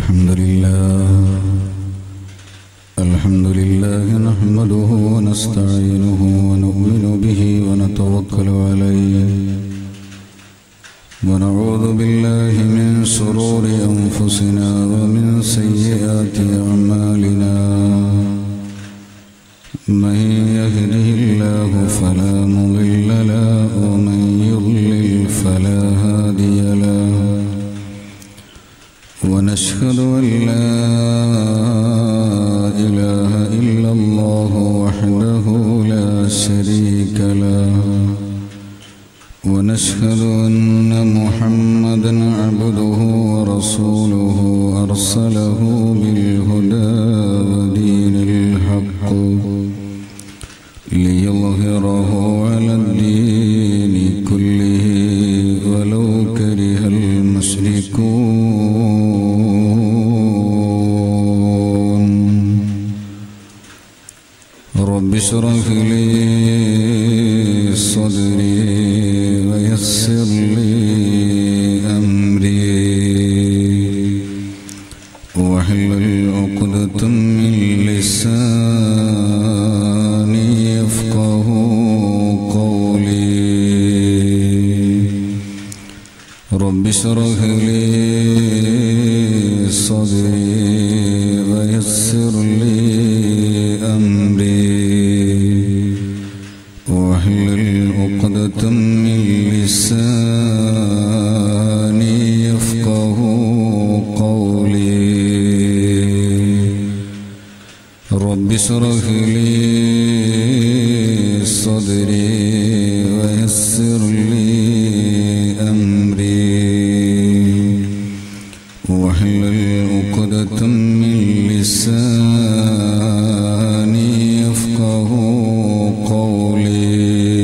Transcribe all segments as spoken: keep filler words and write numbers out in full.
الحمد لله الحمد لله نحمده ونستعينه ونؤمن به ونتوكل عليه ونعوذ بالله من شرور أنفسنا ومن سيئات أعمالنا من يهده الله فلا مضل له ومن يضلل فلا هادي له ونشهد أن لا إله إلا الله وحده لا شريك له ونشهد أن محمدا عبده ورسوله أرسله بالهدى ودين الحق ليظهره على الدين كله ولو كره المشركون رب اشرح لي صدري ويسر لي أمري واحلل عقدة من لساني يفقه قولي رب اشرح لي صدري ويسر لي أمري واحلل عقدة من لساني يفقه قولي رب اشرح لي صدري ويسر لي أمري واحلل عقدة من لساني يفقه قولي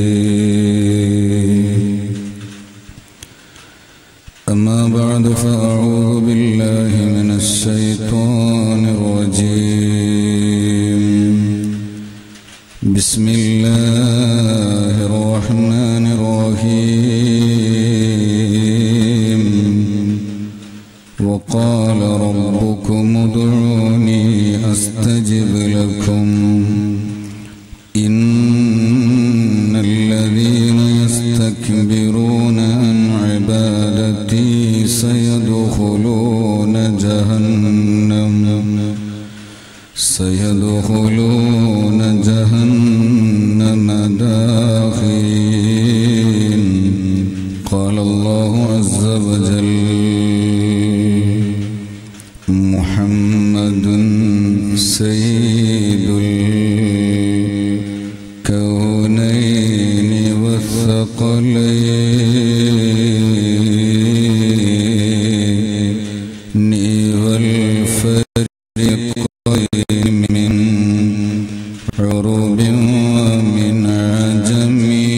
أما بعد فأعوذ بالله من الشيطان الرجيم بسم الله الرحمن الرحيم وقال ربكم ادعوني أستجب لكم إن الذين يستكبرون عن عبادتي سيدخلون جهنم سيدخلون جهنم داخرين قال الله عز وجل محمد سيد الكونين والثقلين والفريقين من عرب ومن عجم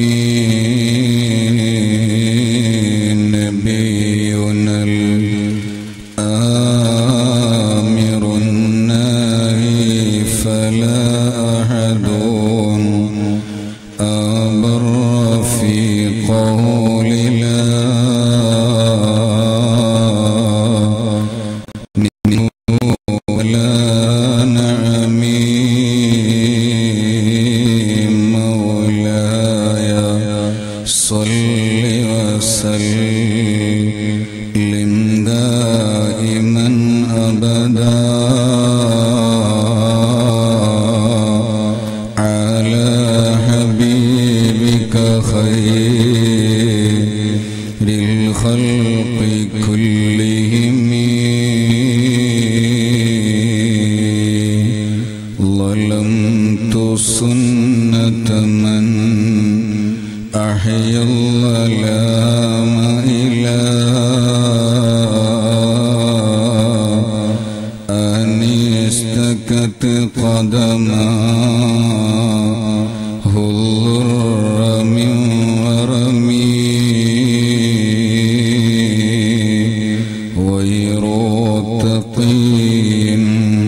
نبينا الآمر الناهي فلا أحد أبر في قول لا منه ولا نعمي مولاي صل وسلم دائما أبدا على حبيبك خير الخلق كلهم ظلمت سنة من أحيا الظلام إلى أن اشتكت قدماه الضر من ورمي غير تقي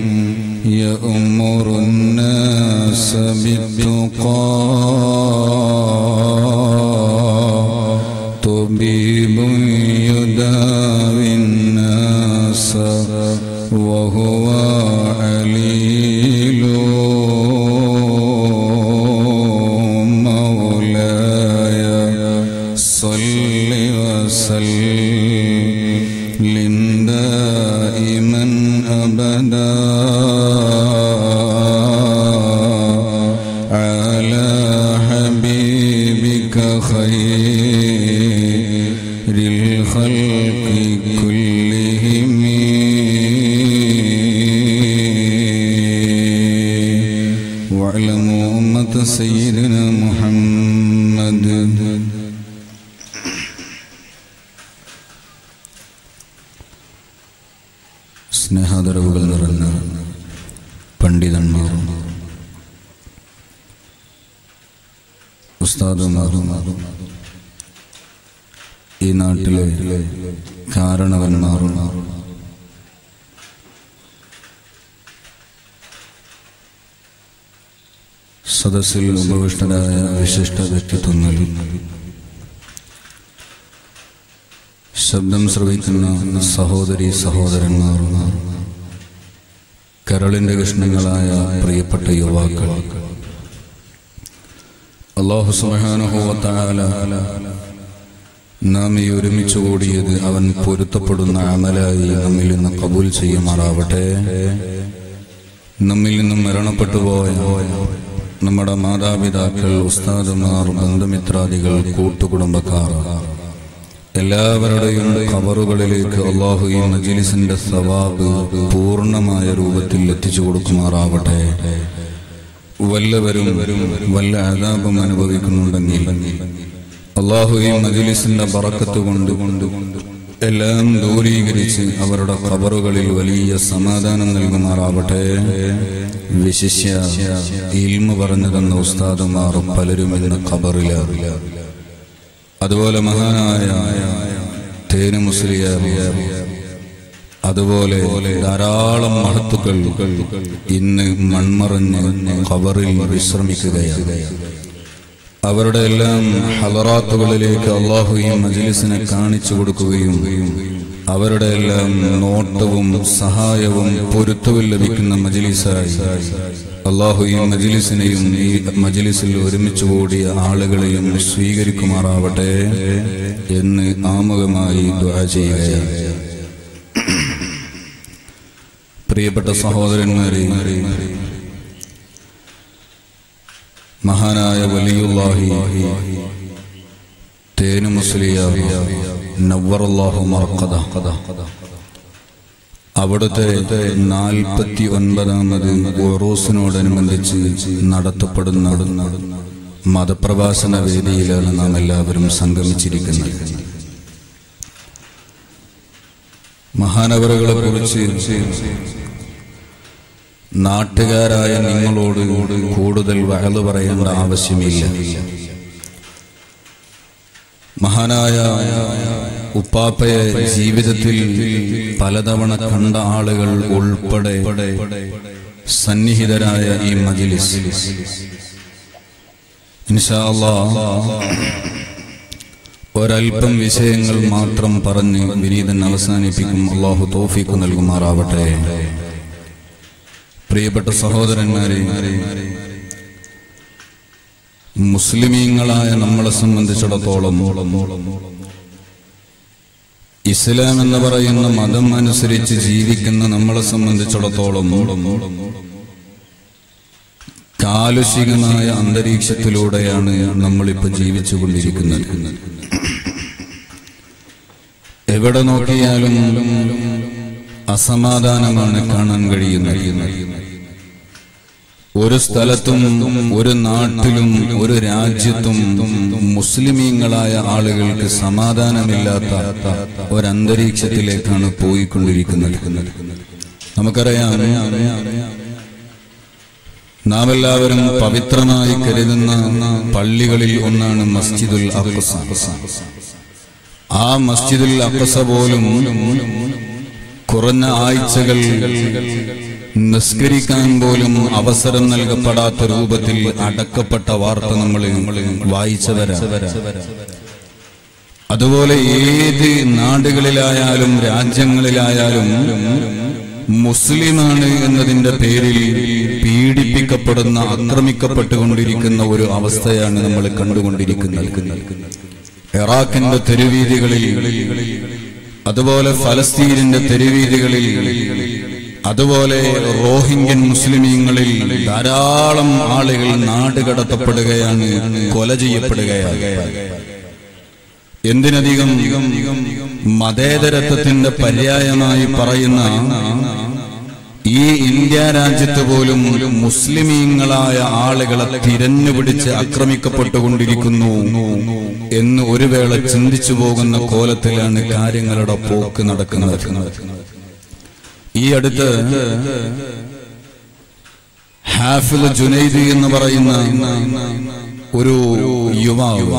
يأمر الناس بالتقى طبيب يداوي الناس وهو عليل مولاي صل وسلم دائما أبدا على حبيبك خير الخلق كلهم واعلموا أمة سيدنا محمد സ്നേഹാദരവുകൾ നിറഞ്ഞ പണ്ഡിതന്മാർ, ഉസ്താദുമാരും, ഈ നാട്ടിലെ കാരണവന്മാരും, സദസ്സിൽ ഉപവിഷ്ടരായ വിശിഷ്ട വ്യക്തിത്വങ്ങൾ, ശബ്ദം ശ്രവിക്കുന്ന സഹോദരി സഹോദരന്മാർ, കരളിന്റെ കൃഷ്ണങ്ങളായ പ്രിയപ്പെട്ട യുവാക്കൾ, അല്ലാഹു സുബ്ഹാനഹു വ തആല നാം ഈ ഒരുമിച്ച് കൂടിയത് അവൻ പൊരുത്തപ്പെടുന്ന അമലായി നമ്മിൽ നിന്ന് കബൂൽ ചെയ്യുമാറാവട്ടെ. നമ്മിൽ നിന്നും മരണപ്പെട്ടു പോയ നമ്മുടെ മാതാപിതാക്കൾ, ഉസ്താദുമാർ, ബന്ധുമിത്രാദികൾ, കൂട്ടുകുടുംബക്കാർ എല്ലാവരുടെയും ഖബറുകളിലേക്ക് അല്ലാഹു ഈ മജ്ലിസിന്റെ സവാബ് പൂർണ്ണമായ രൂപത്തിൽ എത്തിച്ചു കൊടുക്കുമാറാവട്ടെ. വല്ലവരും വല്ല അദാബും അനുഭവിക്കുന്നുണ്ടെങ്കിൽ അല്ലാഹു ഈ മജ്ലിസിന്റെ ബറക്കത്ത് കൊണ്ട് എല്ലാം ദൂരീകരിച്ച് അവരുടെ ഖബറുകളിൽ വലിയ സമാധാനം നൽകുമാറാവട്ടെ. വിശിഷ്യ ഇൽമു പറഞ്ഞു തന്ന ഉസ്താദുമാർ പലരും ഇന്ന് ഖബറിലാണ്. അതുപോലെ മഹാനായ തേന് മുസ്ലിയാർ, അതുപോലെ ധാരാളം മഹത്തുക്കൾ ഇന്ന് മൺമറഞ്ഞ് ഖബറിൽ വിശ്രമിക്കുകയാണ്. അവരുടെ എല്ലാം ഹളറാത്തുകളിലേക്ക് അല്ലാഹു ഈ മജ്ലിസിനെ കാണിച്ചു കൊടുക്കുകയും അവരുടെ എല്ലാം നോട്ടവും സഹായവും പൊരുത്തവും ലഭിക്കുന്ന മജ്ലിസായി അല്ലാഹു ഈ മജ്ലിസിനെയും ഈ മജ്ലിസിൽ ഒരുമിച്ച് കൂടിയ ആളുകളെയും സ്വീകരിക്കുമാറാവട്ടെ എന്ന് ആമുഖമായി ദുആ ചെയ്യുകയാണ്. പ്രിയപ്പെട്ട സഹോദരന്മാരെ, മഹാനായ വലിയുല്ലാഹി തേന് മുസ്ലിയാർ നവ്വറല്ലാഹു മർഖദ അവിടുത്തെ നാൽപ്പത്തി ഒൻപതാമത് ഉറൂസിനോടനുബന്ധിച്ച് നടത്തപ്പെടുന്ന മതപ്രഭാഷണ വേദിയിലാണ് നാം എല്ലാവരും സംഗമിച്ചിരിക്കുന്നത്. മഹാനവറുകളെ കുറിച്ച് നാട്ടുകാരായ നിങ്ങളോട് കൂടുതൽ വഅള് പറയേണ്ട ആവശ്യമില്ല. മഹാനായ ഉപ്പാപ്പയെ ജീവിതത്തിൽ പലതവണ കണ്ട ആളുകൾ ഉൾപ്പെടെ സന്നിഹിതരായ ഈ മജ്ലിസ് ഇൻഷാ അല്ലാഹ് ഒരൽപ്പം വിഷയങ്ങൾ മാത്രം പറഞ്ഞ് വിനീതൻ അവസാനിപ്പിക്കും. അല്ലാഹു തൗഫീഖ് നൽകുമാറാവട്ടെ. പ്രിയപ്പെട്ട സഹോദരന്മാരെ, മുസ്ലിമീങ്ങളായ നമ്മളെ സംബന്ധിച്ചിടത്തോളം ഇസ്ലാം എന്ന് പറയുന്ന മതം അനുസരിച്ച് ജീവിക്കുന്ന നമ്മളെ സംബന്ധിച്ചിടത്തോളം കാലുഷികമായ അന്തരീക്ഷത്തിലൂടെയാണ് നമ്മളിപ്പോൾ ജീവിച്ചുകൊണ്ടിരിക്കുന്നത്. എവിടെ നോക്കിയാലും അസമാധാനമാണ് കാണാൻ കഴിയുന്നത്. ഒരു സ്ഥലത്തും ഒരു നാട്ടിലും ഒരു രാജ്യത്തും മുസ്ലിമീങ്ങളായ ആളുകൾക്ക് സമാധാനമില്ലാത്ത ഒരന്തരീക്ഷത്തിലേക്കാണ് പോയിക്കൊണ്ടിരിക്കുന്നത്. നമുക്കറിയാം, നാം എല്ലാവരും പവിത്രമായി കരുതുന്ന പള്ളികളിൽ ഒന്നാണ് മസ്ജിദുൽ അഖ്സ. ആ മസ്ജിദുൽ അഖ്സ പോലും കുറഞ്ഞ ആഴ്ചകൾ നിസ്കരിക്കാൻ പോലും അവസരം നൽകപ്പെടാത്ത രൂപത്തിൽ അടക്കപ്പെട്ട വാർത്ത നമ്മൾ വായിച്ചവരാ. അതുപോലെ ഏത് നാടുകളിലായാലും രാജ്യങ്ങളിലായാലും മുസ്ലിമാണ് എന്നതിന്റെ പേരിൽ പീഡിപ്പിക്കപ്പെടുന്ന ആക്രമിക്കപ്പെട്ടുകൊണ്ടിരിക്കുന്ന ഒരു അവസ്ഥയാണ് നമ്മൾ കണ്ടുകൊണ്ടിരിക്കുന്നത്. ഇറാഖിന്റെ തെരുവീതികളിൽ, അതുപോലെ ഫലസ്തീനിന്റെ തെരുവീതികളിൽ, അതുപോലെ റോഹിംഗ്യൻ മുസ്ലിമീങ്ങളിൽ ധാരാളം ആളുകൾ നാടുകടത്തപ്പെടുകയാണ്, കൊല ചെയ്യപ്പെടുകയാണ്. എന്തിനധികം മതേതരത്വത്തിന്റെ പര്യായമായി പറയുന്ന ഈ ഇന്ത്യ രാജ്യത്ത് പോലും മുസ്ലിമീങ്ങളായ ആളുകളെ തിരഞ്ഞുപിടിച്ച് ആക്രമിക്കപ്പെട്ടുകൊണ്ടിരിക്കുന്നു എന്ന് ഒരു വേള ചിന്തിച്ചു പോകുന്ന കോലത്തിലാണ് കാര്യങ്ങളുടെ പോക്ക് നടക്കുന്നത്. ഈ അടുത്ത് ഹാഫിദ് ജുനൈദി എന്ന് പറയുന്ന ഒരു യുവാവ്,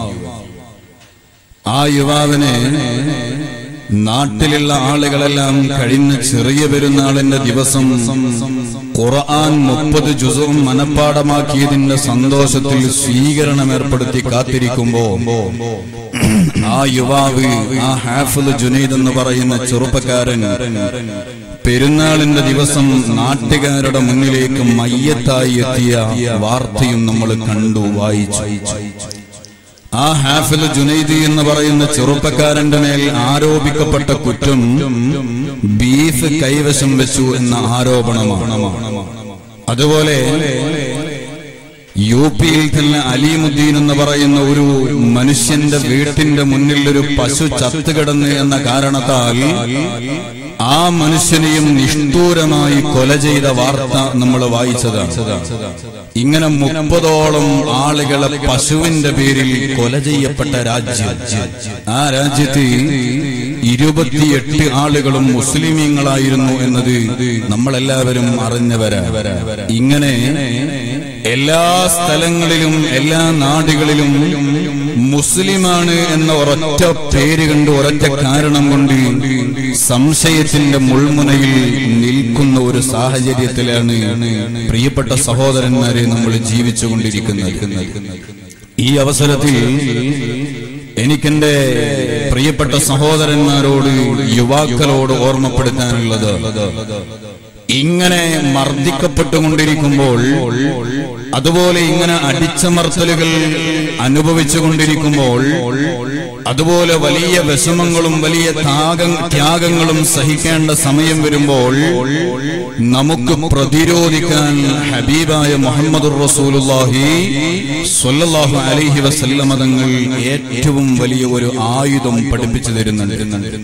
ആ യുവാവിനെ നാട്ടിലുള്ള ആളുകളെല്ലാം കഴിഞ്ഞ ചെറിയ പെരുന്നാളിന്റെ ദിവസം ഖുർആൻ മുപ്പത് ജുസും മനപ്പാടമാക്കിയതിന്റെ സന്തോഷത്തിൽ സ്വീകരണം ഏർപ്പെടുത്തി കാത്തിരിക്കുമ്പോ ആ യുവാവ്, ആ ഹാഫിദ് ജുനൈദ് എന്ന് പറയുന്ന ചെറുപ്പക്കാരൻ പെരുന്നാളിന്റെ ദിവസം നാട്ടുകാരുടെ മുന്നിലേക്ക് മയ്യത്തായി എത്തിയ വാർത്തയും നമ്മൾ കണ്ടു, വായിച്ചു. ആ ഹാഫിദ് ജുനൈദി എന്ന് പറയുന്ന ചെറുപ്പക്കാരന്റെ മേൽ ആരോപിക്കപ്പെട്ട കുറ്റം ബീഫ് കൈവശം വെച്ചു എന്ന ആരോപണമാണ്. അതുപോലെ യു പിയിൽ തന്നെ അലിമുദ്ദീൻ എന്ന് പറയുന്ന ഒരു മനുഷ്യന്റെ വീട്ടിന്റെ മുന്നിൽ ഒരു പശു ചത്തുകിടന്ന് എന്ന കാരണത്താൽ ആ മനുഷ്യനെയും നിഷ്ഠൂരമായി കൊല ചെയ്ത വാർത്ത നമ്മൾ വായിച്ചതാണ്. ഇങ്ങനെ മുപ്പതോളം ആളുകളെ പശുവിന്റെ പേരിൽ കൊല ചെയ്യപ്പെട്ട രാജ്യം. ആ രാജ്യത്ത് ഇരുപത്തിയെട്ട് ആളുകളും മുസ്ലിമീങ്ങളായിരുന്നു എന്നത് നമ്മളെല്ലാവരും അറിഞ്ഞവരാ. ഇങ്ങനെ എല്ലാ സ്ഥലങ്ങളിലും എല്ലാ നാടുകളിലും മുസ്ലിമാണ് എന്ന ഒരൊറ്റ പേര് കൊണ്ട്, ഒരൊറ്റ കാരണം കൊണ്ട് സംശയത്തിന്റെ മുൾമുനയിൽ നിൽക്കുന്ന ഒരു സാഹചര്യത്തിലാണ് പ്രിയപ്പെട്ട സഹോദരന്മാരെ നമ്മൾ ജീവിച്ചുകൊണ്ടിരിക്കുന്നത്. ഈ അവസരത്തിൽ എനിക്കെന്റെ പ്രിയപ്പെട്ട സഹോദരന്മാരോട്, യുവാക്കളോട് ഓർമ്മപ്പെടുത്താനുള്ളത്, ഇങ്ങനെ മർദ്ദിക്കപ്പെട്ടുകൊണ്ടിരിക്കുമ്പോൾ, അതുപോലെ ഇങ്ങനെ അടിച്ചമർത്തലുകൾ അനുഭവിച്ചുകൊണ്ടിരിക്കുമ്പോൾ, അതുപോലെ വലിയ വിഷമങ്ങളും വലിയ ത്യാഗങ്ങളും സഹിക്കേണ്ട സമയം വരുമ്പോൾ നമുക്ക് പ്രതിരോധിക്കാൻ ഹബീബായ മുഹമ്മദുർ റസൂലുള്ളാഹി സ്വല്ലല്ലാഹു അലൈഹി വസല്ലമ തങ്ങൾ ഏറ്റവും വലിയ ഒരു ആയുധം പഠിപ്പിച്ചു തരുന്നുണ്ട്.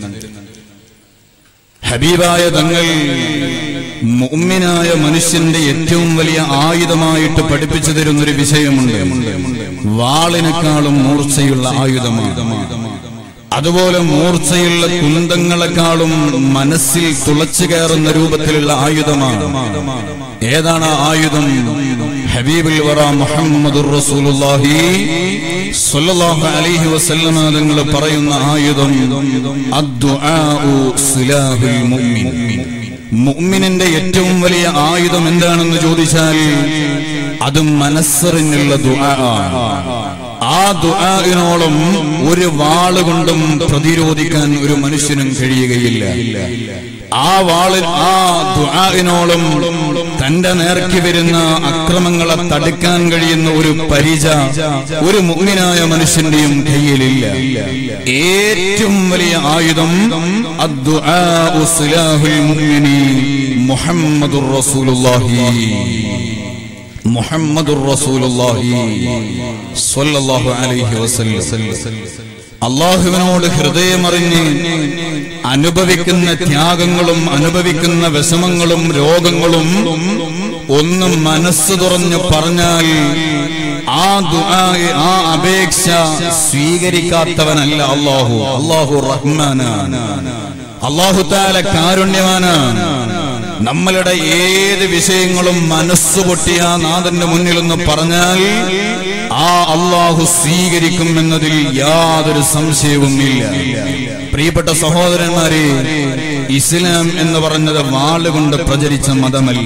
ഹബീബായ തങ്ങൾ മുഅ്മിനായ മനുഷ്യന്റെ ഏറ്റവും വലിയ ആയുധമായിട്ട് പഠിപ്പിച്ചു തരുന്നൊരു വിഷയമുണ്ട്. വാളിനേക്കാളും മൂർച്ചയുള്ള ആയുധമാണ്. അതുപോലെ മൂർച്ചയുള്ള കുന്തങ്ങളെക്കാളും മനസ്സിൽ തുളച്ചു കയറുന്ന രൂപത്തിലുള്ള ആയുധമാണ്. ഏതാണ് ആയുധം? ഹബീബുൽ വറ മുഹമ്മദുർ റസൂലുള്ളാഹി സ്വല്ലല്ലാഹു അലൈഹി വസല്ലമ തങ്ങൾ പറയുന്ന ആയുധം അദ്ദുആഉ സിലാഹുൽ മുഅ്മിൻ. മുഅ്മിനിന്റെ ഏറ്റവും വലിയ ആയുധം എന്താണെന്ന് ചോദിച്ചാൽ അത് മനസ്സറിഞ്ഞുള്ള ദുആ ആണ്. ആ ദുആഇനോളം ഒരു വാളുകൊണ്ടും പ്രതിരോധിക്കാൻ ഒരു മനുഷ്യനും കഴിയുകയില്ല. ആ വാളിൽ ആ ദുആഇനോളം തന്റെ നേർക്ക് വരുന്ന അക്രമങ്ങളെ തടുക്കാൻ കഴിയുന്ന ഒരു പരിച ഒരു മുഅ്മിനായ മനുഷ്യന്റെയും കയ്യിലില്ല. ഏറ്റവും വലിയ ആയുധം അദ്ദുആഉ സിലാഹുൽ മുഅ്മിനി മുഹമ്മദുർ റസൂലുള്ളാഹി മുഹമ്മദുർ റസൂലുള്ളാഹി സ്വല്ലല്ലാഹു അലൈഹി വസല്ലം. അല്ലാഹുവിനോട് ഹൃദയമറിഞ്ഞ് അനുഭവിക്കുന്ന ത്യാഗങ്ങളും അനുഭവിക്കുന്ന വിഷമങ്ങളും രോഗങ്ങളും ഒന്നും മനസ്സ് തുറഞ്ഞു പറഞ്ഞാൽ ആ ദുആ, ആ അപേക്ഷ സ്വീകരിക്കാത്തവനല്ല അല്ലാഹു. അല്ലാഹു റഹ്മാനാണ്. അല്ലാഹു തആല കാരുണ്യവാനാണ്. നമ്മളുടെ ഏത് വിഷയങ്ങളും മനസ്സ് പൊട്ടിയ നാഥന്റെ മുന്നിൽ നിന്ന് പറഞ്ഞാൽ ആ അല്ലാഹു സ്വീകരിക്കുമെന്നതിൽ യാതൊരു സംശയവുമില്ല. പ്രിയപ്പെട്ട സഹോദരന്മാരെ, ഇസ്ലാം എന്ന് പറഞ്ഞത് വാളുകൊണ്ട് പ്രചരിച്ച മതമല്ല.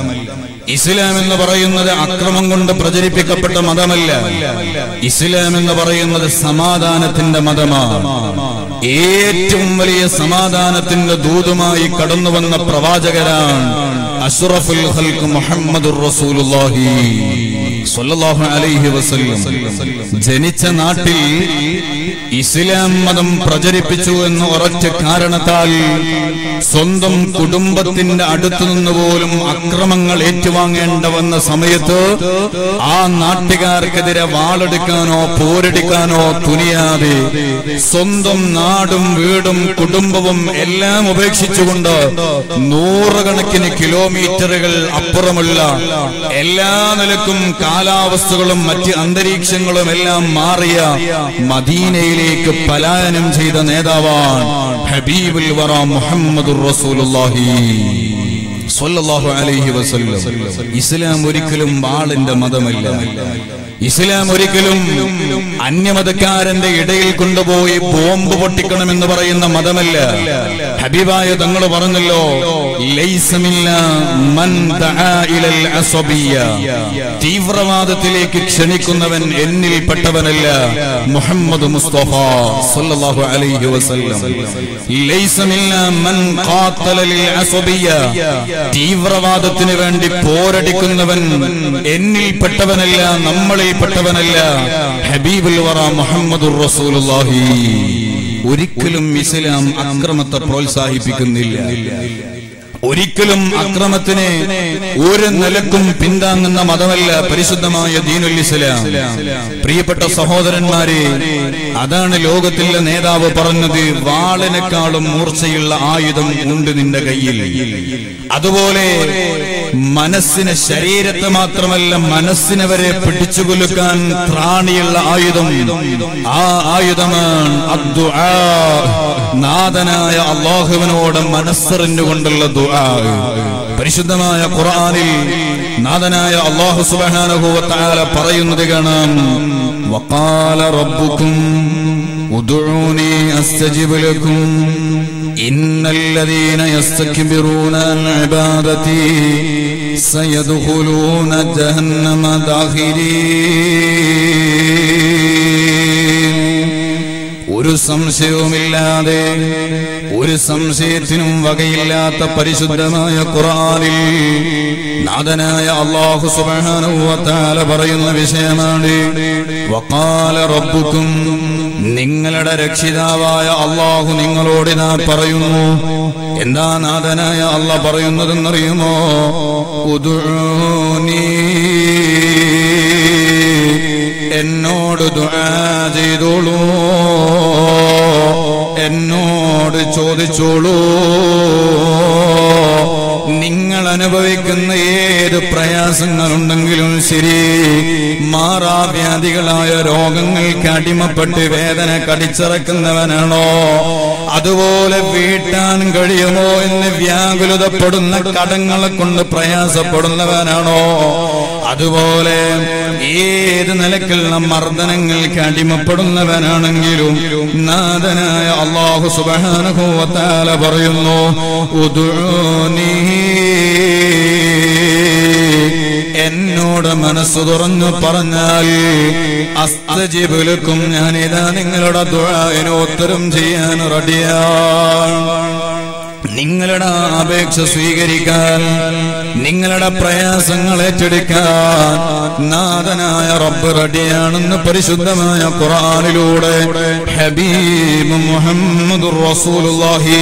ഇസ്ലാം എന്ന് പറയുന്നത് അക്രമം കൊണ്ട് പ്രചരിപ്പിക്കപ്പെട്ട മതമല്ല. ഇസ്ലാം എന്ന് പറയുന്നത് സമാധാനത്തിന്റെ മതമാണ്. ഏറ്റവും വലിയ സമാധാനത്തിന്റെ ദൂതുമായി കടന്നു വന്ന പ്രവാചകരാണ് അഷ്റഫുൽ ഖൽഖ് മുഹമ്മദുർ റസൂലുള്ളാഹി സ്വല്ലല്ലാഹു അലൈഹി വസല്ലം. ജനിച്ച നാട്ടിൽ ഇസ്ലാം മതം പ്രചരിപ്പിച്ചു എന്ന ഒരൊറ്റ കാരണത്താൽ സ്വന്തം കുടുംബത്തിന്റെ അടുത്തു നിന്ന് പോലും അക്രമങ്ങൾ ഏറ്റുവാങ്ങേണ്ട വന്ന സമയത്ത് ആ നാട്ടുകാർക്കെതിരെ വാളെടുക്കാനോ പോരടിക്കാനോ തുനിയാതെ സ്വന്തം നാടും വീടും കുടുംബവും എല്ലാം ഉപേക്ഷിച്ചുകൊണ്ട് നൂറുകണക്കിന് കിലോമീറ്ററുകൾ അപ്പുറമുള്ള എല്ലാ നിലക്കും കാലാവസ്ഥകളും മറ്റ് അന്തരീക്ഷങ്ങളും എല്ലാം മാറിയ മദീനയിലേക്ക് പലായനം ചെയ്ത നേതാവാണ് ഹബീബുൽ വറ മുഹമ്മദുർ റസൂലുള്ളാഹി സ്വല്ലല്ലാഹു അലൈഹി വസല്ലം. ഇസ്ലാം ഒരിക്കലും വാളിന്റെ മതമല്ല. ഇസ്ലാം ഒരിക്കലും അന്യമതക്കാരന്റെ ഇടയിൽ കൊണ്ടുപോയി ബോംബ് പൊട്ടിക്കണമെന്ന് പറയുന്ന മതമല്ല. ഹബീബായ തങ്ങൾ പറഞ്ഞല്ലോ, ലൈസ മിന്നാ മൻ ദആ ഇലൽ അസബിയ്യ, തീവ്രവാദത്തിലേക്ക് ക്ഷണിക്കുന്നവൻ എന്നിൽ പെട്ടവനല്ല. മുഹമ്മദ് മുസ്തഫ സ്വല്ലല്ലാഹു അലൈഹി വസല്ലം. ലൈസ മിന്നാ മൻ ഖാതല ലിൽ അസബിയ്യ, തീവ്രവാദത്തിന് വേണ്ടി പോരടിക്കുന്നവൻ എന്നിൽ പെട്ടവനല്ല, നമ്മളിൽ പെട്ടവനല്ല. ഹബീബുൽ വറ മുഹമ്മദുർ റസൂലുള്ളാഹി. ഒരിക്കലും ഇസ്ലാം അക്രമത്തെ പ്രോത്സാഹിപ്പിക്കുന്നില്ല. ഒരിക്കലും അക്രമത്തിന് ഒരു നിലക്കും പിന്താങ്ങുന്ന മതമല്ല പരിശുദ്ധമായ ദീനുൽ ഇസ്ലാം. പ്രിയപ്പെട്ട സഹോദരന്മാരെ, അതാണ് ലോകത്തിലെ നേതാവ് പറഞ്ഞത്, വാളിനേക്കാളും മൂർച്ചയുള്ള ആയുധം ഉണ്ട് നിന്റെ കയ്യിൽ. അതുപോലെ മനസ്സിനെ, ശരീരത്തെ മാത്രമല്ല മനസ്സിനെ വരെ പിടിച്ചുകൊലുക്കാൻ ത്രാണിയുള്ള ആയുധം, ആ ആയുധമാണ് അദ്ദുആ. നാഥനായ അല്ലാഹുവിനോട് മനസ്സറിഞ്ഞുകൊണ്ടുള്ള ദുആ. പരിശുദ്ധമായ ഖുർആനിൽ നാഥനായ അല്ലാഹു സുബ്ഹാനഹു വ തആല പറയുന്നത് കാണാം, വഖാല റബ്ബുക്കും ഉദ്ഉനി അസ്തജിബ് ലക്കും ഇന്നല്ലദീന യസ്തക്ബിറൂന അൻ ഇബാദതി സയദ്ഖുലൂന ജഹന്നമ ദാഖിരീൻ. ഒരു സംശയവുമില്ലാതെ, ഒരു സംശയത്തിനും വകയില്ലാത്ത പരിശുദ്ധമായ ഖുർആനിൽ നാഥനായ അല്ലാഹു സുബ്ഹാനഹു വ തആല പറയുന്ന വിഷയമാണ് വഖാല റബ്ബുക്കും. നിങ്ങളുടെ രക്ഷിതാവായ അല്ലാഹു നിങ്ങളോട് ഇതാ പറയുന്നു. എന്താ നാഥനായ അല്ലാഹു പറയുന്നതെന്നറിയുമോ? ഉദ്ഉനി, എന്നോട് ദുആ ചെയ്തോളൂ, എന്നോട് ചോദിച്ചോളൂ. നിങ്ങൾ അനുഭവിക്കുന്ന ഏത് പ്രയാസങ്ങളുണ്ടെങ്കിലും ശരി, മാറാവ്യാധികളായ രോഗങ്ങൾക്ക് അടിമപ്പെട്ട് വേദന കടിച്ചിറക്കുന്നവനാണോ, അതുപോലെ വീട്ടാൻ കഴിയുമോ എന്ന് വ്യാകുലതപ്പെടുന്ന കടങ്ങളെ കൊണ്ട് പ്രയാസപ്പെടുന്നവനാണോ, അതുപോലെ ഏത് നിലക്കുള്ള മർദ്ദനങ്ങൾക്ക് അടിമപ്പെടുന്നവനാണെങ്കിലും നാഥനായ അല്ലാഹു സുബ്ഹാനഹു വ തആല പറയുന്നു, ഉദ്ഉനി, എന്നോട് മനസ്സ് തുറന്നു പറഞ്ഞാൽ അസ്തജിബ് ലക്കും, ഞാനിതാ നിങ്ങളുടെ ദുആഇന് ഉത്തരം ചെയ്യാൻ റെഡിയാണ്. നിങ്ങളുടെ അപേക്ഷ സ്വീകരിക്കാൻ, നിങ്ങളുടെ പ്രയാസങ്ങൾ ഏറ്റെടുക്കാൻ നാഥനായ റബ്ബ് റെഡിയാണെന്ന് പരിശുദ്ധമായ ഖുർആനിലൂടെ ഹബീബ് മുഹമ്മദുർ റസൂലുള്ളാഹി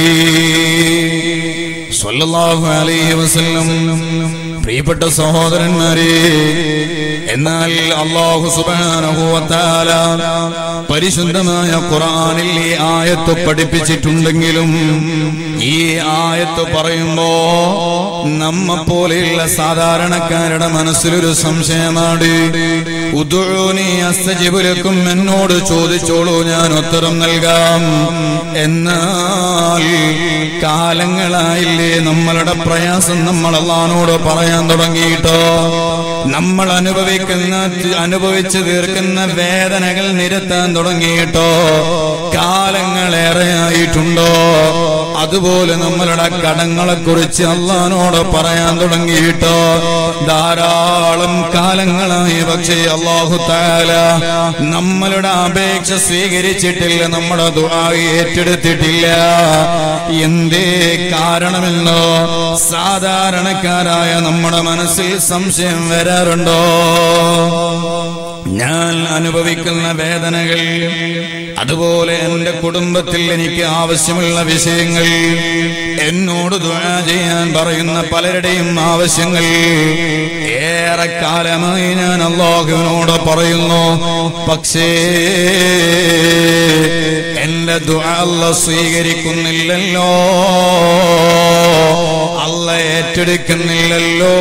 സ്വല്ലല്ലാഹു അലൈഹി വസല്ലം. പ്രിയപ്പെട്ട സഹോദരന്മാരെ, എന്നാൽ അല്ലാഹു സുബ്ഹാനഹു വ തആല പരിശുദ്ധമായ ഖുർആനിൽ ഈ ആയത്ത് പഠിപ്പിച്ചിട്ടുണ്ടെങ്കിലും ഈ ആയത്ത് പറയുമ്പോ നമ്മെ പോലെയുള്ള സാധാരണക്കാരുടെ മനസ്സിലൊരു സംശയമാണ്. ഉദ്ഉനി അസ്തജിബ് ലക്കും, എന്നോട് ചോദിച്ചോളൂ, ഞാൻ ഉത്തരം നൽകാം. എന്നാൽ കാലങ്ങളായില്ലേ നമ്മളുടെ പ്രയാസം നമ്മൾ അല്ലാഹുവോട് പറയാൻ തുടങ്ങിയിട്ടോ? നമ്മൾ അനുഭവിക്കുന്ന അനുഭവിച്ചു തീർക്കുന്ന വേദനകൾ നിരത്താൻ തുടങ്ങിയിട്ടോ കാലങ്ങളേറെയായിട്ടുണ്ടോ? അതുപോലെ നമ്മളുടെ കടങ്ങളെ കുറിച്ച് അള്ളാഹുവിനോട് പറയാൻ തുടങ്ങിയിട്ടോ ധാരാളം കാലങ്ങളായി. പക്ഷേ അല്ലാഹു തആല നമ്മളുടെ അപേക്ഷ സ്വീകരിച്ചിട്ടില്ല, നമ്മുടെ ദുആ ഏറ്റെടുത്തിട്ടില്ല. എന്തേ കാരണമെന്നോ സാധാരണക്കാരായ നമ്മുടെ മനസ്സിൽ സംശയം വരാറുണ്ടോ? ഞാൻ അനുഭവിക്കുന്ന വേദനകൾ, അതുപോലെ എന്റെ കുടുംബത്തിൽ എനിക്ക് ആവശ്യമുള്ള വിഷയങ്ങൾ, എന്നോട് ദുആ ചെയ്യാൻ പറയുന്ന പലരുടെയും ആവശ്യങ്ങൾ ഏറെക്കാലമായി ഞാൻ അല്ലാഹുവിനോട് പറയുന്നു. പക്ഷേ എന്റെ ദുആ അല്ലാഹു സ്വീകരിക്കുന്നില്ലല്ലോ, അല്ലാഹു ഏറ്റെടുക്കുന്നില്ലല്ലോ.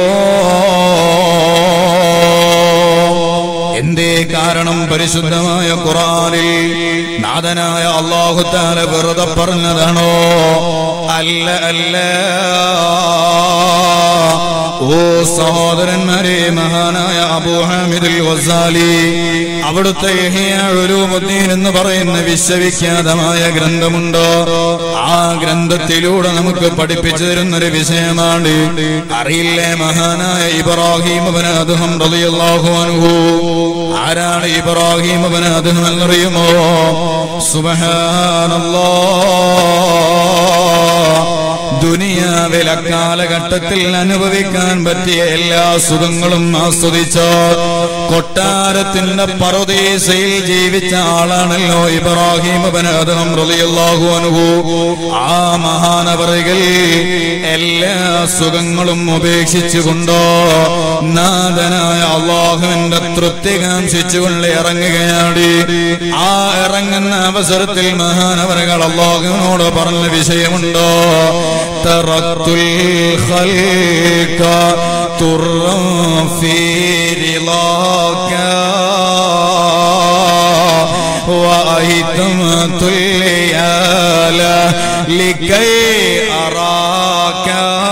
എന്തേ കാരണം? പരിശുദ്ധമായ ഖുർആനിൽ നാഥനായ അല്ലാഹു തആല വെറുതെ പറഞ്ഞതാണോ? അല്ല അല്ല. ഓ സഹോദരന്മാരെ, മഹാനായ അബൂ ഹാമിദുൽ ഗസാലി അവിടുത്തെ ഇഹ്യാ ഉലൂമുദ്ദീൻ എന്ന് പറയുന്ന വിശ്വവിഖ്യാതമായ ഗ്രന്ഥമുണ്ടോ? ആ ഗ്രന്ഥത്തിലൂടെ നമുക്ക് പഠിപ്പിച്ചു തരുന്നൊരു വിഷയമാണ്. അറിയില്ലേ, മഹാനായ ഇബ്രാഹിം ഇബ്നു അദ്ഹം റളിയല്ലാഹു അൻഹു. ആരാണ് ഇബ്രാഹിം ഇബ്നു അദ്ഹം എന്നറിയുമോ? സുബ്ഹാനല്ലാഹ്. ദുനിയാവിലെ കാലഘട്ടത്തിൽ അനുഭവിക്കാൻ പറ്റിയ എല്ലാ സുഖങ്ങളും ആസ്വദിച്ചോ കൊട്ടാരത്തിന്റെ പറുദീസയിൽ ജീവിച്ച ആളാണല്ലോ ഇബ്രാഹിം ഇബ്നു അദ്ഹം റളിയല്ലാഹു അൻഹു. ആ മഹാനവറുകൾ എല്ലാ സുഖങ്ങളും ഉപേക്ഷിച്ചുകൊണ്ടോ നാഥനായ അല്ലാഹുവിന്റെ തൃപ്തി കാംക്ഷിച്ചുകൊണ്ട് ഇറങ്ങുകയാണ്. ആ ഇറങ്ങുന്ന അവസരത്തിൽ മഹാനവറുകൾ അല്ലാഹുവിനോട് പറഞ്ഞ വിഷയമുണ്ടോ? തറത്തുൽ ഖൽഖ തുറം ഫീ റിളാക വഅയ്തമതുൽ ലിയാല ലികൈ അറാക.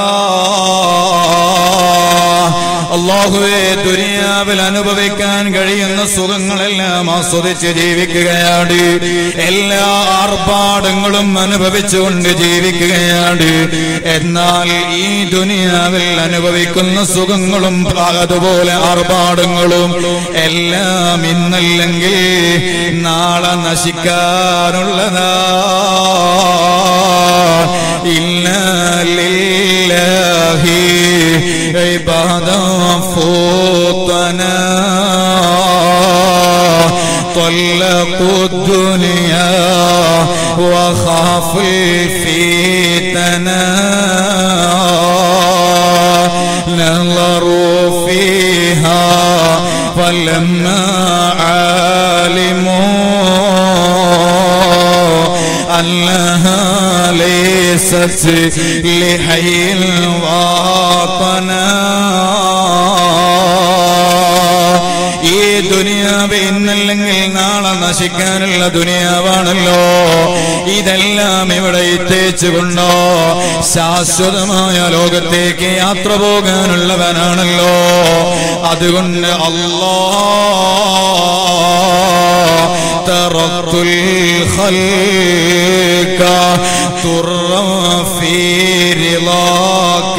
അല്ലാഹുവേ, ദുനിയാവിൽ അനുഭവിക്കാൻ കഴിയുന്ന സുഖങ്ങളെല്ലാം ആസ്വദിച്ച് ജീവിക്കുകയാണ്, എല്ലാ ആർഭാടങ്ങളും അനുഭവിച്ചുകൊണ്ട് ജീവിക്കുകയാണ്. എന്നാൽ ഈ ദുനിയാവിൽ അനുഭവിക്കുന്ന സുഖങ്ങളും അതുപോലെ ആർഭാടങ്ങളും എല്ലാം ഇന്നല്ലെങ്കിൽ നാളെ നശിക്കാനുള്ളതാ. ഇന്നാ ലില്ലാഹി ഇബാദൻ ഫൂതനാ طلقوا الدنيا وخافوا الفتنة نظروا فيها فلما علموا أنها ليست لحي الوطن. ഈ ദുനിയാവ് ഇന്നല്ലെങ്കിൽ നാളെ നശിക്കാനുള്ള ദുനിയാവാണല്ലോ. ഇതെല്ലാം ഇവിടെ ഇത്തേച്ചുകൊണ്ടോ ശാശ്വതമായ ലോകത്തേക്ക് യാത്ര പോകാനുള്ളവനാണല്ലോ. അതുകൊണ്ട് അല്ലാഹ് തറത്തുൽ ഖൽഖ തുറം ഫീ റിളാക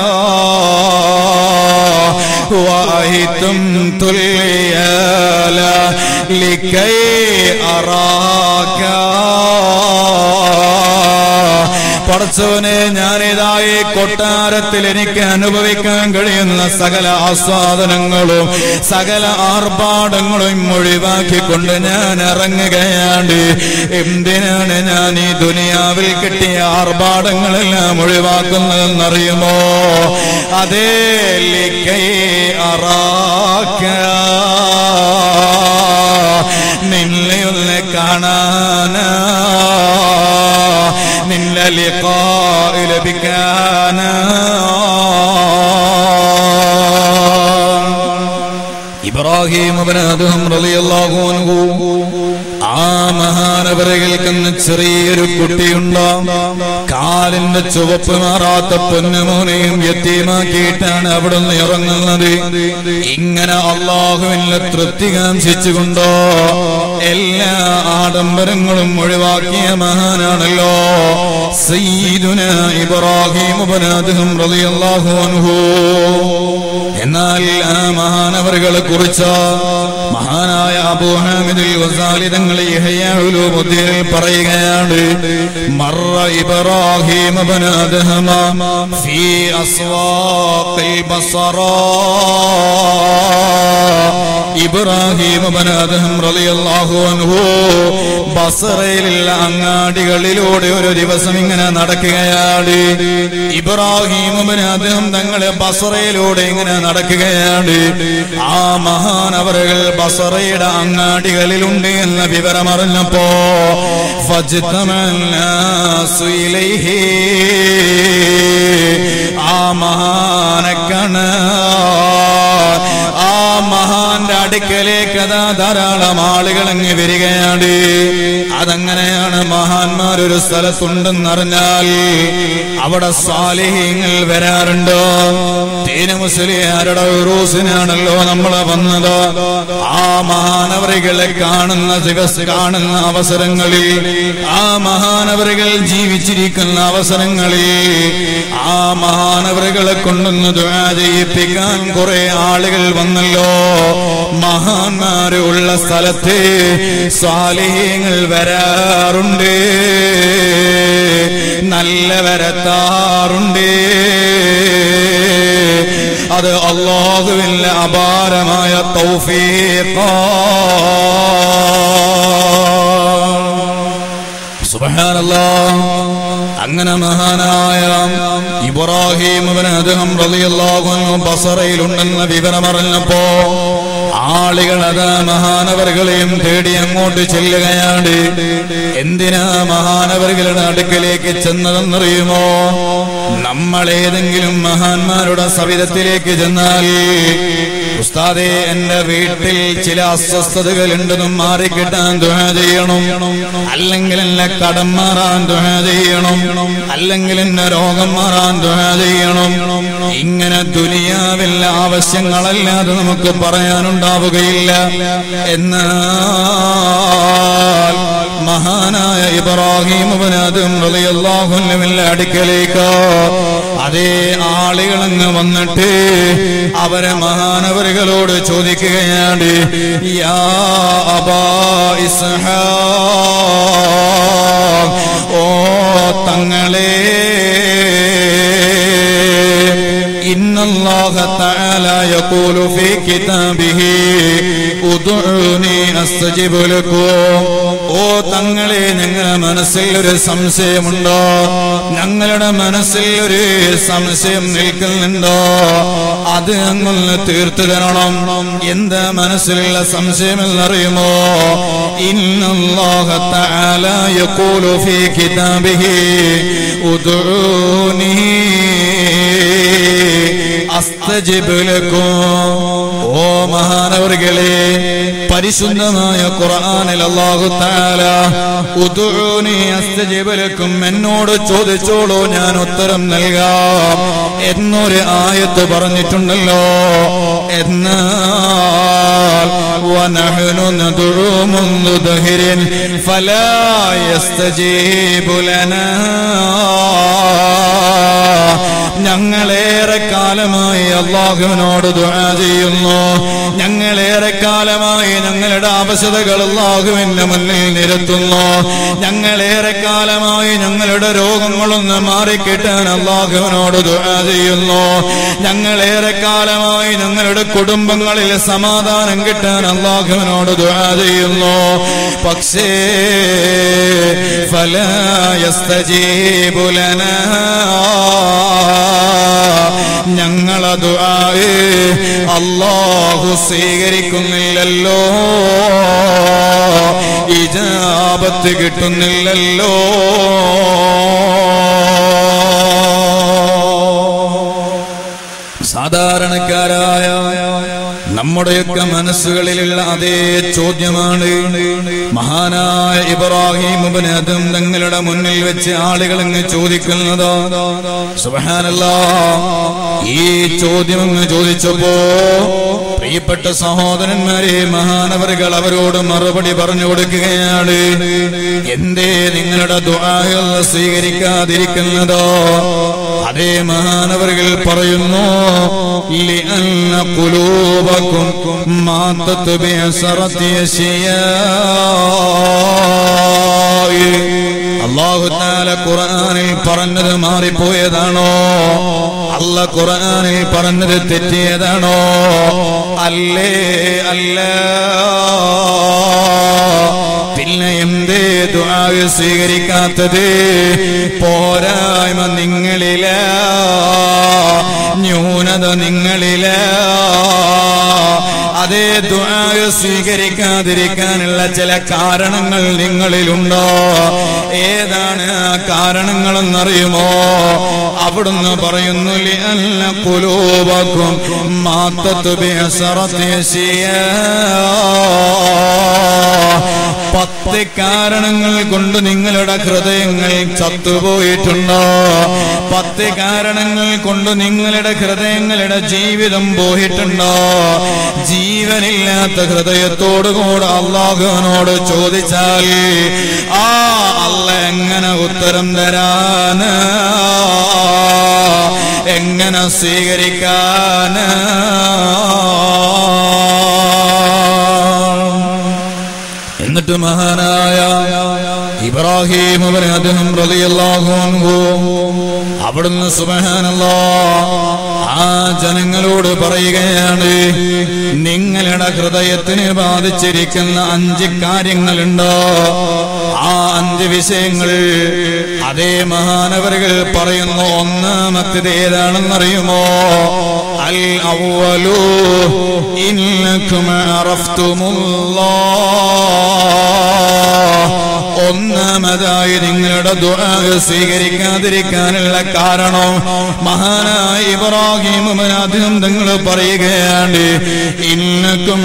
وأهتمت الليال لكي أراك. പടച്ചവനെ, ഞാനിതായി കൊട്ടാരത്തിൽ എനിക്ക് അനുഭവിക്കാൻ കഴിയുന്ന സകല ആസ്വാദനങ്ങളും സകല ആർഭാടങ്ങളും ഒഴിവാക്കിക്കൊണ്ട് ഞാൻ ഇറങ്ങുകയാണ്. എന്തിനാണ് ഞാൻ ഈ ദുനിയാവിൽ കിട്ടിയ ആർഭാടങ്ങളെല്ലാം ഒഴിവാക്കുന്നതെന്നറിയുമോ? അതേ ലികൈ അറാക, നിന്നെ ഒന്ന് കാണാനാ, നിന്റെ ലിഖാഇ ലഭിക്കാനാ. ഇബ്രാഹിം ഇബ്നു അദ്ഹം റളിയല്ലാഹു അൻഹു ആ മഹാനവറുകൾക്കെന്ന് ചെറിയൊരു കുട്ടിയുണ്ടാവും. കാലിന്റെ ചുവപ്പ് മാറാത്ത പൊന്നുമോനെയും യത്തീമാക്കിയിട്ടാണ് അവിടുന്ന് ഇറങ്ങുന്നത്. ഇങ്ങനെ അള്ളാഹുവിനെ തൃപ്തി കാംക്ഷിച്ചുകൊണ്ടോ എല്ലാ ആഡംബരങ്ങളും ഒഴിവാക്കിയ മഹാനാണല്ലോ സയ്യിദുനാ ഇബ്രാഹിം ഇബ്നു അദ്ഹം റളിയല്ലാഹു അൻഹു. എന്നാൽ ആ മഹാനവറുകളെ കുറിച്ച് മഹാനായ അബൂ ഹാമിദുൽ ഗസാലി തങ്ങൾ ഇഹ്യാ ഉലൂമുദ്ദീനിൽ പറയുകയാണ്, മറ ഇബ്രാഹിം ഇബ്നു അദ്ഹം ഫീ അസ്വാഖിൽ ബസറ. ഇബ്രാഹിം ഇബ്നു അദ്ഹം റളിയല്ലാഹു അൻഹു ബസറയിലുള്ള അങ്ങാടികളിലൂടെ ഒരു ദിവസം ഇങ്ങനെ നടക്കുകയാണ്. ഇബ്രാഹിം ഇബ്നു അദ്ഹം തങ്ങളെ ബസറയിലൂടെ ഇങ്ങനെ നടക്കുകയാണ്. ആ മഹാനവറുകൾ ബസറയുടെ അങ്ങാടികളിലുണ്ട് എന്ന വിവരം അറിഞ്ഞപ്പോ ഫജ്തമന്നാസു ഇലൈഹി, ആ മഹാനെ കാണാൻ ആ മഹാന്റെ അടുക്കലേക്ക് അതാ ധാരാളം ആളുകൾ അങ്ങ് വരികയാണ്. അതങ്ങനെയാണ് മഹാന്മാർ ഒരു സ്ഥലത്തുണ്ടെന്നറിഞ്ഞാൽ അവിടെ സാലിഹീങ്ങൾ വരാറുണ്ടോ? ദീന മുസ്ലിയാരുടെ ഉറൂസിനാണല്ലോ നമ്മളെ വന്നത്. ആ മഹാനവറുകളെ കാണുന്ന ദിവസം കാണുന്ന അവസരങ്ങളിൽ, ആ മഹാനവറുകൾ ജീവിച്ചിരിക്കുന്ന അവസരങ്ങളിൽ ആ മഹാനവറുകളെ കൊണ്ടൊന്ന് ദുആ ചെയ്യിപ്പിക്കാൻ കുറെ ആളുകൾ വന്നല്ലോ. മഹാന്മാര് ഉള്ള സ്ഥലത്ത് സാലിഹീങ്ങൾ വരാറുണ്ട്, നല്ലവരെത്താറുണ്ട്. അത് അല്ലാഹുവിന്റെ അപാരമായ തൗഫീഖാണ്. സുബ്ഹാനല്ലാഹ്. അങ്ങനെ മഹാനായ ഇബ്രാഹിം ഇബ്നു അദ്ഹം റളിയല്ലാഹു അൻഹു ബസറയിലുണ്ടെന്ന വിവരമറിഞ്ഞപ്പോ ആളുകൾ അതാ മഹാനവറുകളെയും തേടി അങ്ങോട്ട് ചെല്ലുകയാണ്. എന്തിനാ മഹാനവറുകളുടെ അടുക്കലേക്ക് ചെന്നതെന്നറിയുമോ? നമ്മൾ ഏതെങ്കിലും മഹാന്മാരുടെ സവിധത്തിലേക്ക് ചെന്നാൽ, ഉസ്താദേ എന്റെ വീട്ടിൽ ചില അസ്വസ്ഥതകൾ ഉണ്ടെന്നും മാറിക്കിട്ടാൻ ദുആ ചെയ്യണം, അല്ലെങ്കിൽ എന്നെ കടം മാറാൻ ദുആ ചെയ്യണം, അല്ലെങ്കിൽ എന്നെ രോഗം മാറാൻ ദുആ ചെയ്യണം. ഇങ്ങനെ ദുനിയാവിൽ ആവശ്യങ്ങളല്ലാതെ നമുക്ക് പറയാനുണ്ടാവുകയില്ല. എന്നാൽ മഹാനായ ഇബ്രാഹിം ഇബ്നു അദ്ഹം റളിയല്ലാഹു അൻഹുവിന്റെ അടുക്കലേക്ക് അതേ ആളുകളങ്ങ് വന്നിട്ട് അവരെ മഹാനവറുകളോട് ചോദിക്കുകയാണ്, യാ അബാ ഇസ്ഹാഖ്, ഓ തങ്ങളെ, ഇന്നല്ലാഹ തആല യഖൂലു ഫീ കിതാബിഹി ഉദ്ഉനി അസ്തജിബ് ലക്കും. ഓ തങ്ങളെ, ഞങ്ങളുടെ മനസ്സിൽ ഒരു സംശയമുണ്ടോ? ഞങ്ങളുടെ മനസ്സിൽ ഒരു സംശയം നിൽക്കുന്നുണ്ടോ? അത് അങ്ങൊന്ന് തീർത്തു തരണം. എന്താ മനസ്സിലുള്ള സംശയം എന്നറിയുമോ? ഇന്നല്ലാഹ തആല യഖൂലു ഫീ കിതാബിഹി ഉദ്ഉനി അസ്തജിബ് ലക്കും. ഓ മഹാനവറുകളെ, പരിശുദ്ധമായ ഖുർആനിൽ അല്ലാഹു തആല ഉദ്ഉനി അസ്തജിബ് ലക്കും, എന്നോട് ചോദിച്ചോളൂ ഞാൻ ഉത്തരം നൽകാം എന്നൊരു ആയത്ത് പറഞ്ഞിട്ടുണ്ടല്ലോ. എന്നാൽ വനഹ്നു നദ്ഉ മുൻദു ദഹ്രിൻ ഫലാ യസ്തജീബു ലനാ, ഞങ്ങളേറെ കാലമായി അല്ലാഹുവിനോട് ദുആ ചെയ്യുന്നു, ഞങ്ങളേറെ കാലമായി ഞങ്ങളുടെ ആവശ്യതകൾ അല്ലാഹുവിന്റെ മുന്നിൽ നിരത്തുന്നു, ഞങ്ങളേറെ കാലമായി ഞങ്ങളുടെ രോഗങ്ങളൊന്ന് മാറിക്കിട്ടാൻ അല്ലാഹുവിനോട് ദുആ ചെയ്യുന്നു, ഞങ്ങളേറെ കാലമായി ഞങ്ങളുടെ കുടുംബങ്ങളിൽ സമാധാനം കിട്ടാൻ അല്ലാഹുവിനോട് ദുആ ചെയ്യുന്നു. പക്ഷേ ഫലാ യസ്തജീബു ലനാ, ഞങ്ങളെ ദുആ അല്ലാഹു സ്വീകരിക്കുന്നില്ലല്ലോ, ഇജാബത്ത് കിട്ടുന്നില്ലല്ലോ. സാധാരണക്കാരായ നമ്മുടെയൊക്കെ മനസ്സുകളിലുള്ള അതേ ചോദ്യമാണ്. മഹാനായ ഇബ്രാഹിം ഇബ്നു അദ്ഹം തങ്ങളുടെ മുന്നിൽ വെച്ച് ആളുകൾ അങ്ങ് ചോദിക്കുന്നത്. സുബ്ഹാനല്ലാഹ്, ഈ ചോദ്യം അങ്ങ് ചോദിച്ചപ്പോ പ്രിയപ്പെട്ട സഹോദരന്മാരെ, മഹാനവറുകൾ അവരോട് മറുപടി പറഞ്ഞു കൊടുക്കുകയാണ്. എന്തേ നിങ്ങളുടെ ദുആകൾ സ്വീകരിക്കാതിരിക്കുന്നതോ? അതേ മഹാനവറുകൾ പറയുന്നു, ലിഅന്ന ഖുലൂബകും മാതത് ബിഅസറതി അശിയാ. അല്ലാഹു തആല ഖുർആനിൽ പറഞ്ഞത് മാറിപ്പോയതാണോ? അല്ലാഹു ഖുർആനിൽ പറഞ്ഞത് തെറ്റിയതാണോ? അല്ലേ അല്ല. പിന്നെ എന്തേ ദുആ സ്വീകരിക്കാത്തത്? പോരായ്മ നിങ്ങളില, ന്യൂനത നിങ്ങളില. അതേ ദുആ സ്വീകരിക്കാതിരിക്കാനുള്ള ചില കാരണങ്ങൾ നിങ്ങളിലുണ്ടോ? ഏതാണ് ആ കാരണങ്ങളെന്നറിയുമോ? അവിടുന്ന് പറയുന്നു, ലിഅന്ന ഖുലൂബകും മാതത് ബിഅസറതി അശിയാ. പത്ത് കാരണങ്ങൾ കൊണ്ട് നിങ്ങളുടെ ഹൃദയങ്ങൾ ചത്തുപോയിട്ടുണ്ടോ? പത്ത് കാരണങ്ങൾ കൊണ്ട് നിങ്ങളുടെ ഹൃദയങ്ങളുടെ ജീവിതം പോയിട്ടുണ്ടോ? ജീവനില്ലാത്ത ഹൃദയത്തോടുകൂടെ അല്ലാഹുവിനോട് ചോദിച്ചാൽ ആ അല്ലാഹ് എങ്ങനെ ഉത്തരം തരാന്, എങ്ങനെ സ്വീകരിക്കാന്? എന്നിട്ട് മഹാനായ ഇബ്രാഹിം ഇബ്നു അദ്ഹം റളിയല്ലാഹു അൻഹു അവിടുന്ന് സുബ്ഹാനല്ലാഹ് ആ ജനങ്ങളോട് പറയുകയാണ്, നിങ്ങളുടെ ഹൃദയത്തിന് ബാധിച്ചിരിക്കുന്ന അഞ്ച് കാര്യങ്ങളുണ്ടോ? ആ അഞ്ച് വിഷയങ്ങൾ അതേ മഹാനവറുകൾ പറയുന്നു. ഒന്നാമത്തേത് ഏതാണെന്നറിയുമോ? അൽ അവ്വലു ഇന്നകും അറഫ്തുമുല്ലാഹ്. ഒന്നാമതായി നിങ്ങളുടെ ദുആ സ്വീകരിക്കാതിരിക്കാനുള്ള കാരണം മഹാനായ ഇബ്രാഹിം ഇബ്നു അദ്ഹം തങ്ങൾ പറയുകയാണ്, ഇന്നകും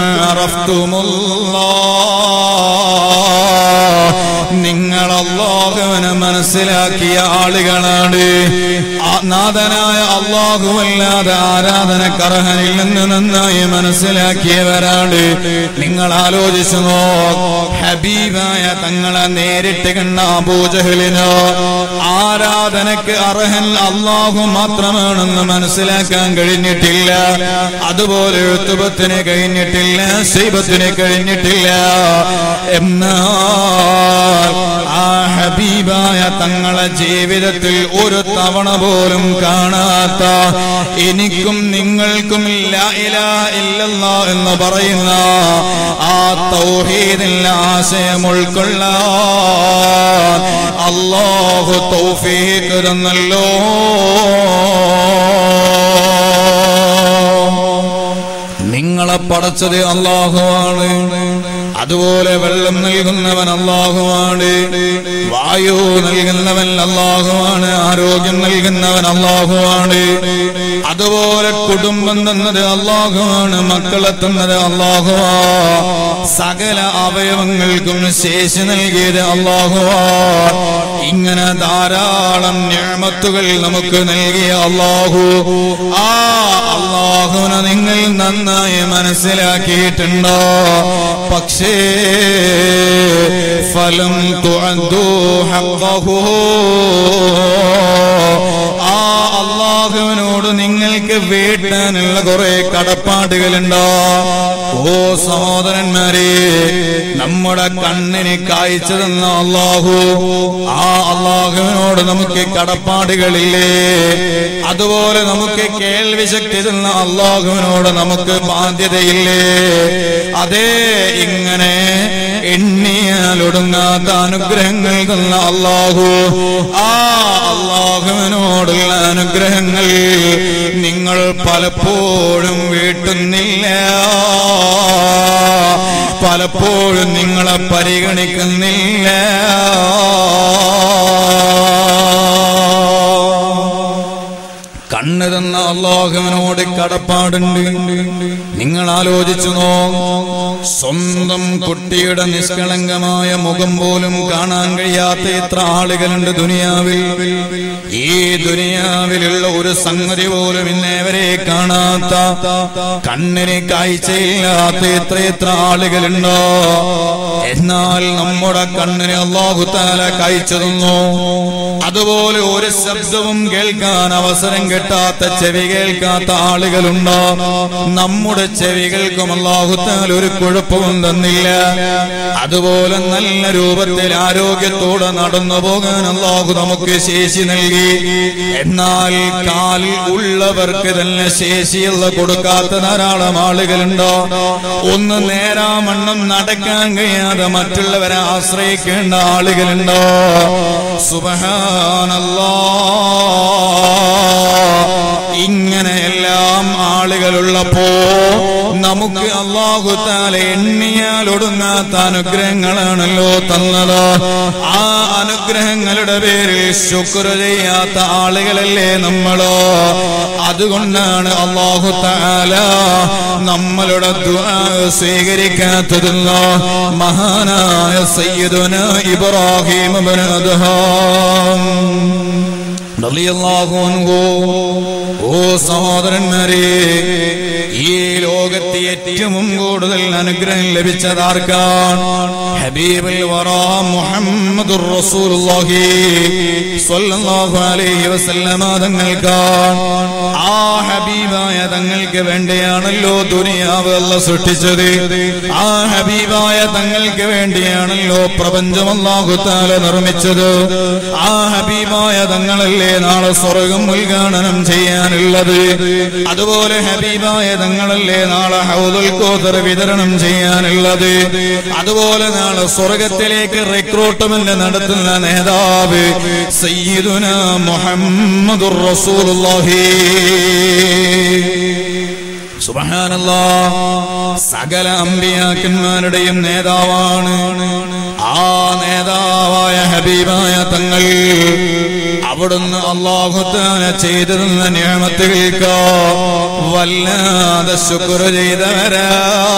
അറഫ്തുമുല്ലാഹ്. നിങ്ങൾ അല്ലാഹുവിനെ മനസ്സിലാക്കിയ ആളുകളാണ്. നാഥനായ അല്ലാഹുവല്ലാതെ ആരാധനക്കർഹനില്ലെന്ന് നന്നായി മനസ്സിലാക്കിയവരാണ്. നിങ്ങൾ ആലോചിച്ചു നോ, ഹബീബായ തങ്ങളെ നേരിട്ട് കണ്ട അബൂജഹലിനോ ആരാധനക്ക് അർഹൻ അല്ലാഹു മാത്രമാണെന്ന് മനസ്സിലാക്കാൻ കഴിഞ്ഞിട്ടില്ല. അതുപോലെ ഉത്ബത്തിന് കഴിഞ്ഞിട്ടില്ല, ശൈബത്തിന് കഴിഞ്ഞിട്ടില്ല. എന്നാൽ ആ ഹബീബായ തങ്ങളെ ജീവിതത്തിൽ ഒരു തവണ പോലും കാണാത്ത, എനിക്കും നിങ്ങൾക്കും ലാ ഇലാഹ ഇല്ലല്ലാഹ് എന്ന് പറയുന്ന ആ തൗഹീദിന്റെ ആശയം ഉൾക്കൊള്ളാൻ അല്ലാഹു തൗഫീഖ് തന്നല്ലോ. നിങ്ങളെ പടച്ചത് അല്ലാഹുവാണ്. അതുപോലെ വെള്ളം നൽകുന്നവൻ അല്ലാഹുവാണ്, വായു നൽകുന്നവൻ അല്ലാഹുവാണ്, ആരോഗ്യം നൽകുന്നവൻ അല്ലാഹുവാണ്. അതുപോലെ കുടുംബം തന്നത് അല്ലാഹുവാണ്, മക്കളെ തന്നത് അല്ലാഹുവാ. സകല അവയവങ്ങൾക്കും ശേഷി നൽകിയത് അല്ലാഹുവാ. ഇങ്ങനെ ധാരാളം നിഅമത്തുകൾ നമുക്ക് നൽകിയ അല്ലാഹു, ആ അല്ലാഹുവിനെ നിങ്ങൾ നന്നായി മനസ്സിലാക്കിയിട്ടുണ്ടോ? പക്ഷേ ഫലം തുഅദ്ദു ഹഖ്ഖഹു. ആ അല്ലാഹുവിനോട് നിങ്ങൾക്ക് വീട്ടാനുള്ള കുറെ കടപ്പാടുകളുണ്ടോ? ഓ സഹോദരന്മാരെ, നമ്മുടെ കണ്ണിന് കാഴ്ച തന്ന അല്ലാഹു, ആ അല്ലാഹുവിനോട് നമുക്ക് കടപ്പാടുകളില്ലേ? അതുപോലെ നമുക്ക് കേൾവി ശക്തി തന്ന അല്ലാഹുവിനോട് നമുക്ക് ബാധ്യതയില്ലേ? അതേ, ഇങ്ങനെ എണ്ണിയാലൊടുങ്ങാത്ത അനുഗ്രഹങ്ങൾ തന്ന അല്ലാഹു, ആ അല്ലാഹുവിനോടുള്ള അനുഗ്രഹങ്ങൾ നിങ്ങൾ പലപ്പോഴും വീട്ടുന്നില്ല, പലപ്പോഴും നിങ്ങളെ പരിഗണിക്കുന്നില്ല. കണ്ണ് തന്ന അല്ലാഹുവിനോട് കടപ്പാടുണ്ട്. നിങ്ങൾ ആലോചിച്ചു നോ, സ്വന്തം കുട്ടിയുടെ നിഷ്കളങ്കമായ മുഖം പോലും കാണാൻ കഴിയാത്ത എത്ര ആളുകളുണ്ട് ദുനിയാവിൽ. ഈ ദുനിയാവിലുള്ള ഒരു സംഗതി പോലും ഇന്നേവരെ കാണാത്ത, കണ്ണിന് കാഴ്ചയില്ലാത്ത എത്ര എത്ര ആളുകളുണ്ടോ. എന്നാൽ നമ്മുടെ കണ്ണിന് അല്ലാഹു തആല കാഴ്ച തന്നു. അതുപോലെ ഒരു ശബ്ദവും കേൾക്കാൻ അവസരം കിട്ടാത്ത, ചെവി കേൾക്കാത്ത ആളുകളുണ്ടോ. നമ്മുടെ ചെവികൾക്കും അല്ലാഹു തആല ഒരു കുഴപ്പവും തന്നില്ല. അതുപോലെ നല്ല രൂപത്തിൽ ആരോഗ്യത്തോടെ നടന്നു പോകാൻ അല്ലാഹു നമുക്ക് ശേഷി നൽകി. എന്നാൽ കാലിൽ ഉള്ളവർക്ക് തന്നെ ശേഷിയുള്ള കൊടുക്കാത്ത ധാരാളം ആളുകളുണ്ടോ. ഒന്ന് നേരാമണ്ണം നടക്കാൻ കഴിയാതെ മറ്റുള്ളവരെ ആശ്രയിക്കേണ്ട ആളുകളുണ്ടോ. സുബ്ഹാനല്ലാഹ്. ഇങ്ങനെയെല്ലാം ആളുകളുള്ളപ്പോ നമുക്ക് അല്ലാഹു തആല എണ്ണിയാൽ ഒടുങ്ങാത്ത അനുഗ്രഹങ്ങളാണല്ലോ തന്നത്. ആ അനുഗ്രഹങ്ങളുടെ പേരിൽ ശുക്ർ ചെയ്യാത്ത ആളുകളല്ലേ നമ്മളോ. അതുകൊണ്ടാണ് അല്ലാഹു തആല നമ്മളുടെ ദുആ സ്വീകരിക്കാത്തതെന്ന് മഹാനായ സയ്യിദുനാ ഇബ്രാഹിം ഇബ്നു അദ്ഹാം റളിയല്ലാഹു അൻഹു. ഓ സഹോദരന്മാരെ, ഈ ലോകത്ത് ഏറ്റവും കൂടുതൽ അനുഗ്രഹം ലഭിച്ചതാർക്കാണ്? ഹബീബുൽ വറാ മുഹമ്മദുർ റസൂലുള്ളാഹി സ്വല്ലല്ലാഹു അലൈഹി വസല്ലമ തങ്ങൾക്കാണ്. ആ ഹബീബായ തങ്ങൾക്ക് വേണ്ടിയാണല്ലോ ദുനിയാവ് അല്ലാഹു സൃഷ്ടിച്ചത്. ആ ഹബീബായ തങ്ങൾക്ക് വേണ്ടിയാണല്ലോ പ്രപഞ്ചം അല്ലാഹു തആല നിർമ്മിച്ചത്. ആ ഹബീബായ തങ്ങളല്ലേ നാളെ സ്വർഗ്ഗം ഉദ്ഘാടനം ചെയ്യാനുള്ളത്. അതുപോലെ ഹബീബായ തങ്ങളല്ലേ നാളെ ഹൗദുൽ കൗസർ വിതരണം ചെയ്യാനുള്ളത്. അതുപോലെ നാളെ സ്വർഗ്ഗത്തിലേക്ക് റിക്രൂട്ട്മെന്റ് നടത്തുന്ന നേതാവ് സയ്യിദുനാ മുഹമ്മദുർ റസൂലുള്ളാഹി. സുബ്ഹാനല്ലാഹ്. സകല അമ്പിയാക്കന്മാരുടെയും നേതാവാണ്. ആ നേതാവായ ഹബീബായ തങ്ങൾ അവിടുന്ന് അല്ലാഹു തആല ചെയ്തു തന്ന നിഅമത്തുകൾക്ക് വല്ലാതെ ശുക്ർ ചെയ്തവരാ.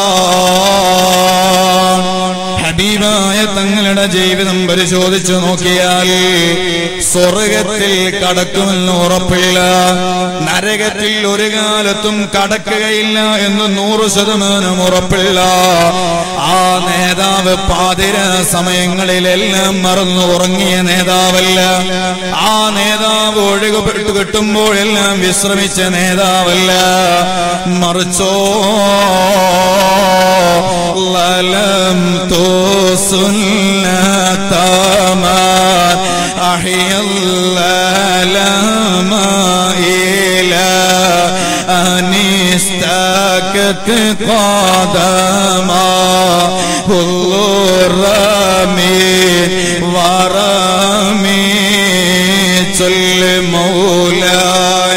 ഹബീബായ തങ്ങളുടെ ജീവിതം പരിശോധിച്ചു നോക്കിയാൽ സ്വർഗത്തിൽ കടക്കുമെന്ന് ഉറപ്പില്ല, നരകത്തിൽ ഒരു കാലത്തും കടക്കുകയില്ല എന്ന് നൂറ് ശതമാനം ഉറപ്പില്ല. ആ നേതാവ് പാതിര സമയങ്ങളിലെല്ലാം മറന്നു ഉറങ്ങിയ നേതാവല്ല. ആ നേതാവ് ഒഴുകപ്പെട്ടു കിട്ടുമ്പോഴെല്ലാം വിശ്രമിച്ച നേതാവല്ല. മറിച്ചോ ലലം തോ സുന്നതമാൻ അഹിയല്ലലമ ഇലാ അനിസ്തകത് ഖദമാ ഹുറമി വറമി ചൊല്ല മൗലായ.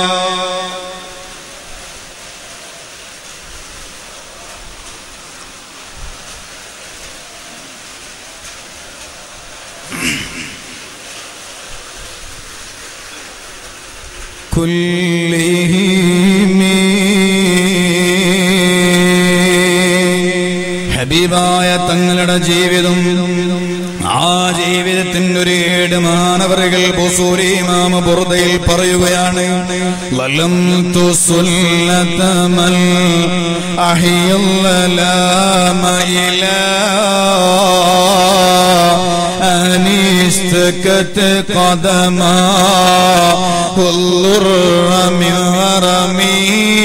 ഹബീബായ തങ്ങളുടെ ജീവിതം, ആ ജീവിതത്തിന്റെ ഒരു ഏട് മാനവറുകൾ ബുസൂരി ഇമാം ബുർദയിൽ പറയുകയാണ്. ലലം തുസുല്ലതമൽ അഹിയല്ലലാമ ഇലാ അനിസ്തകത് ഖദമാ ഹുർറമി വറമി.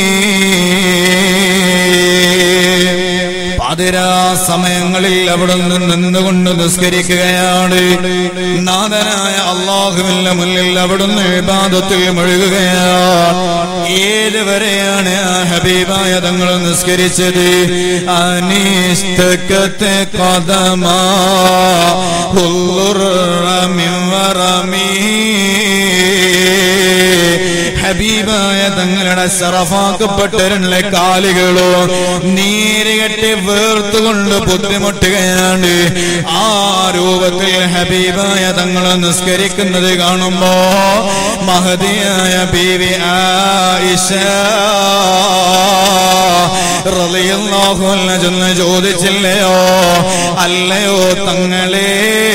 പാതിരാ സമയങ്ങളിൽ അവിടെ നിന്നുകൊണ്ട് നിസ്കരിക്കുകയാണ്. നാഥനായ അല്ലാഹുവിന്റെ മുന്നിൽ അവിടുന്ന് ഇബാദത്തിൽ മുഴുകുകയാണ്. ഏതുവരെയാണ് ആ ഹബീബായ തങ്ങൾ നിസ്കരിച്ചത്? അനിസ്തകത് ഖദമാ ഹുർറമി വറമി. ഹബീബായ തങ്ങളുടെ ശറഫാക്കപ്പെട്ടവരുടെ കാലുകളോ നീരുകെട്ടി വേർത്തുകൊണ്ട് ബുദ്ധിമുട്ടുകയാണ്. ആ രൂപത്തിൽ ഹബീബായ തങ്ങൾ നിസ്കരിക്കുന്നത് കാണുമ്പോ മഹദിയായ ബീവി ആയിഷ റളിയല്ലാഹു അൻഹ ചോദിച്ചില്ലയോ, അല്ലയോ തങ്ങളെ,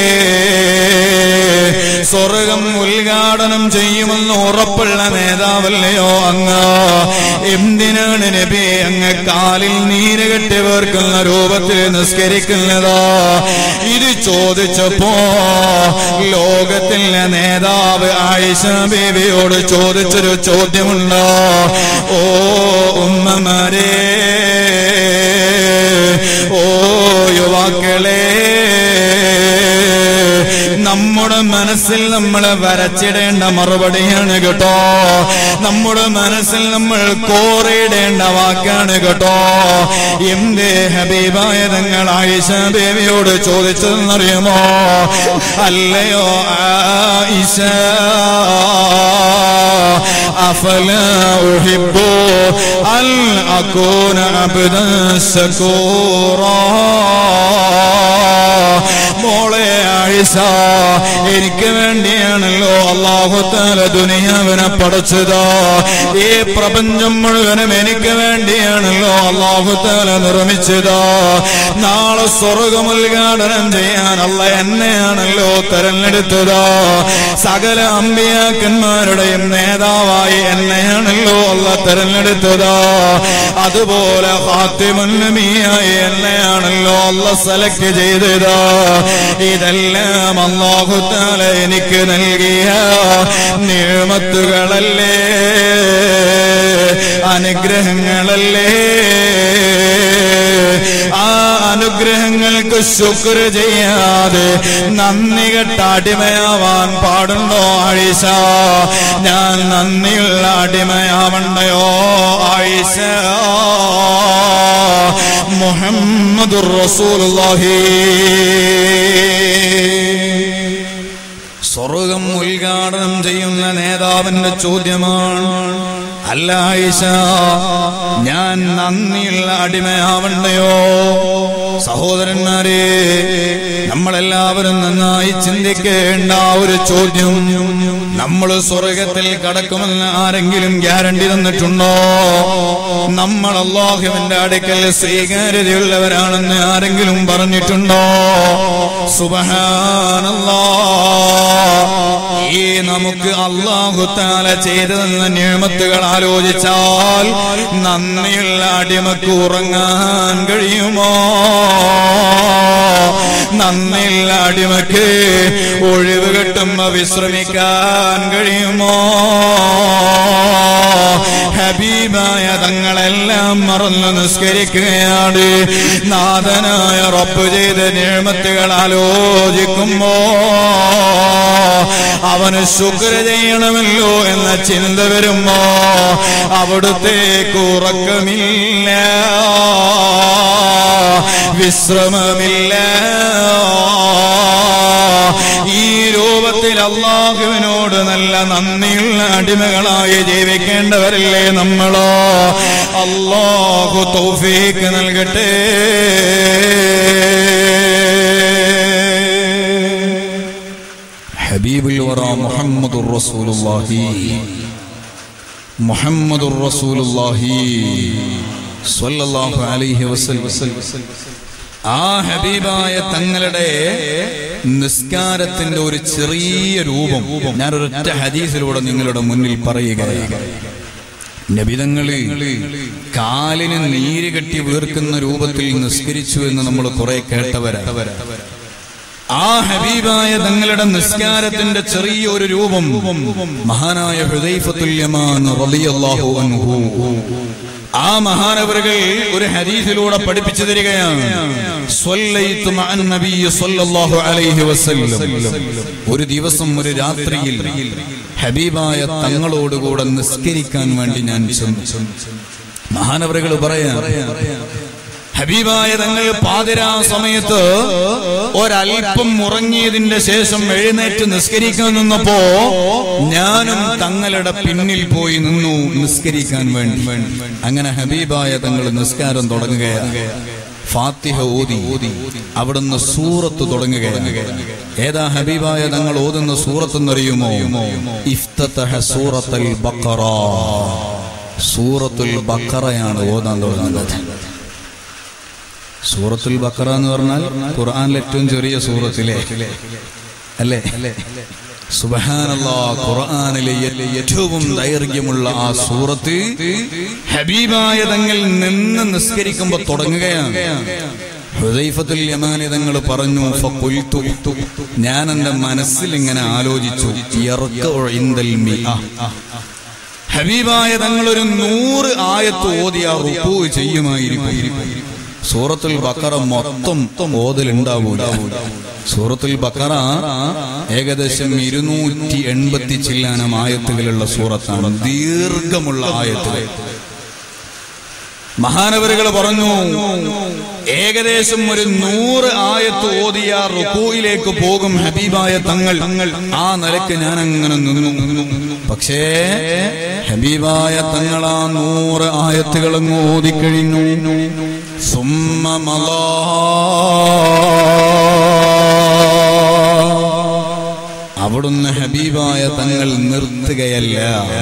സ്വർഗം ഉദ്ഘാടനം ചെയ്യുമെന്ന് ഉറപ്പുള്ള നേതാവല്ലയോ അങ്ങ്, എന്തിനാണ് നബി അങ്ങ് കാലിൽ നീര് കെട്ടി വേർക്കുന്ന രൂപത്തിൽ നിസ്കരിക്കുന്നത്? ഇത് ചോദിച്ചപ്പോ ലോകത്തിലെ നേതാവ് ആയിഷ ബീവിയോട് ചോദിച്ചൊരു ചോദ്യമുണ്ട്. ഓ ഉമ്മമാരെ, ഓ യുവാക്കളെ, നമ്മുടെ മനസ്സിൽ നമ്മൾ വരച്ചിടേണ്ട മറുപടിയാണ് കേട്ടോ. നമ്മുടെ മനസ്സിൽ നമ്മൾ കോറിയിടേണ്ട വാക്കാണ് കേട്ടോ. എന്തേ ഹബീബായ തങ്ങൾ ആയിഷ ബീവിയോട് ചോദിച്ചതെന്നറിയുമോ? അല്ലയോ ആയിഷ, അഫലാ ഉഹിബ്ബു അൻ അകൂന അബ്ദൻ ശകൂറാ. മോളെ ആയിഷ, എനിക്ക് വേണ്ടിയാണല്ലോ അല്ലാഹു തആല ദുനിയാവിനെ പടച്ചത്. ഈ പ്രപഞ്ചം മുഴുവനും എനിക്ക് വേണ്ടിയാണല്ലോ അല്ലാഹു തആല നിർമ്മിച്ചത്. നാളെ സ്വർഗ്ഗം ഉദ്ഘാടനം ചെയ്യാൻ അല്ലാഹ് എന്നെയാണല്ലോ തെരഞ്ഞെടുത്തത്. സകല അമ്പിയാക്കന്മാരുടെയും നേതാവായി എന്നെയാണല്ലോ അല്ലാഹ് തെരഞ്ഞെടുത്തത്. അതുപോലെ ഖാതിമുൻ നബിയായി എന്നെയാണല്ലോ അല്ലാഹ് സെലക്ട് ചെയ്തത്. ഇതെല്ലാം അല്ലാഹു തആല എനിക്ക് നൽകിയ നിഅമത്തുകളല്ലേ, അനുഗ്രഹങ്ങളല്ലേ. ആ അനുഗ്രഹങ്ങൾക്ക് ശുക്ർ ചെയ്യാതെ നന്ദി കെട്ട അടിമയാവാൻ പാടുണ്ടോ ആയിഷ? ഞാൻ നന്ദിയുള്ള അടിമയാവണ്ടയോ ആയിഷ? മുഹമ്മദുർ റസൂലുള്ളാഹി. സ്വർഗം ഉദ്ഘാടനം ചെയ്യുന്ന നേതാവിന്റെ ചോദ്യമാണ്, അല്ല ആയിഷ, ഞാൻ നന്ദിയുള്ള അടിമയാവണ്ടയോ? സഹോദരന്മാരെ, നമ്മളെല്ലാവരും നന്നായി ചിന്തിക്കേണ്ട ഒരു ചോദ്യം. നമ്മൾ സ്വർഗത്തിൽ കടക്കുമെന്ന് ആരെങ്കിലും ഗ്യാരണ്ടി തന്നിട്ടുണ്ടോ? നമ്മൾ അല്ലാഹുവിന്റെ അടുക്കൽ സ്വീകാര്യതയുള്ളവരാണെന്ന് ആരെങ്കിലും പറഞ്ഞിട്ടുണ്ടോ? സുബ്ഹാനല്ലാഹ്. ഈ നമുക്ക് അല്ലാഹു തആല ചെയ്തതെന്ന നിഅമത്തുകൾ ആലോചിച്ചാൽ നന്ദിയുള്ള അടിമക്ക് ഉറങ്ങാൻ കഴിയുമോ? നന്ദിയുള്ള അടിമക്ക് ഒഴിവ് കിട്ടുമ്പോ വിശ്രമിക്കാൻ കഴിയുമോ? ഹബീബായ തങ്ങളെല്ലാം മറന്നു നിസ്കരിക്കുകയാണ്. നാഥനായ റബ്ബ് ചെയ്ത നിഅമത്തുകൾ ആലോചിക്കുമ്പോ അവന് ശുക്ർ ചെയ്യണമല്ലോ എന്ന ചിന്ത വരുമ്പോ അവിടുത്തേക്ക് ഉറക്കമില്ല, വിശ്രമമില്ല. ഈ രൂപത്തിൽ അല്ലാഹുവിനോട് നല്ല നന്ദിയുള്ള അടിമകളായി ജീവിക്കേണ്ടവരല്ലേ നമ്മളോ? അല്ലാഹു തൗഫീഖ് നൽകട്ടെ. ഹബീബുൽ വറ മുഹമ്മദുർ റസൂലുള്ളാഹി, മുഹമ്മദുർ റസൂലുള്ളാഹി സ്വല്ലല്ലാഹു അലൈഹി വസല്ലം. ആ ഹബീബായ തങ്ങളുടെ നിസ്കാരത്തിന്റെ ഒരു ചെറിയ രൂപം ഞാനൊരൊറ്റ ഹദീസിലൂടെ നിങ്ങളുടെ മുന്നിൽ പറയുകയാണ്. നബിതങ്ങള് കാലിന് നീര് കെട്ടി വീർക്കുന്ന രൂപത്തിൽ നിസ്കരിച്ചു എന്ന് നമ്മൾ കുറെ കേട്ടവരാണ്. ആ ഹബീബായ തങ്ങളുടെ നിസ്കാരത്തിന്റെ ചെറിയൊരു രൂപം മഹാനായ ഹുദൈഫത്തുൽ യമാൻ റളിയല്ലാഹു അൻഹു, ആ മഹാനവറുകൾ ഒരു ഹദീസിലൂടെ പഠിപ്പിച്ചു തരികയാണ്. സ്വല്ലൈതു മഅൻ നബിയ്യി സ്വല്ലല്ലാഹു അലൈഹി വസല്ലം. ഒരു ദിവസം ഒരു രാത്രിയിൽ ഹബീബായ തങ്ങളോടുകൂടെ നിസ്കരിക്കാൻ വേണ്ടി ഞാൻ ചെന്നു. മഹാനവറുകൾ പറയാ, ഹബീബായ തങ്ങൾ പാതിരാ സമയത്ത് ഒരൽപ്പം ഉറങ്ങിയതിന്റെ ശേഷം എഴുന്നേറ്റ് നിസ്കരിക്കാൻ നിന്നപ്പോ ഞാനും തങ്ങളുടെ പിന്നിൽ പോയി നിന്നു നിസ്കരിക്കാൻ വേണ്ടി. അങ്ങനെ ഹബീബായ തങ്ങൾ നിസ്കാരം തുടങ്ങുകയാണ്. ഫാത്തിഹ ഓതി അവിടുന്ന് സൂറത്ത് തുടങ്ങുകയാണ്. ഏതാ ഹബീബായ തങ്ങൾ ഓതുന്ന സൂറത്തെന്നറിയുമോ? ഇഫ്തതഹ സൂറത്തുൽ ബഖറ. സൂറത്തുൽ ബഖറയാണ് ഓതാൻ തുടങ്ങുന്നത്. സൂറത്തുൽ ബഖറ എന്ന് പറഞ്ഞാൽ ഖുർആനിലെ ഏറ്റവും ചെറിയ സൂറത്തിലെ അല്ലേ? സുബ്ഹാനല്ലാഹ്, ഖുർആനിലെ ഏറ്റവും ദൈർഘ്യമുള്ള ആ സൂറത്ത് ഹബീബായ തങ്ങൾ നിന്ന് നിസ്കരിക്കുമ്പോൾ തുടങ്ങുകയാണ്. ഹുദൈഫത്തുൽ യമാനി തങ്ങൾ പറഞ്ഞു, ഫഖുൽതു, ഞാൻ എന്റെ മനസ്സിൽ ഇങ്ങനെ ആലോചിച്ചു, യർകഉ ഇൻദൽ മിഅ. ഹബീബായ തങ്ങൾ ഒരു നൂറ് ആയത്ത് ഓതിയ റുകൂ ചെയ്യുമായിരിക്കും. സൂറത്തുൽ ബഖറ മൊത്തം ഓതലുണ്ടാവൂല. സൂറത്തുൽ ബഖറ ഏകദേശം ഇരുന്നൂറ്റി എൺപത്തി ചില്ലാനം ആയത്തുകളുള്ള സൂറത്താണ്, ദീർഘമുള്ള ആയത്തുകൾ. മഹാനവറുകൾ പറഞ്ഞു, ഏകദേശം ഒരു നൂറ് ആയത്ത് ഓതിയ റുകൂയിലേക്ക് പോകും ഹബീബായ തങ്ങൾ. ആ നിലക്ക് ഞാൻ അങ്ങനെ നിന്നു. പക്ഷേ ഹബീബായ തങ്ങൾ ആ നൂറ് ആയത്തുകളങ്ങ് ഓതിക്കഴിഞ്ഞു. സുമ്മ മളാ, അവിടുന്ന് ഹബീബായ തങ്ങൾ നിർത്തുകയല്ല.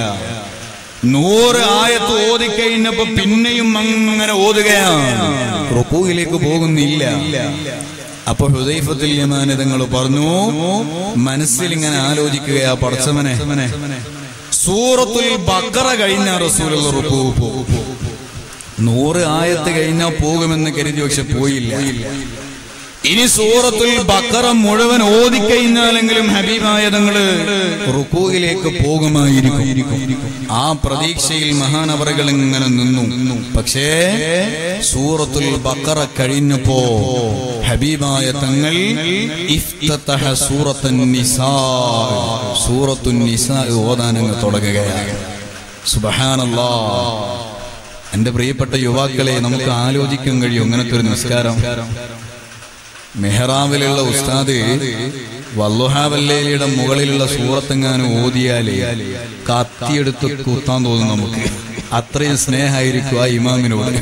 നൂറ് ആയത്ത് ഓതിക്കഴിഞ്ഞപ്പോ പിന്നെയും അങ്ങനെ ഓതുകയാണ്, റുകൂയിലേക്ക് പോകുന്നില്ല. അപ്പൊ ഹുദൈഫത്തുൽ യമാനി തങ്ങൾ പറഞ്ഞു, മനസ്സിൽ ഇങ്ങനെ ആലോചിക്കുകയാ, പടച്ചവനെ സൂറത്തുൽ ബഖറ കഴിഞ്ഞ റസൂലുള്ള റുകൂ പോകും. നൂറ് ആയത്ത് കഴിഞ്ഞാൽ പോകുമെന്ന് കരുതി, പക്ഷെ പോയില്ല. ഇനി സൂറത്തുൽ ബഖറ മുഴുവൻ ഓതിക്കഴിഞ്ഞാലെങ്കിലും ഹബീബായ തങ്ങള് റുകൂയിലേക്ക് പോകുമായിരിക്കും. ആ പ്രതീക്ഷയിൽ മഹാനവറുകൾ ഇങ്ങനെ നിന്നു. പക്ഷേ സൂറത്തുൽ ബഖറ കഴിഞ്ഞപ്പോ ഹബീബായ തങ്ങൾ ഇഫ്തതഹ സൂറത്തുൻ നിസാ, സൂറത്തുൻ നിസാ ഓതാനങ്ങ് തുടങ്ങുകയാണ്. സുബ്ഹാനല്ലാഹ്. എന്റെ പ്രിയപ്പെട്ട യുവാക്കളെ, നമുക്ക് ആലോചിക്കാൻ കഴിയും ഇങ്ങനത്തെ ഒരു നിസ്കാരം. മെഹ്റാബിലുള്ള ഉസ്താദ് വല്ലുഹാ വല്ലൈലിയുടെ മുകളിലുള്ള സൂറത്തെങ്ങാനും ഓതിയാലേ കത്തിയെടുത്ത് കുത്താൻ തോന്നും നമുക്ക്. അത്രയും സ്നേഹമായിരിക്കും ആ ഇമാമിനോട്.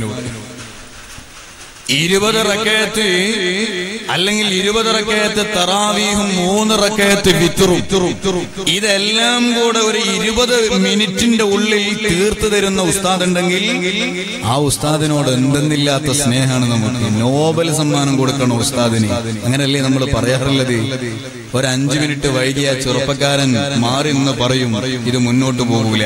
ഇരുപത് റക്കഅത്ത് അല്ലെങ്കിൽ ഇരുപത് റക്കഅത്ത് തറാവീഹും മൂന്ന് റക്കഅത്ത് വിത്റും, ഇതെല്ലാം കൂടെ ഒരു ഇരുപത് മിനിറ്റിന്റെ ഉള്ളിൽ തീർത്തു തരുന്ന ഉസ്താദ് ഉണ്ടെങ്കിൽ ആ ഉസ്താദിനോട് എന്തെന്നില്ലാത്ത സ്നേഹമാണ് നമുക്ക്. നോബൽ സമ്മാനം കൊടുക്കണം ഉസ്താദിന്. അങ്ങനെയല്ലേ നമ്മൾ പറയാറുള്ളത്? ഒരു അഞ്ചു മിനിറ്റ് വൈകിയ ചെറുപ്പക്കാരൻ മാറി നിന്ന് പറയും, ഇത് മുന്നോട്ട് പോകൂല.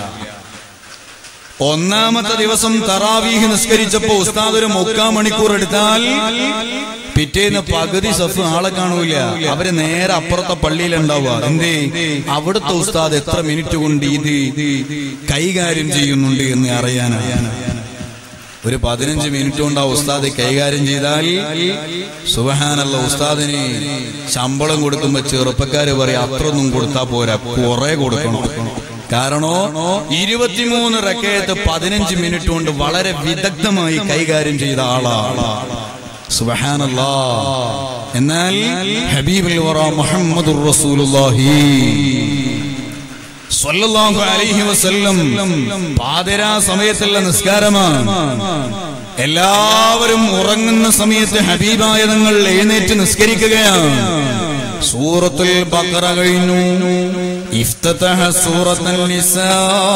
ഒന്നാമത്തെ ദിവസം തറാവീഹ് നിസ്കരിച്ചപ്പോ ഉസ്താദ് ഒരു മുക്കാൽ മണിക്കൂർ എടുത്താൽ പിറ്റേന്ന് പകുതി സഫ് ആളെ കാണൂല. അവര് നേരെ അപ്പുറത്തെ പള്ളിയിലുണ്ടാവുക. എന്തേ? അവിടുത്തെ ഉസ്താദ് എത്ര മിനിറ്റ് കൊണ്ട് ഇത് കൈകാര്യം ചെയ്യുന്നുണ്ട് എന്ന് അറിയാനാണ്. ഒരു പതിനഞ്ച് മിനിറ്റ് കൊണ്ട് ആ ഉസ്താദ് കൈകാര്യം ചെയ്താൽ സുബ്ഹാനല്ലാഹ്, ഉസ്താദിന് ശമ്പളം കൊടുക്കുമ്പോ ചെറുപ്പക്കാര് പറയും, അത്രയൊന്നും കൊടുത്താ പോരാ, കുറെ കൊടുക്കണം. കാരണോ ഇരുപത്തിമൂന്ന് റക്കഅത്ത് പതിനഞ്ച് മിനിറ്റ് കൊണ്ട് വളരെ വിദഗ്ധമായി കൈകാര്യം ചെയ്ത ആളാണ്. സുബ്ഹാനല്ലാഹ്. എന്നാൽ ഹബീബുൽ വറ മുഹമ്മദുർ റസൂലുള്ളാഹി സ്വല്ലല്ലാഹു അലൈഹി വസല്ലം പാതിരാ സമയത്തുള്ള നിസ്കാരമാണ്. എല്ലാവരും ഉറങ്ങുന്ന സമയത്ത് ഹബീബായ തങ്ങൾ എഴുന്നേറ്റ് നിസ്കരിക്കുകയാണ്. സൂറത്തുൽ ബഖറ കഴിഞ്ഞു. ഇഫ്തതഹ സൂറത്തുൽ നിസാ,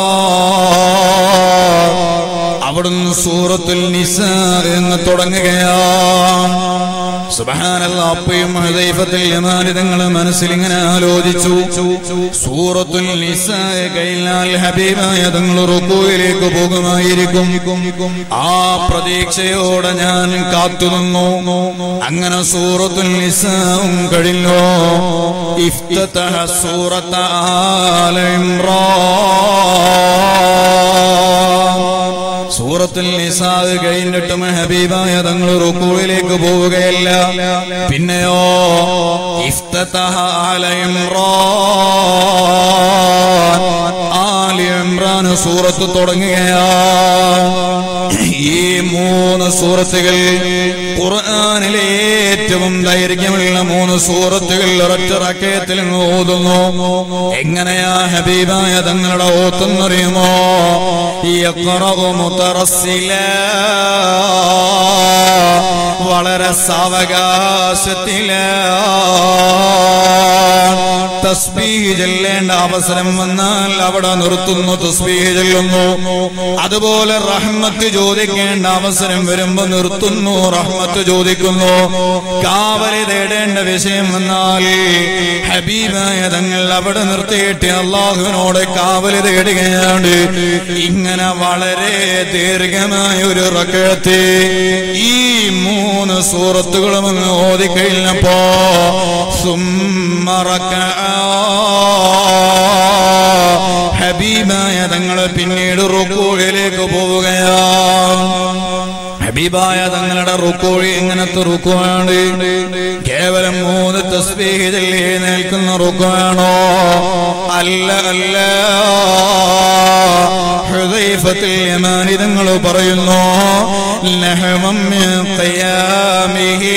അവിടുന്ന് സൂറത്തുൽ നിസാ എന്ന് തുടങ്ങുകയാണ്. സുബ്ഹാനല്ലാഹ്. അപ്പയും ഹുദൈഫത്തുൽ യമാനി തങ്ങൾ മനസ്സിൽ ഇങ്ങനെ ആലോചിച്ചു, സൂറത്തുൽ നിസാ കഴിഞ്ഞാൽ ഹബീബായ തങ്ങൾ റുകൂയിലേക്ക് പോകുമായിരിക്കും. ആ പ്രതീക്ഷയോടെ ഞാൻ കാത്തുനിന്നു. അങ്ങനെ സൂറത്തുൽ നിസാ കഴിഞ്ഞു. ഇഫ്തതഹ സൂറത്ത ആല ഇംറാൻ, സൂറത്തുൽ നിസാ കഴിഞ്ഞിട്ടും ഹബീബായ തങ്ങൾ റുകൂയിലേക്ക് പോവുകയല്ല. പിന്നെയോ ഇഫ്തതഹ ആല ഇംറാൻ, ആല ഇമ്രാൻ സൂറത്ത് തുടങ്ങുകയാണ്. ഈ മൂന്ന് സൂറത്തുകൾ ഖുർആനിലെ ഏറ്റവും ദൈർഘ്യമുള്ള മൂന്ന് സൂറത്തുകൾ ഒരൊറ്റ റക്അത്തിൽ ഓതുന്നു. എങ്ങനെയാ ഹബീബായ തങ്ങളുടെ ഓത്തെന്നറിയുമോ? യഖറഉ മുതറസ്സിലാ, വളരെ സാവകാശത്തിലാ. തസ്ബീഹ് ചൊല്ലേണ്ട അവസരം വന്നാൽ അവിടെ നിർത്തുന്നു, തസ്ബീഹ് ചൊല്ലുന്നു. അതുപോലെ റഹ്മത്ത് ചോദിക്കേണ്ട അവസരം വരുമ്പോ നിർത്തുന്നു, റഹ്മത്ത് ചോദിക്കുന്നു. കാവല് തേടേണ്ട വിഷയം വന്നാൽ ഹബീബായ തങ്ങൾ അവിടെ നിർത്തിയിട്ട് അള്ളാഹുവിനോട് കാവല് തേടുകയാണ്. ഇങ്ങനെ വളരെ ദീർഘമായ ഒരു റക്അത്ത് ഈ മൂന്ന് സൂറത്തുകളും അങ്ങ് ഓതിക്കഴിഞ്ഞപ്പോ സുമ്മ റക്അ, ഹബീബായ തങ്ങള് പിന്നീട് റുകൂഇലേക്ക് പോവുകയാണ്. ഹബീബായ തങ്ങളുടെ റുക്കൂ എങ്ങനത്തെ റുക്കുവാണ്? കേവലം മൂന്ന് തസ്ബീഹ് ചൊല്ലി എഴുന്നേൽക്കുന്ന റുക്കുവാണോ? അല്ല അല്ല. ഹുദൈഫത്തുൽ യമാനി തങ്ങൾ പറയുന്നു, ലഹമം മിൻ ഖിയാമിഹി.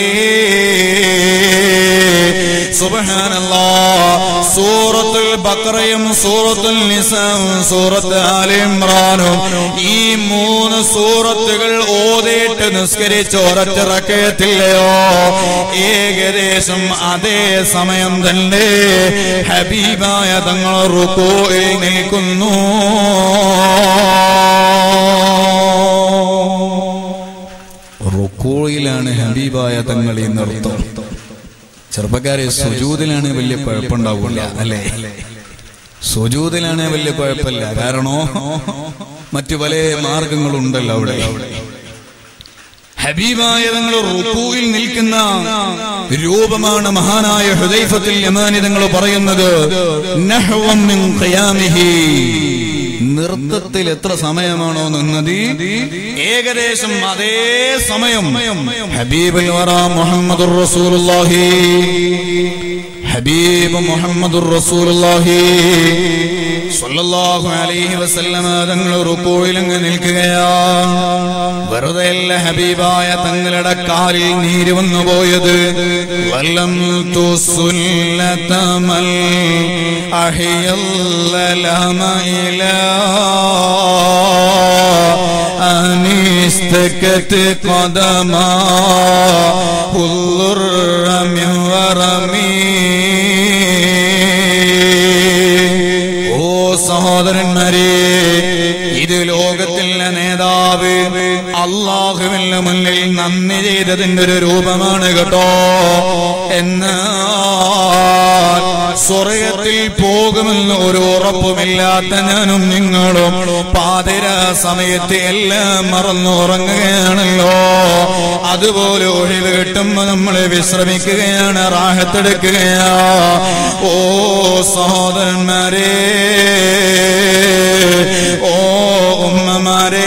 സുബ്ഹാനല്ലാഹ്. സൂറത്തുൽ ബഖറയും സൂറത്തുൽ നിസാഉം സൂറത്ത് ആലി ഇംറാനും ഈ മൂന്ന് സൂറത്തുകൾ ഓതിയിട്ട് നിസ്കരിച്ച ഒരൊറ്റ റക്അത്തില്ലയോ, ഏകദേശം അതേ സമയം തന്നെ ഹബീബായ തങ്ങൾ റുകൂഇൽ നിൽക്കുന്നു. റുകൂഇലാണ് ഹബീബായ തങ്ങൾ ഈ നിർത്തം. ചെറുപ്പക്കാരെ, സുജൂദിലാണ് വലിയ കുഴപ്പമുണ്ടാവില്ല അല്ലേ? സുജൂദിലാണ് വലിയ കുഴപ്പമില്ല. കാരണോ മറ്റു പല മാർഗങ്ങളുണ്ടല്ലോ അവിടെ. ഹബീബായ തങ്ങൾ റുകൂഇൽ നിൽക്കുന്ന രൂപമാണ് മഹാനായ ഹുദൈഫത്തുൽ യമാനി തങ്ങൾ പറയുന്നത്. നഹ്വം മിൻ ഖിയാമിഹി, നൃത്തത്തിൽ എത്ര സമയമാണോ നിന്നത് ഏകദേശം അതേ സമയം ഹബീബുൽ വറാ മുഹമ്മദുർ റസൂലുള്ളാഹി, ഹബീബ് മുഹമ്മദുർ റസൂലുള്ളാഹി സ്വല്ലല്ലാഹു അലൈഹി വസല്ലമ തങ്ങൾ റുകൂഇൽ അങ്ങ് നിൽക്കുകയാണ്. വെറുതെയല്ല ഹബീബായ തങ്ങളുടെ കാലിൽ നീര് വന്നു പോയത്. വലം തുസുല്ലതമൽ അഹിയല്ലലമ ഇലാ അനിസ്തകത് ഖദമാ ഉൽറുറ മിൻ വറമി. സഹോദരന്മാരെ, ഇത് ലോകത്തിലെ നേതാവ് അള്ളാഹുവിന്റെ മുന്നിൽ നന്ദി ചെയ്തതിന്റെ ഒരു രൂപമാണ് കേട്ടോ. എന്നാൽ സ്വർഗത്തിൽ പോകുമെന്ന് ഒരു ഉറപ്പുമില്ലാത്ത ഞാനും നിങ്ങളും പാതിരാ സമയത്ത് എല്ലാം മറന്നുറങ്ങുകയാണല്ലോ. അതുപോലെ ഒഴിവ് കിട്ടുമ്പോ നമ്മൾ വിശ്രമിക്കുകയാണ്, റാഹത്തെടുക്കുകയാ. ഓ സഹോദരന്മാരെ, ഓ ഉമ്മമാരെ,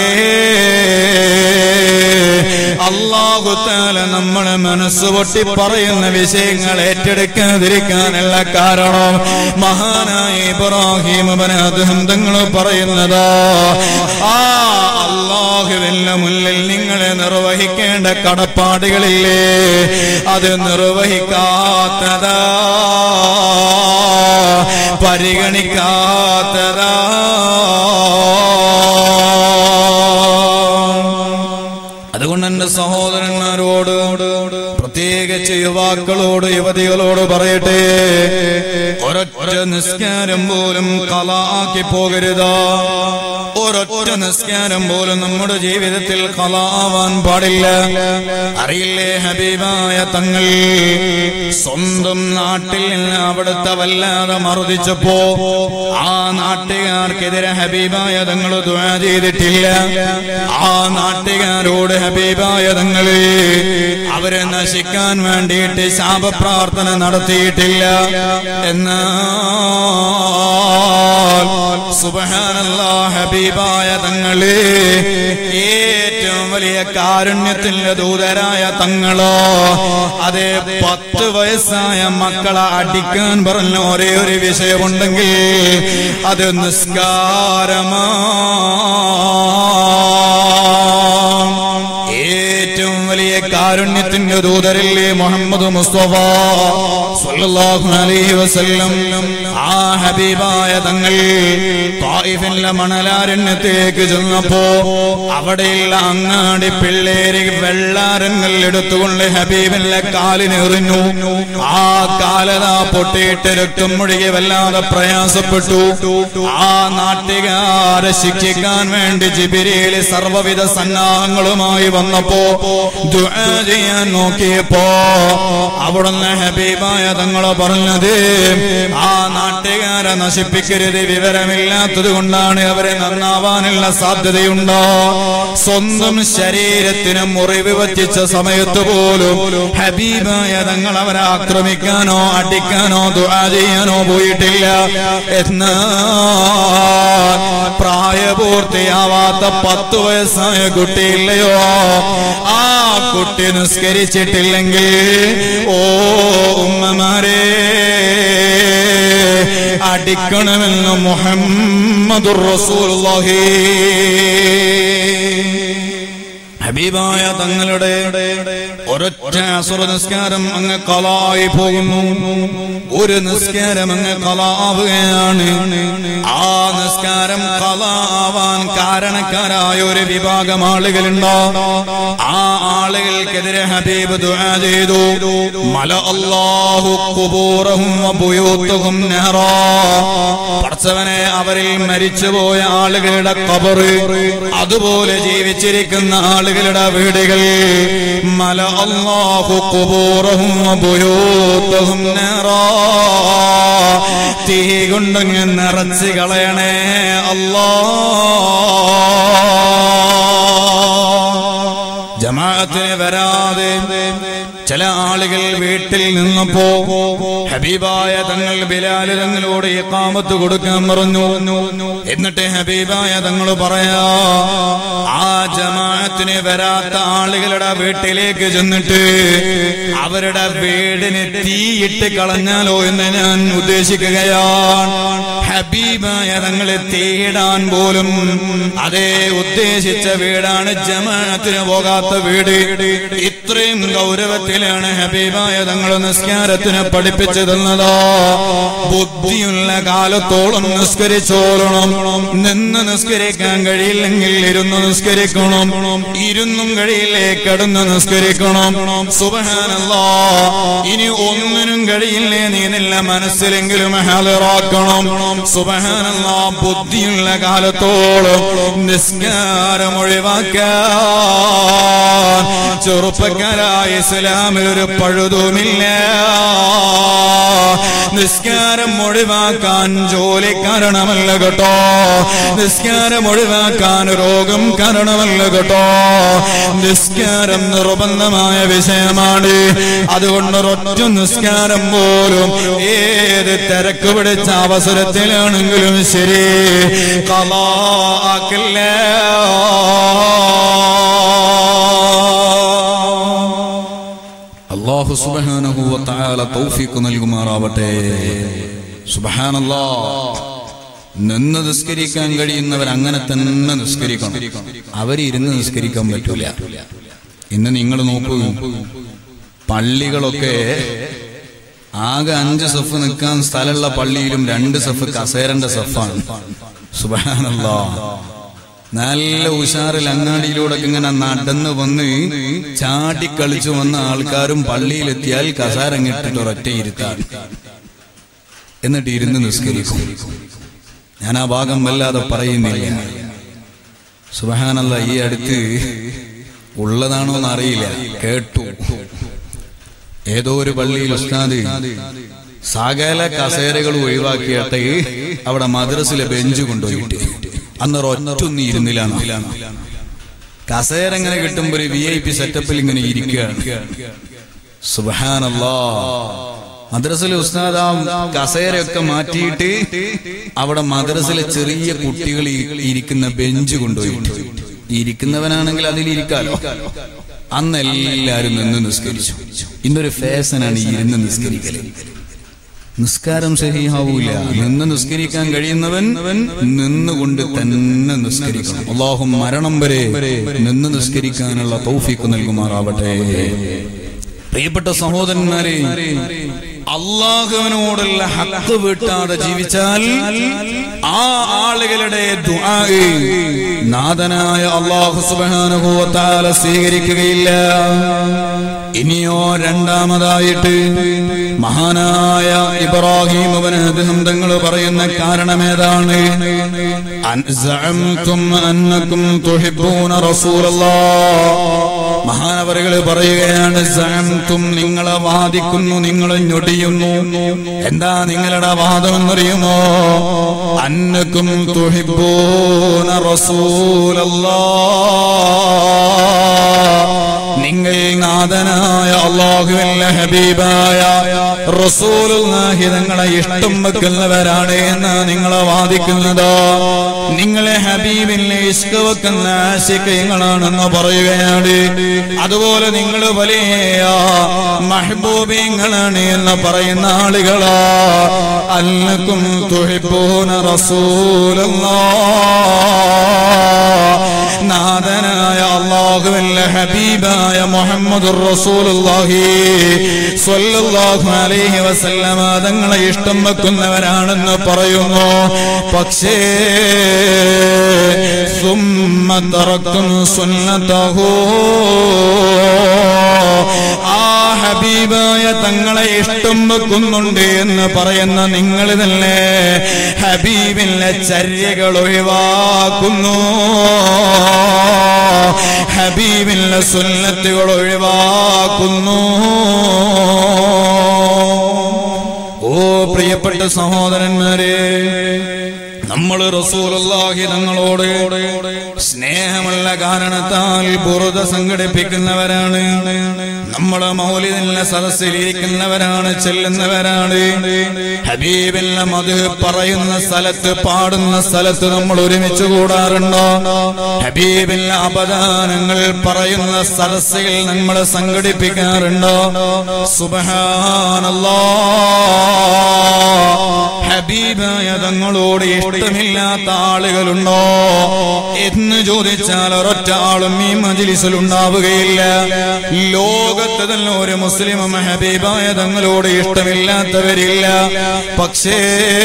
അല്ലാഹു തആല നമ്മളെ മനസ്സ് പൊട്ടി പറയുന്ന വിഷയങ്ങൾ ഏറ്റെടുക്കാതിരിക്കാനുള്ള കാരണം മഹാനായ ഇബ്രാഹിം ഇബ്നു അദ്ഹം തങ്ങൾ പറയുന്നതാ, ആ അല്ലാഹുവിന്റെ മുന്നിൽ നിങ്ങളെ നിർവഹിക്കേണ്ട കടപ്പാടുകളില്ലേ, അത് നിർവഹിക്കാത്തതാ, പരിഗണിക്കാത്തതാ. അതുകൊണ്ട് എന്റെ സഹോദരന്മാരോട്, പ്രത്യേകിച്ച് യുവാക്കളോട് യുവതികളോട് പറയട്ടെ, ഒരൊറ്റ നിസ്കാരം പോലും ഖലാആക്കി പോകരുത്. ഒരൊറ്റ നിസ്കാരം പോലും നമ്മുടെ ജീവിതത്തിൽ ഖലാആവാൻ പാടില്ല. അറിയില്ലേ, ഹബീബായ തങ്ങൾ സ്വന്തം നാട്ടിൽ നിന്ന് അവിടുത്തെ വല്ലാതെ മർദ്ദിച്ചപ്പോ ആ നാട്ടുകാർക്കെതിരെ ഹബീബായ തങ്ങൾ ദുആ ചെയ്തിട്ടില്ല. ആ നാട്ടുകാരോട് ഹബീബായ തങ്ങൾ അവരെ നശിക്കാൻ വേണ്ടി വേണ്ടിയിട്ട് ശാപപ്രാർത്ഥന നടത്തിയിട്ടില്ല. എന്നാൽ സുബ്ഹാനല്ലാഹ് ഹബീബായ തങ്ങളെ ഏറ്റവും വലിയ കാരുണ്യത്തിന്റെ ദൂതരായ തങ്ങളോ അതേ പത്ത് വയസ്സായ മക്കളെ അടിക്കാൻ പറഞ്ഞ ഒരേ ഒരു വിഷയമുണ്ടെങ്കിൽ അത് നിസ്കാരമാ. ഏറ്റവും വലിയ കാരുണ്യത്തിന്റെ ദൂതരല്ലേ മുഹമ്മദ് മുസ്തഫ സ്വല്ലല്ലാഹു അലൈഹി വസല്ലം. ആ ഹബീബായ തങ്ങൾ ത്വായിഫിലെ മണലാരണ്യത്തേക്ക് ചെന്നപ്പോ അവിടെയുള്ള അങ്ങാടി പിള്ളേര് വെള്ളാരങ്ങൾ എടുത്തുകൊണ്ട് ഹബീബിന്റെ കാലിനെറിഞ്ഞു. ആ കാലത പൊട്ടിയിട്ട് രക്തം മുഴുകി വല്ലാതെ പ്രയാസപ്പെട്ടു. ആ നാട്ടുകാരെ ശിക്ഷിക്കാൻ വേണ്ടി ജിബ്രീൽ സർവ്വവിധ സന്നാഹങ്ങളുമായി വന്നപ്പോ ദുആ ചെയ്യാൻ നോക്കിയപ്പോ അവിടുന്ന് ഹബീബായ തങ്ങളെ പറഞ്ഞത് ആ നാട്ടുകാരെ നശിപ്പിക്കരുത്, വിവരമില്ലാത്തത് കൊണ്ടാണ് അവരെ നന്നാവാനുള്ള സാധ്യതയുണ്ടോ. സ്വന്തം ശരീരത്തിന് മുറിവ് പറ്റിച്ച സമയത്ത് പോലും ഹബീബായ തങ്ങൾ അവരെ ആക്രമിക്കാനോ അടിക്കാനോ ദുആ ചെയ്യാനോ പോയിട്ടില്ല. എന്നാൽ പ്രായപൂർത്തിയാവാത്ത പത്ത് വയസ്സായ കുട്ടിയില്ലയോ, ആ കുട്ടി നിസ്കരിച്ചിട്ടില്ലെങ്കിൽ ഓ ഉമ്മമാരെ അടിക്കണമെന്ന് മുഹമ്മദുർ റസൂലുള്ളാഹി. ഹബീബായ തങ്ങളുടെ ഒരൊറ്റ അസുര നിസ്കാരം അങ്ങ് ഖളായി പോകുന്നു. ഒരു നിസ്കാരം അങ്ങ് ഖളാവുകയാണ്. ആ നിസ്കാരം ഖളാവാൻ കാരണക്കാരായ ഒരു വിഭാഗം ആളുകളുണ്ടോ. ആ ആളുകൾക്കെതിരെ ഹബീബ് ദുആ ചെയ്തു, മല അല്ലാഹു ഖുബൂറഹും വബുയൂതുഹും നഹറാ. പടച്ചവനെ, അവരിൽ മരിച്ചുപോയ ആളുകളുടെ ഖബർ അതുപോലെ ജീവിച്ചിരിക്കുന്ന ആളുകളുടെ വീടുകൾ മല അല്ലാഹു ഖുബൂറഹും വബുയൂതുഹും നഹറാ. തീ കൊണ്ടങ്ങ് നിറച്ച് കളയണേ അല്ലാഹ്. ജമാഅത്തിന് വരാതെ ചില ആളുകൾ വീട്ടിൽ നിന്നപ്പോ ഹബീബായ തങ്ങൾ ബിലാൽ തങ്ങളോട് ഇഖാമത്ത് കൊടുക്കാൻ പറഞ്ഞു. എന്നിട്ട് ഹബീബായ തങ്ങൾ പറയാ, ആ ജമാഅത്തിന് വരാത്ത ആളുകളുടെ വീട്ടിലേക്ക് ചെന്നിട്ട് അവരുടെ വീടിന് തീയിട്ട് കളഞ്ഞാലോ എന്ന് ഞാൻ ഉദ്ദേശിക്കുകയാണ്. ഹബീബായ തങ്ങളെ തീയിടാൻ പോലും അതേ ഉദ്ദേശിച്ച വീടാണ് ജമാഅത്തിന് പോകാത്ത വീട്. ഇത്രയും ഗൗരവത്തിലാണ് ഹബീബായ തങ്ങൾ നിസ്കാരത്തിന് പഠിപ്പിച്ചു തന്നതോ. ബുദ്ധിയുള്ള കാലത്തോളം നിസ്കരിച്ചോളണം. നിന്ന് നിസ്കരിക്കാൻ കഴിയില്ലെങ്കിൽ ഇരുന്ന് നിസ്കരിക്കണം. ഇരുന്നും കഴിയില്ലേ കിടന്ന് നിസ്കരിക്കണം. സുബ്ഹാനല്ലാഹ്. ഇനി ഒന്നിനും കഴിയില്ലേ നീ നില്ല മനസ്സിലെങ്കിലും ഹാളിറാക്കണം. സുബ്ഹാനല്ലാഹ്. ബുദ്ധിയുള്ള കാലത്തോളം നിസ്കാരം ഒഴിവാക്കാൻ ചെറുപ്പക്കാരായ ഇസ്ലാമിൽ ഒരു പഴുതുമില്ല. നിസ്കാരം ഒഴിവാക്കാൻ ജോലി കാരണമല്ല കേട്ടോ. നിസ്കാരം ഒഴിവാക്കാൻ രോഗം കാരണമല്ല കേട്ടോ. നിസ്കാരം നിർബന്ധമായ വിഷയമാണ്. അതുകൊണ്ട് ഒരൊറ്റ നിസ്കാരം പോലും ഏത് തിരക്ക് പിടിച്ച അവസരത്തിലാണെങ്കിലും ശരി ഖളാ ആക്കില്ല. അല്ലാഹു സുബ്ഹാനഹു വ തആല തൗഫീഖ് നൽകുമാറാവട്ടെ. സുബ്ഹാനല്ലാഹ്. നിന്ന് നിസ്കരിക്കാൻ കഴിയുന്നവർ അങ്ങനെ തന്നെ നിസ്കരിക്കണം. അവരിരുന്ന് നിസ്കരിക്കാൻ പറ്റൂല. ഇന്ന് നിങ്ങൾ നോക്കൂ, പള്ളികളൊക്കെ ആകെ അഞ്ച് സഫ് നിൽക്കാൻ സ്ഥലമുള്ള പള്ളിയിലും രണ്ട് സഫ് കസേരന്റെ സഫാണ്. സുബ്ഹാനല്ലാഹ്. നല്ല ഉഷാറിൽ അങ്ങാടിയിലൂടെ ഇങ്ങനെ നടന്ന് വന്ന് ചാടിക്കളിച്ചു വന്ന ആൾക്കാരും പള്ളിയിലെത്തിയാൽ കസാരങ്ങിട്ടിട്ട് ഒരൊറ്റ ഇരുത്താണ്. എന്നിട്ട് ഇരുന്ന് നിസ്കരിക്കും. ഞാൻ ആ ഭാഗം വല്ലാതെ പറയുന്നില്ല. സുബ്ഹാനല്ലാഹ്. ഈ അടുത്ത് ഉള്ളതാണോ എന്നറിയില്ല, കേട്ടു ഏതോ ഒരു പള്ളിയിൽ ഉസ്താദ് സകല കസേരകൾ ഒഴിവാക്കിയിട്ട് അവിടെ മദ്രസിലെ ബെഞ്ച് കൊണ്ടുപോയിട്ട് അന്നേരം ഒറ്റൊന്നും ഇരുന്നില്ലാണ്. കസേര ഇങ്ങനെ കിട്ടുമ്പോ ഒരു വി ഐ പി സെറ്റപ്പിൽ ഇങ്ങനെ ഇരിക്കുകയാണ്. സുബ്ഹാനല്ലാഹ്. മദ്രസയിലെ ഉസ്താദാം കസേരയൊക്കെ മാറ്റിയിട്ട് അവിടെ മദ്രസയിലെ ചെറിയ കുട്ടികൾ ഇരിക്കുന്ന ബെഞ്ച് കൊണ്ടുപോയിട്ട്, ഇരിക്കുന്നവനാണെങ്കിൽ അതിലിരിക്കാലോ. അന്ന് എല്ലാരും നിന്ന് നിസ്കരിച്ചു. ഇന്നൊരു ഫാഷനാണ് ഇരുന്ന് നിസ്കരിക്കല്. നിസ്കാരം സഹിഹാവൂല. നിന്ന് നിസ്കരിക്കാൻ കഴിയുന്നവൻ നിന്നുകൊണ്ട് തന്നെ നിസ്കരിക്കണം. അല്ലാഹു മരണം വരെ നിന്ന് നിസ്കരിക്കാനുള്ള തൗഫീഖ് നൽകുമാറാവട്ടെ. പ്രിയപ്പെട്ട സഹോദരന്മാരെ, അള്ളാഹുവിനോടുള്ള ഹഖ് വീട്ടാതെ ജീവിച്ചാൽ ആ ആളുകളുടെ ദുആ നാഥനായ അല്ലാഹു സുബ്ഹാനഹു വ തആല സ്വീകരിക്കുകയില്ല. ഇനിയോ രണ്ടാമതായിട്ട് മഹാനായ ഇബ്രാഹിം ഇബ്നു അദ്ഹം തങ്ങൾ പറയുന്ന കാരണമേതാണ്? അൻസഅംതും അന്നകും തുഹിബ്ബൂന റസൂലല്ലാഹ്. മഹാനവറുകൾ പറയുകയാണ്, സഅംതും നിങ്ങളെ വാദിക്കുന്നു, നിങ്ങൾ ഞൊടിയുന്നു. എന്താ നിങ്ങളുടെ വാദം എന്നറിയുമോ? അന്നകും തുഹിബ്ബൂന റസൂലല്ലാഹ്. നിങ്ങൾ നാഥനായ അല്ലാഹുവിന്റെ ഹബീബായ റസൂലുള്ളാഹി തങ്ങളെ ഇഷ്ടം വെക്കുന്നവരാണ് എന്ന് നിങ്ങൾ വാദിക്കുന്നത്. നിങ്ങളെ ഹബീബിനെ ഇഷ്ക വെക്കുന്ന ആശിഖ്യങ്ങളാണെന്ന് പറയുകയാണ്. അതുപോലെ നിങ്ങൾ വലിയ മഹ്ബൂബീങ്ങളാണ് എന്ന് പറയുന്ന ആളുകളാ. അന്നകും തുഹിബ്ബൂന റസൂലല്ലാഹ്. നാഥനായ അല്ലാഹുവിന്റെ ഹബീബായ മുഹമ്മദുർ റസൂലുള്ളാഹി സ്വല്ലല്ലാഹു അലൈഹി വസല്ലമ തങ്ങളെ ഇഷ്ടം വെക്കുന്നവരാണെന്ന് പറയുന്നു. പക്ഷേ സുമ്മ തറക്തും സുന്നതഹു. ആ ഹബീബായ തങ്ങളെ ഇഷ്ടം വെക്കുന്നുണ്ട് എന്ന് പറയുന്ന നിങ്ങൾ തന്നെ ഹബീബിന്റെ ചര്യകൾ ഒഴിവാക്കുന്നു, ഹബീബിന്റെ സുന്നത്തുകൾ ഒഴിവാക്കുന്നു. ഓ പ്രിയപ്പെട്ട സഹോദരന്മാരെ, നമ്മൾ റസൂലുള്ളാഹി തങ്ങളോട് സ്നേഹമുള്ള കാരണത്താൽ ബുറുദ സംഘടിപ്പിക്കുന്നവരാണ്. നമ്മള് മൗലിദിന്റെ സദസ്സിൽ ഇരിക്കുന്നവരാണ്, ചെല്ലുന്നവരാണ്. ഹബീബിന്റെ മദ്ഹ് പറയുന്ന സ്ഥലത്ത്, പാടുന്ന സ്ഥലത്ത് നമ്മൾ ഒരുമിച്ച് കൂടാറുണ്ടോ? ഹബീബിന്റെ അപദാനങ്ങൾ പറയുന്ന സദസ്സിൽ നമ്മൾ സംഘടിപ്പിക്കാറുണ്ടോ? സുബ്ഹാനല്ലാഹ്. ഹബീബായ തങ്ങളോട് ഇഷ്ടമില്ലാത്ത ആളുകളുണ്ടോ എന്ന് ചോദിച്ചാൽ ഒരൊറ്റ ആളും ഈ മജ്ലിസിൽ ഉണ്ടാവുകയില്ല. ലോകത്ത് തന്നെ ഒരു മുസ്ലിമും ഹബീബായ തങ്ങളോട് ഇഷ്ടമില്ലാത്തവരില്ല. പക്ഷേ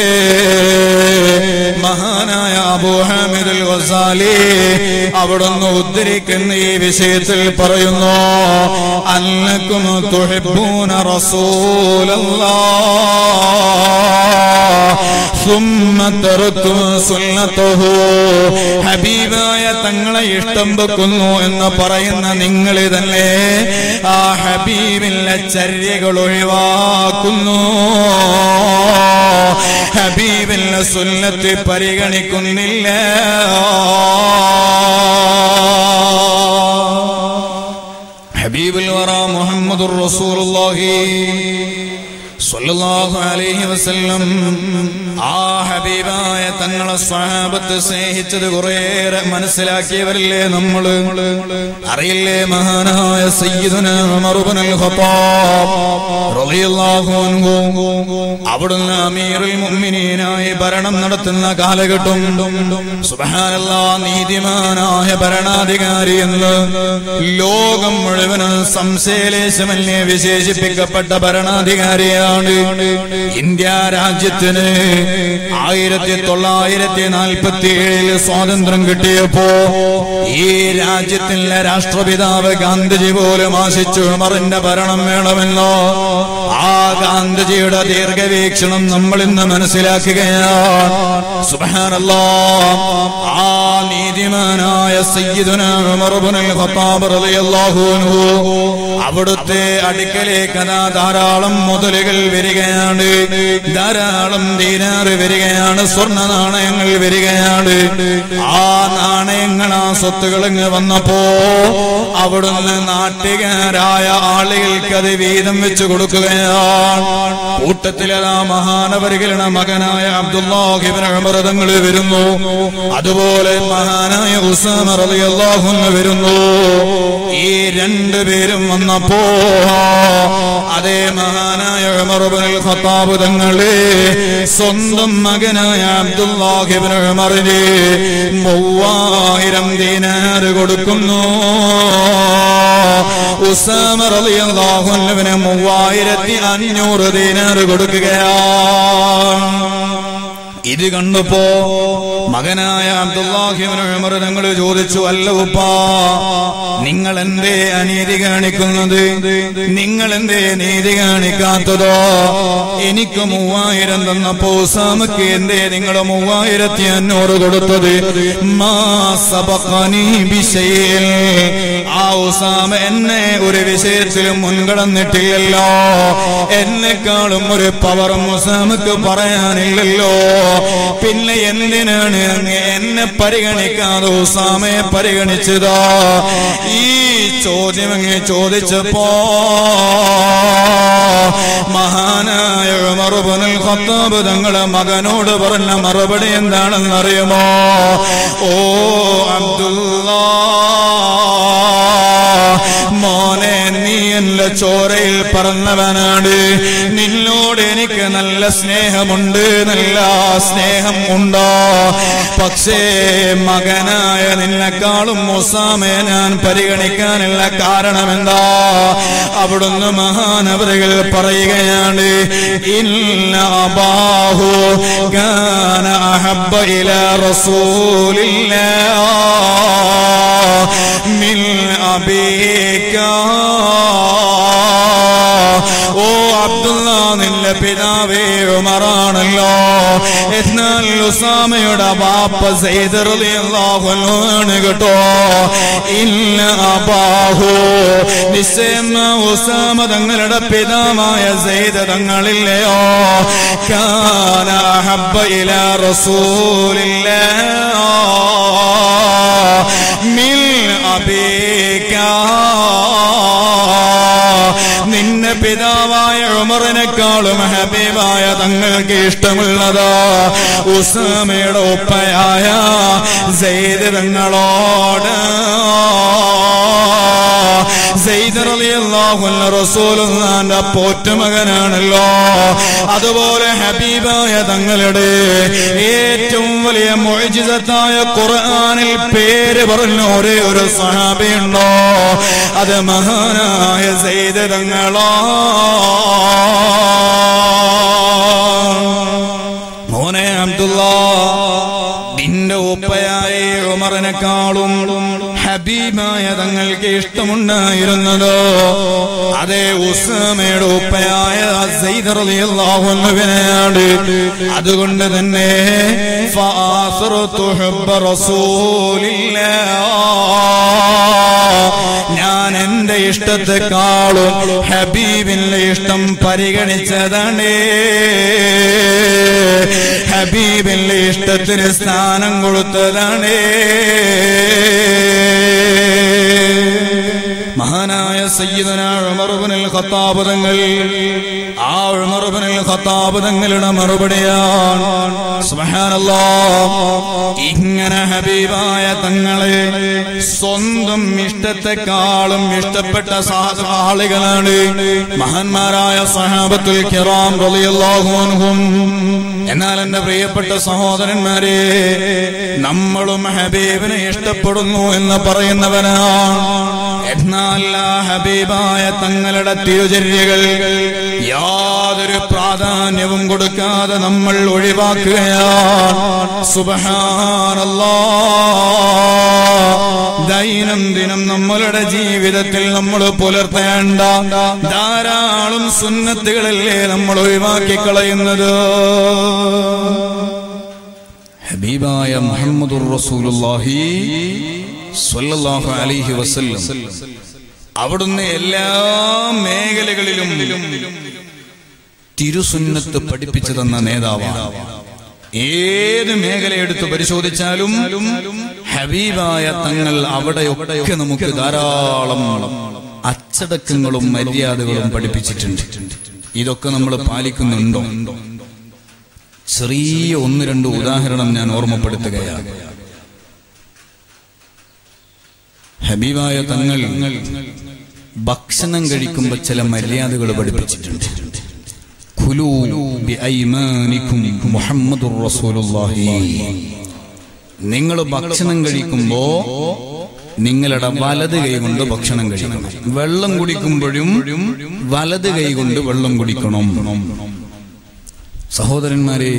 മഹാനായ അബൂ ഹാമിദ് അൽ ഗസാലി അവിടുന്ന് ഉദ്ധരിക്കുന്ന ഈ വിഷയത്തിൽ പറയുന്നു, അന്നകും തുഹിബ്ബൂന റസൂലല്ലാഹ് സുമ്മ തറക്തും സുന്നതഹു. ഹബീബായ തങ്ങളെ ഇഷ്ടം വെക്കുന്നു എന്ന് പറയുന്ന നിങ്ങൾ തന്നെ ആ ഹബീബിന്റെ ചര്യകൾ ഒഴിവാക്കുന്നു, ഹബീബിന്റെ സുന്നത്ത് പരിഗണിക്കുന്നില്ല. ഹബീബുൽ വറ മുഹമ്മദുർ റസൂലുള്ളാഹി സ്വല്ലല്ലാഹു അലൈഹി വസല്ലം ആ ഹബീബായ തങ്ങളെ സ്വഹാബത്ത് സ്നേഹിച്ചത് കുറേയേറെ മനസ്സിലാക്കിയവരല്ലേ നമ്മള്? അറിയില്ലേ മഹാനായ സയ്യിദുനാ ഉമർ ഇബ്നുൽ ഖത്താബ് റളിയല്ലാഹു അൻഹു അവിടുന്ന് അമീറുൽ മുഅ്മിനീനായി ഭരണം നടത്തുന്ന കാലഘട്ടം, സുബ്ഹാനല്ലാഹ്, നീതിമാനായ ഭരണാധികാരി എന്ന് ലോകം മുഴുവനും സംശയലേശമന്യേ വിശേഷിപ്പിക്കപ്പെട്ട ഭരണാധികാരിയാണ്. ഇന്ത്യ രാജ്യത്തിന് ആയിരത്തി തൊള്ളായിരത്തി നാൽപ്പത്തി ഏഴില് സ്വാതന്ത്ര്യം കിട്ടിയപ്പോ ഈ രാജ്യത്തിലെ രാഷ്ട്രപിതാവ് ഗാന്ധിജി പോലും ആശിച്ചു ഉമറിന്റെ ഭരണം വേണമെന്നോ. ആ ഗാന്ധിജിയുടെ ദീർഘവീക്ഷണം നമ്മൾ ഇന്ന് മനസ്സിലാക്കുകയാണ്. സുബ്ഹാനല്ലാഹ്. ആ നീതിമാനായ സയ്യിദുനാ ഉമർ ഇബ്നുൽ ഖത്താബ് റളിയല്ലാഹു അൻഹു അവിടുത്തെ അടുക്കലേക്ക് അതാ ധാരാളം മുതലുകൾ വരികയാണ്, ധാരാളം ദീനാറ് വരികയാണ്, സ്വർണ്ണ നാണയങ്ങൾ വരികയാണ്. ആ നാണയങ്ങൾ ആ സ്വത്തുകൾ ഇങ്ങ് വന്നപ്പോ അവിടുന്ന് നാട്ടുകാരായ ആളുകൾക്ക് അത് വീതം വെച്ച് കൊടുക്കുകയാണ്. കൂട്ടത്തിലതാ മഹാനവറുകളുടെ മകനായ അബ്ദുല്ലാഹി ഇബ്നു ഉമർ തങ്ങൾ വരുന്നു, അതുപോലെ മഹാനായ ഉസാമ റളിയല്ലാഹു അൻഹു വരുന്നു. ഈ രണ്ടുപേരും വന്നപ്പോ അതേ മഹാനായ ഉമർ ഇബ്നുൽ ഖത്താബ് തങ്ങളെ സ്വന്തം മകനായ അബ്ദുല്ലാഹി ഇബ്നു ഉമറിന് മൂവായിരം ദീനാർ കൊടുക്കുന്നു. ഉസാമ റളിയല്ലാഹു അൻഹുവിന് മൂവായിരത്തി അഞ്ഞൂറ് ദീനാർ കൊടുക്കുകയാണ്. ഇത് കണ്ടപ്പോ മകനായ അബ്ദുല്ലാഹി ഇബ്നു ഉമർ തങ്ങൾ ചോദിച്ചു, അല്ല ഉപ്പാ, നിങ്ങൾ എന്തേ അനീതി കാണിക്കുന്നത്? നിങ്ങൾ എന്തേ നീതി കാണിക്കാത്തതോ? എനിക്ക് മൂവായിരം തന്നപ്പോ ഉസാമക്ക് എന്തേ നിങ്ങൾ മൂവായിരത്തി അഞ്ഞൂറ് കൊടുത്തത്? മാ സബഖനി ബിശൈഇൻ, ആ ഉസാമ എന്നെ ഒരു വിഷയത്തിലും മുൻകടന്നിട്ടില്ലല്ലോ, എന്നെക്കാളും ഒരു പവറും ഉസാമക്ക് പറയാനില്ലല്ലോ, പിന്നെ എന്തിനാണ് അങ്ങ് എന്നെ പരിഗണിക്കാതെ ഉസാമയെ പരിഗണിച്ചതോ? ഈ ചോദ്യം അങ്ങ് ചോദിച്ചപ്പോ മഹാനായ ഉമർ ഇബ്നുൽ ഖത്താബ് തങ്ങളെ മകനോട് പറഞ്ഞ മറുപടി എന്താണെന്നറിയുമോ? ഓ അബ്ദുല്ലാ, മോനെ, നീ എന്റെ ചോരയിൽ പറന്നവനാണ്, നിന്നോട് എനിക്ക് നല്ല സ്നേഹമുണ്ട്, നല്ല സ്നേഹം ഉണ്ടോ? പക്ഷേ മകനായ നിന്നെക്കാളും ഉസാമയെ ഞാൻ പരിഗണിക്കാനുള്ള കാരണം എന്താ? അവിടുന്ന് മഹാനവറുകൾ പറയുകയാണ്, ഇന്ന അബാഹു കാന അഹബ്ബ ഇലാ റസൂലില്ലാഹ് മിൻ അബീക. ഓ അബ്ദുള്ള, നിന്റെ പിതാവേ ഉമറാണല്ലോ, എന്നാൽ ഉസാമയുടെ ബാപ്പ സയ്യിദ് റളിയല്ലാഹു അൻഹു ആണ് കേട്ടോ. ഇന്ന അബാഹു, നിശ്ചയം ഉസാമ തങ്ങളുടെ പിതാവായ സയ്യിദ് തങ്ങളില്ലയോ, കാന അഹബ്ബ ഇലാ റസൂലില്ലാഹ് മിൻ അബീക. നിന്റെ പിതാവായ ഉമറിനെക്കാളും ഹബീബായ തങ്ങൾക്ക് ഇഷ്ടമുള്ളതാ ഉസാമയുടെ ഉപ്പയായ സയ്യിദ് തങ്ങളോട്. സയ്യിദ് റളിയല്ലാഹു അൻഹു റസൂലുള്ളാഹിന്റെ പോറ്റുമകനാണല്ലോ, അതുപോലെ ഹബീബായ തങ്ങളുടെ ഏറ്റവും വലിയ മുഅ്ജിസത്തായ ഖുർആനിൽ പേര് പറഞ്ഞ ഒരേ ഒരു സ്വഹാബിയുണ്ടോ, അത് മഹാനായ സയ്യിദ് തങ്ങളോ. മോനെ അബ്ദുല്ലാ, നിന്റെ ഉപ്പയായ ഉമറിനെക്കാളും ഹബീബായ തങ്ങൾക്ക് ഇഷ്ടമുണ്ടായിരുന്നതോ അതേ ഉസാമയുടെ ഉപ്പയായ സയ്യിദ് റളിയല്ലാഹു അൻഹുവിനെയാണ്. അതുകൊണ്ട് തന്നെ ഫആസറതു ഹുബ്ബ റസൂലില്ലാഹ്, ഞാൻ എന്റെ ഇഷ്ടത്തെക്കാളും ഹബീബിന്റെ ഇഷ്ടം പരിഗണിച്ചതാണ്. ഹബീബിന്റെ ഇഷ്ടത്തിന് സ്ഥാനം കൊടുത്തതാണ്. മഹാനായ സയ്യിദുനാ ഉമർ ഇബ്നുൽ ഖത്താബ് തങ്ങൾ, ആ ഉമർ ഇബ്നുൽ ഖത്താബ് തങ്ങളുടെ മറുപടിയാണ് സുബ്ഹാനല്ലാഹ്. ഇങ്ങനെ ഹബീബായ തങ്ങളെ സ്വന്തം ഇഷ്ടത്തെക്കാളും ഇഷ്ടപ്പെട്ട ആളുകളാണ് മഹാന്മാരായ സഹാബത്തുൽ കിറാം റളിയല്ലാഹു അൻഹും. എന്നാൽ എന്റെ പ്രിയപ്പെട്ട സഹോദരന്മാരെ, നമ്മളും ഹബീബിനെ ഇഷ്ടപ്പെടുന്നു എന്ന് പറയുന്നവനാണ്. എന്നാൽ ആ ഹബീബായ തങ്ങളുടെ തിരുചര്യകൾ യാതൊരു പ്രാധാന്യവും കൊടുക്കാതെ നമ്മൾ ഒഴിവാക്കുകയാണ്. സുബ്ഹാനല്ലാഹ്. ദൈനംദിനം നമ്മളുടെ ജീവിതത്തിൽ നമ്മൾ പുലർത്തേണ്ട ധാരാളം സുന്നത്തുകളല്ലേ നമ്മൾ ഒഴിവാക്കി കളയുന്നത്. ഹബീബായ മുഹമ്മദുർ റസൂലുള്ളാഹി സ്വല്ലല്ലാഹു അലൈഹി വസല്ലം അവിടുന്ന് എല്ലാ മേഖലകളിലും തിരുസുന്നത്ത് പഠിപ്പിച്ചു തന്ന നേതാവാണ്. ഏത് മേഖല എടുത്ത് പരിശോധിച്ചാലും ഹബീബായ തങ്ങൾ അവിടെയൊക്കെ നമുക്ക് ധാരാളം അച്ചടക്കങ്ങളും മര്യാദകളും പഠിപ്പിച്ചിട്ടുണ്ട്. ഇതൊക്കെ നമ്മൾ പാലിക്കുന്നുണ്ടോ? ചെറിയ ഒന്ന് രണ്ട് ഉദാഹരണം ഞാൻ ഓർമ്മപ്പെടുത്തുകയാണ്. ഹബീബായ തങ്ങൾ ഭക്ഷണം കഴിക്കുമ്പോൾ ചില മര്യാദകൾ പഠിപ്പിച്ചിട്ടുണ്ട്. ഖുലൂ ബിഐമാനികും മുഹമ്മദുർ റസൂലുള്ളാഹി. നിങ്ങൾ ഭക്ഷണം കഴിക്കുമ്പോ നിങ്ങളുടെ വലത് കൈ കൊണ്ട് ഭക്ഷണം കഴിക്കണം. വെള്ളം കുടിക്കുമ്പോഴും വലത് കൈ കൊണ്ട് വെള്ളം കുടിക്കണം. സഹോദരന്മാരെ,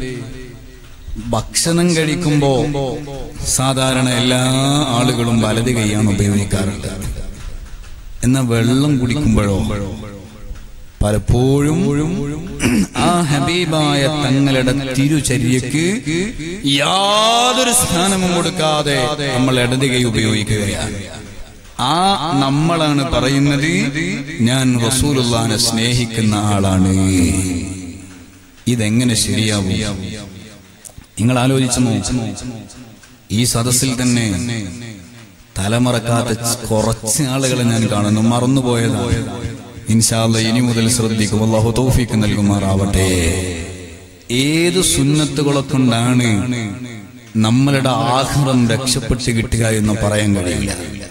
ഭക്ഷണം കഴിക്കുമ്പോ സാധാരണ എല്ലാ ആളുകളും വലത് കൈയാണ് ഉപയോഗിക്കാറുള്ളത്. എന്നാൽ വെള്ളം കുടിക്കുമ്പോഴോ പലപ്പോഴും ആ ഹബീബായ തങ്ങളുടെ തിരുചര്യക്ക് യാതൊരു സ്ഥാനവും കൊടുക്കാതെ നമ്മൾ ഇടത് കൈ ഉപയോഗിക്കുകയാണ്. ആ നമ്മളാണ് പറയുന്നത് ഞാൻ റസൂലുള്ളാഹിനെ സ്നേഹിക്കുന്ന ആളാണ്. ഇതെങ്ങനെ ശരിയാവും? നിങ്ങൾ ആലോചിച്ചു നോക്കൂ. ഈ സദസ്സിൽ തന്നെ തലമറക്കാത്ത കുറച്ച് ആളുകളെ ഞാൻ കാണുന്നു. മറന്നുപോയതാണ്. ഇൻഷാ അല്ലാഹ് ഇനി മുതൽ ശ്രദ്ധിക്കും. അല്ലാഹു തൗഫീഖ് നൽകുമാറാവട്ടെ. ഏത് സുന്നത്തുകളെ കൊണ്ടാണ് നമ്മളുടെ ആഖിറം രക്ഷപ്പെട്ട് കിട്ടുക എന്ന് പറയാൻ കഴിയില്ല.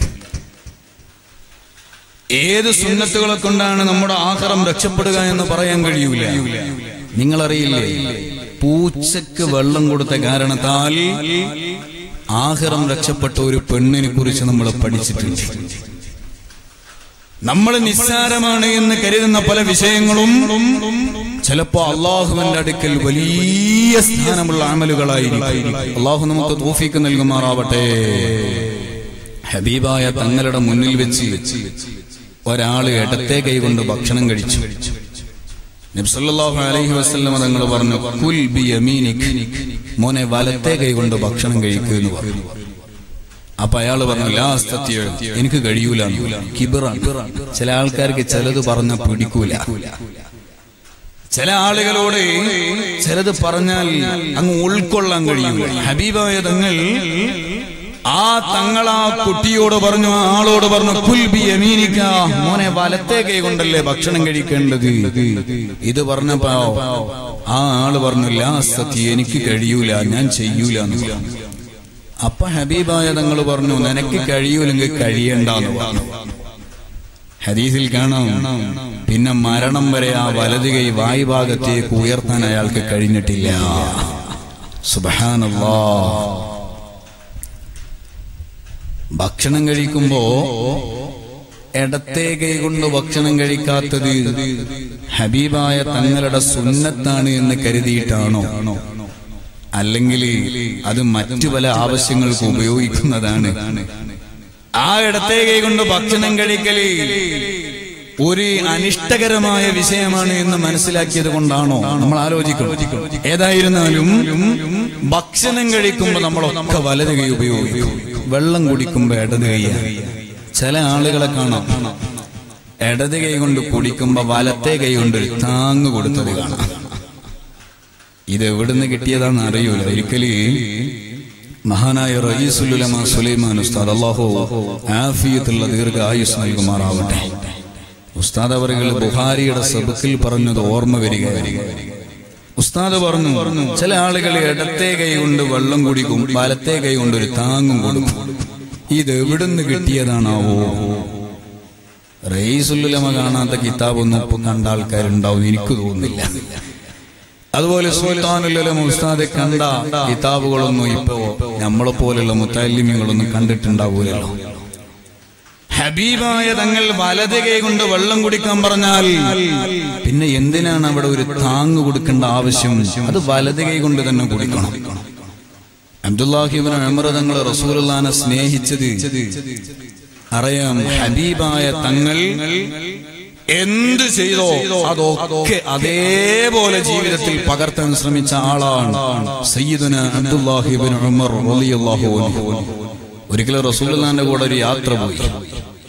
ഏത് സുന്നത്തുകളെ കൊണ്ടാണ് നമ്മുടെ ആഖിറം രക്ഷപ്പെടുക എന്ന് പറയാൻ കഴിയൂല. നിങ്ങളറിയില്ലേ, പൂച്ചക്ക് വെള്ളം കൊടുത്ത കാരണത്താൽ ആഖിറം രക്ഷപ്പെട്ട ഒരു പെണ്ണിനെ കുറിച്ച് നമ്മൾ പഠിച്ചിട്ടുണ്ട്. നമ്മൾ നിസ്സാരമാണ് എന്ന് കരുതുന്ന പല വിഷയങ്ങളും ചിലപ്പോ അള്ളാഹുവിന്റെ അടുക്കൽ വലിയ സ്ഥാനമുള്ള അമലുകളായിരിക്കും. അള്ളാഹു നമുക്ക് തൗഫീഖ് നൽകുമാറാവട്ടെ. ഹബീബായ തങ്ങളുടെ മുന്നിൽ വെച്ച് ഒരാള് ഇടത്തെ കൈ കൊണ്ട് ഭക്ഷണം കഴിച്ചു. നബി സല്ലല്ലാഹു അലൈഹി വസല്ലം തങ്ങൾ പറഞ്ഞു, കുൽ ബിയമീനിക്, മോനെ വലത്തെ കൈ കൊണ്ട് ഭക്ഷണം കഴിക്കുക എന്ന് പറഞ്ഞു. അപ്പൊ അയാള് പറഞ്ഞു, ലാ അസ്തതിഉ, എനിക്ക് കഴിയൂല. കിബറാണ്. ചില ആൾക്കാർക്ക് ചിലത് പറഞ്ഞ പിടിക്കൂല. ചില ആളുകളോട് ചിലത് പറഞ്ഞാൽ അങ്ങ് ഉൾക്കൊള്ളാൻ കഴിയൂല. ഹബീബായ തങ്ങൾ ആ തങ്ങളാ കുട്ടിയോട് പറഞ്ഞു, ആ ആളോട് പറഞ്ഞു, കുൽ ബിയമീനിക, മോനെ വലത്തെ കൈ കൊണ്ടല്ലേ ഭക്ഷണം കഴിക്കേണ്ടത്. ഇത് പറഞ്ഞപ്പോ ആ ആള് പറഞ്ഞു, ലാ അസ്തതിഉ, എനിക്ക് കഴിയൂല, ഞാൻ ചെയ്യൂല എന്ന് പറഞ്ഞു. അപ്പൊ ഹബീബായ തങ്ങൾ പറഞ്ഞു, നിനക്ക് കഴിയൂലെങ്കിൽ കഴിയണ്ടെന്ന് പറഞ്ഞു. ഹദീസിൽ കാണാം, പിന്നെ മരണം വരെ ആ വലത് കൈ വായുഭാഗത്തേക്ക് ഉയർത്താൻ അയാൾക്ക് കഴിഞ്ഞിട്ടില്ല. സുബ്ഹാനല്ലാഹ്. ഭക്ഷണം കഴിക്കുമ്പോ ഇടത്തെ കൈ കൊണ്ട് ഭക്ഷണം കഴിക്കാത്തത് ഹബീബായ തങ്ങളുടെ സുന്നത്താണ് എന്ന് കരുതിയിട്ടാണോ, അല്ലെങ്കിൽ അത് മറ്റു പല ആവശ്യങ്ങൾക്ക് ഉപയോഗിക്കുന്നതാണ്? ആ ഇടത്തെ കൈ കൊണ്ട് ഭക്ഷണം കഴിക്കല് ഒരു അനിഷ്ടകരമായ വിഷയമാണ് എന്ന് മനസ്സിലാക്കിയത് കൊണ്ടാണോ? നമ്മൾ ആലോചിക്കണം. ഏതായിരുന്നാലും ഭക്ഷണം കഴിക്കുമ്പോൾ നമ്മളൊക്കെ വലത് കൈ ഉപയോഗിക്കും. വെള്ളം കുടിക്കുമ്പോ ഇടത് കൈയാണ്. ചില ആളുകളെ കാണാം, ഇടത് കൈ കൊണ്ട് കുടിക്കുമ്പോ വലത്തെ കൈ കൊണ്ട് താങ്ങ് കൊടുത്തത് കാണാം. ഇത് എവിടുന്ന് കിട്ടിയതാണെന്ന് അറിയൂല. ഒരിക്കല് മഹാനായ റഈസുൽ ഉലമാ സുലൈമാൻ ഉസ്താദ്, അല്ലാഹു ആഫിയത്തുള്ള ദീർഘ ആയുസ് നൽകുമാറാവട്ടെ, ഉസ്താദ് അവറുകൾ ബുഖാരിയുടെ സബക്കിൽ പറഞ്ഞത് ഓർമ്മ വരികയാണ്. ഉസ്താദ് പറഞ്ഞു, ചില ആളുകൾ ഇടത്തെ കൈ കൊണ്ട് വെള്ളം കുടിക്കും, വലത്തെ കൈ കൊണ്ട് ഒരു താങ്ങും കൊടുക്കും. ഇത് എവിടുന്ന് കിട്ടിയതാണാവോ? റഈസുൽ ഉലമാ കാണാത്ത കിതാബൊന്നും ഇപ്പം കണ്ട ആൾക്കാരുണ്ടാവും എനിക്ക് തോന്നുന്നില്ല. അതുപോലെ സുൽത്താനുൽ ഉലമാ ഉസ്താദ് കണ്ട കിതാബുകളൊന്നും ഇപ്പോ നമ്മളെ പോലുള്ള മുത്തഅല്ലിമീങ്ങളൊന്നും കണ്ടിട്ടുണ്ടാവൂലല്ലോ. ഹബീബായ തങ്ങൾ വലത് കൈ കൊണ്ട് വെള്ളം കുടിക്കാൻ പറഞ്ഞാൽ പിന്നെ എന്തിനാണ് അവിടെ ഒരു താങ്ങ് കൊടുക്കേണ്ട ആവശ്യം? അത് വലത് കൈ കൊണ്ട് തന്നെ കുടിക്കണം. അബ്ദുല്ലാഹി ഇബ്നു ഉമർ തങ്ങൾ റസൂലുള്ളാഹിനെ സ്നേഹിച്ചത് അറിയാം. ഹബീബായ തങ്ങൾ എന്ത് ചെയ്തോ അതൊക്കെ അതേപോലെ ജീവിതത്തിൽ പകർത്താൻ ശ്രമിച്ച ആളാണ് സയ്യിദുനാ അബ്ദുല്ലാഹി ഇബ്നു ഉമർ റളിയല്ലാഹു അൻഹു. ഒരിക്കലും റസൂലുള്ളാഹിന്റെ കൂടെ ഒരു യാത്ര പോയി.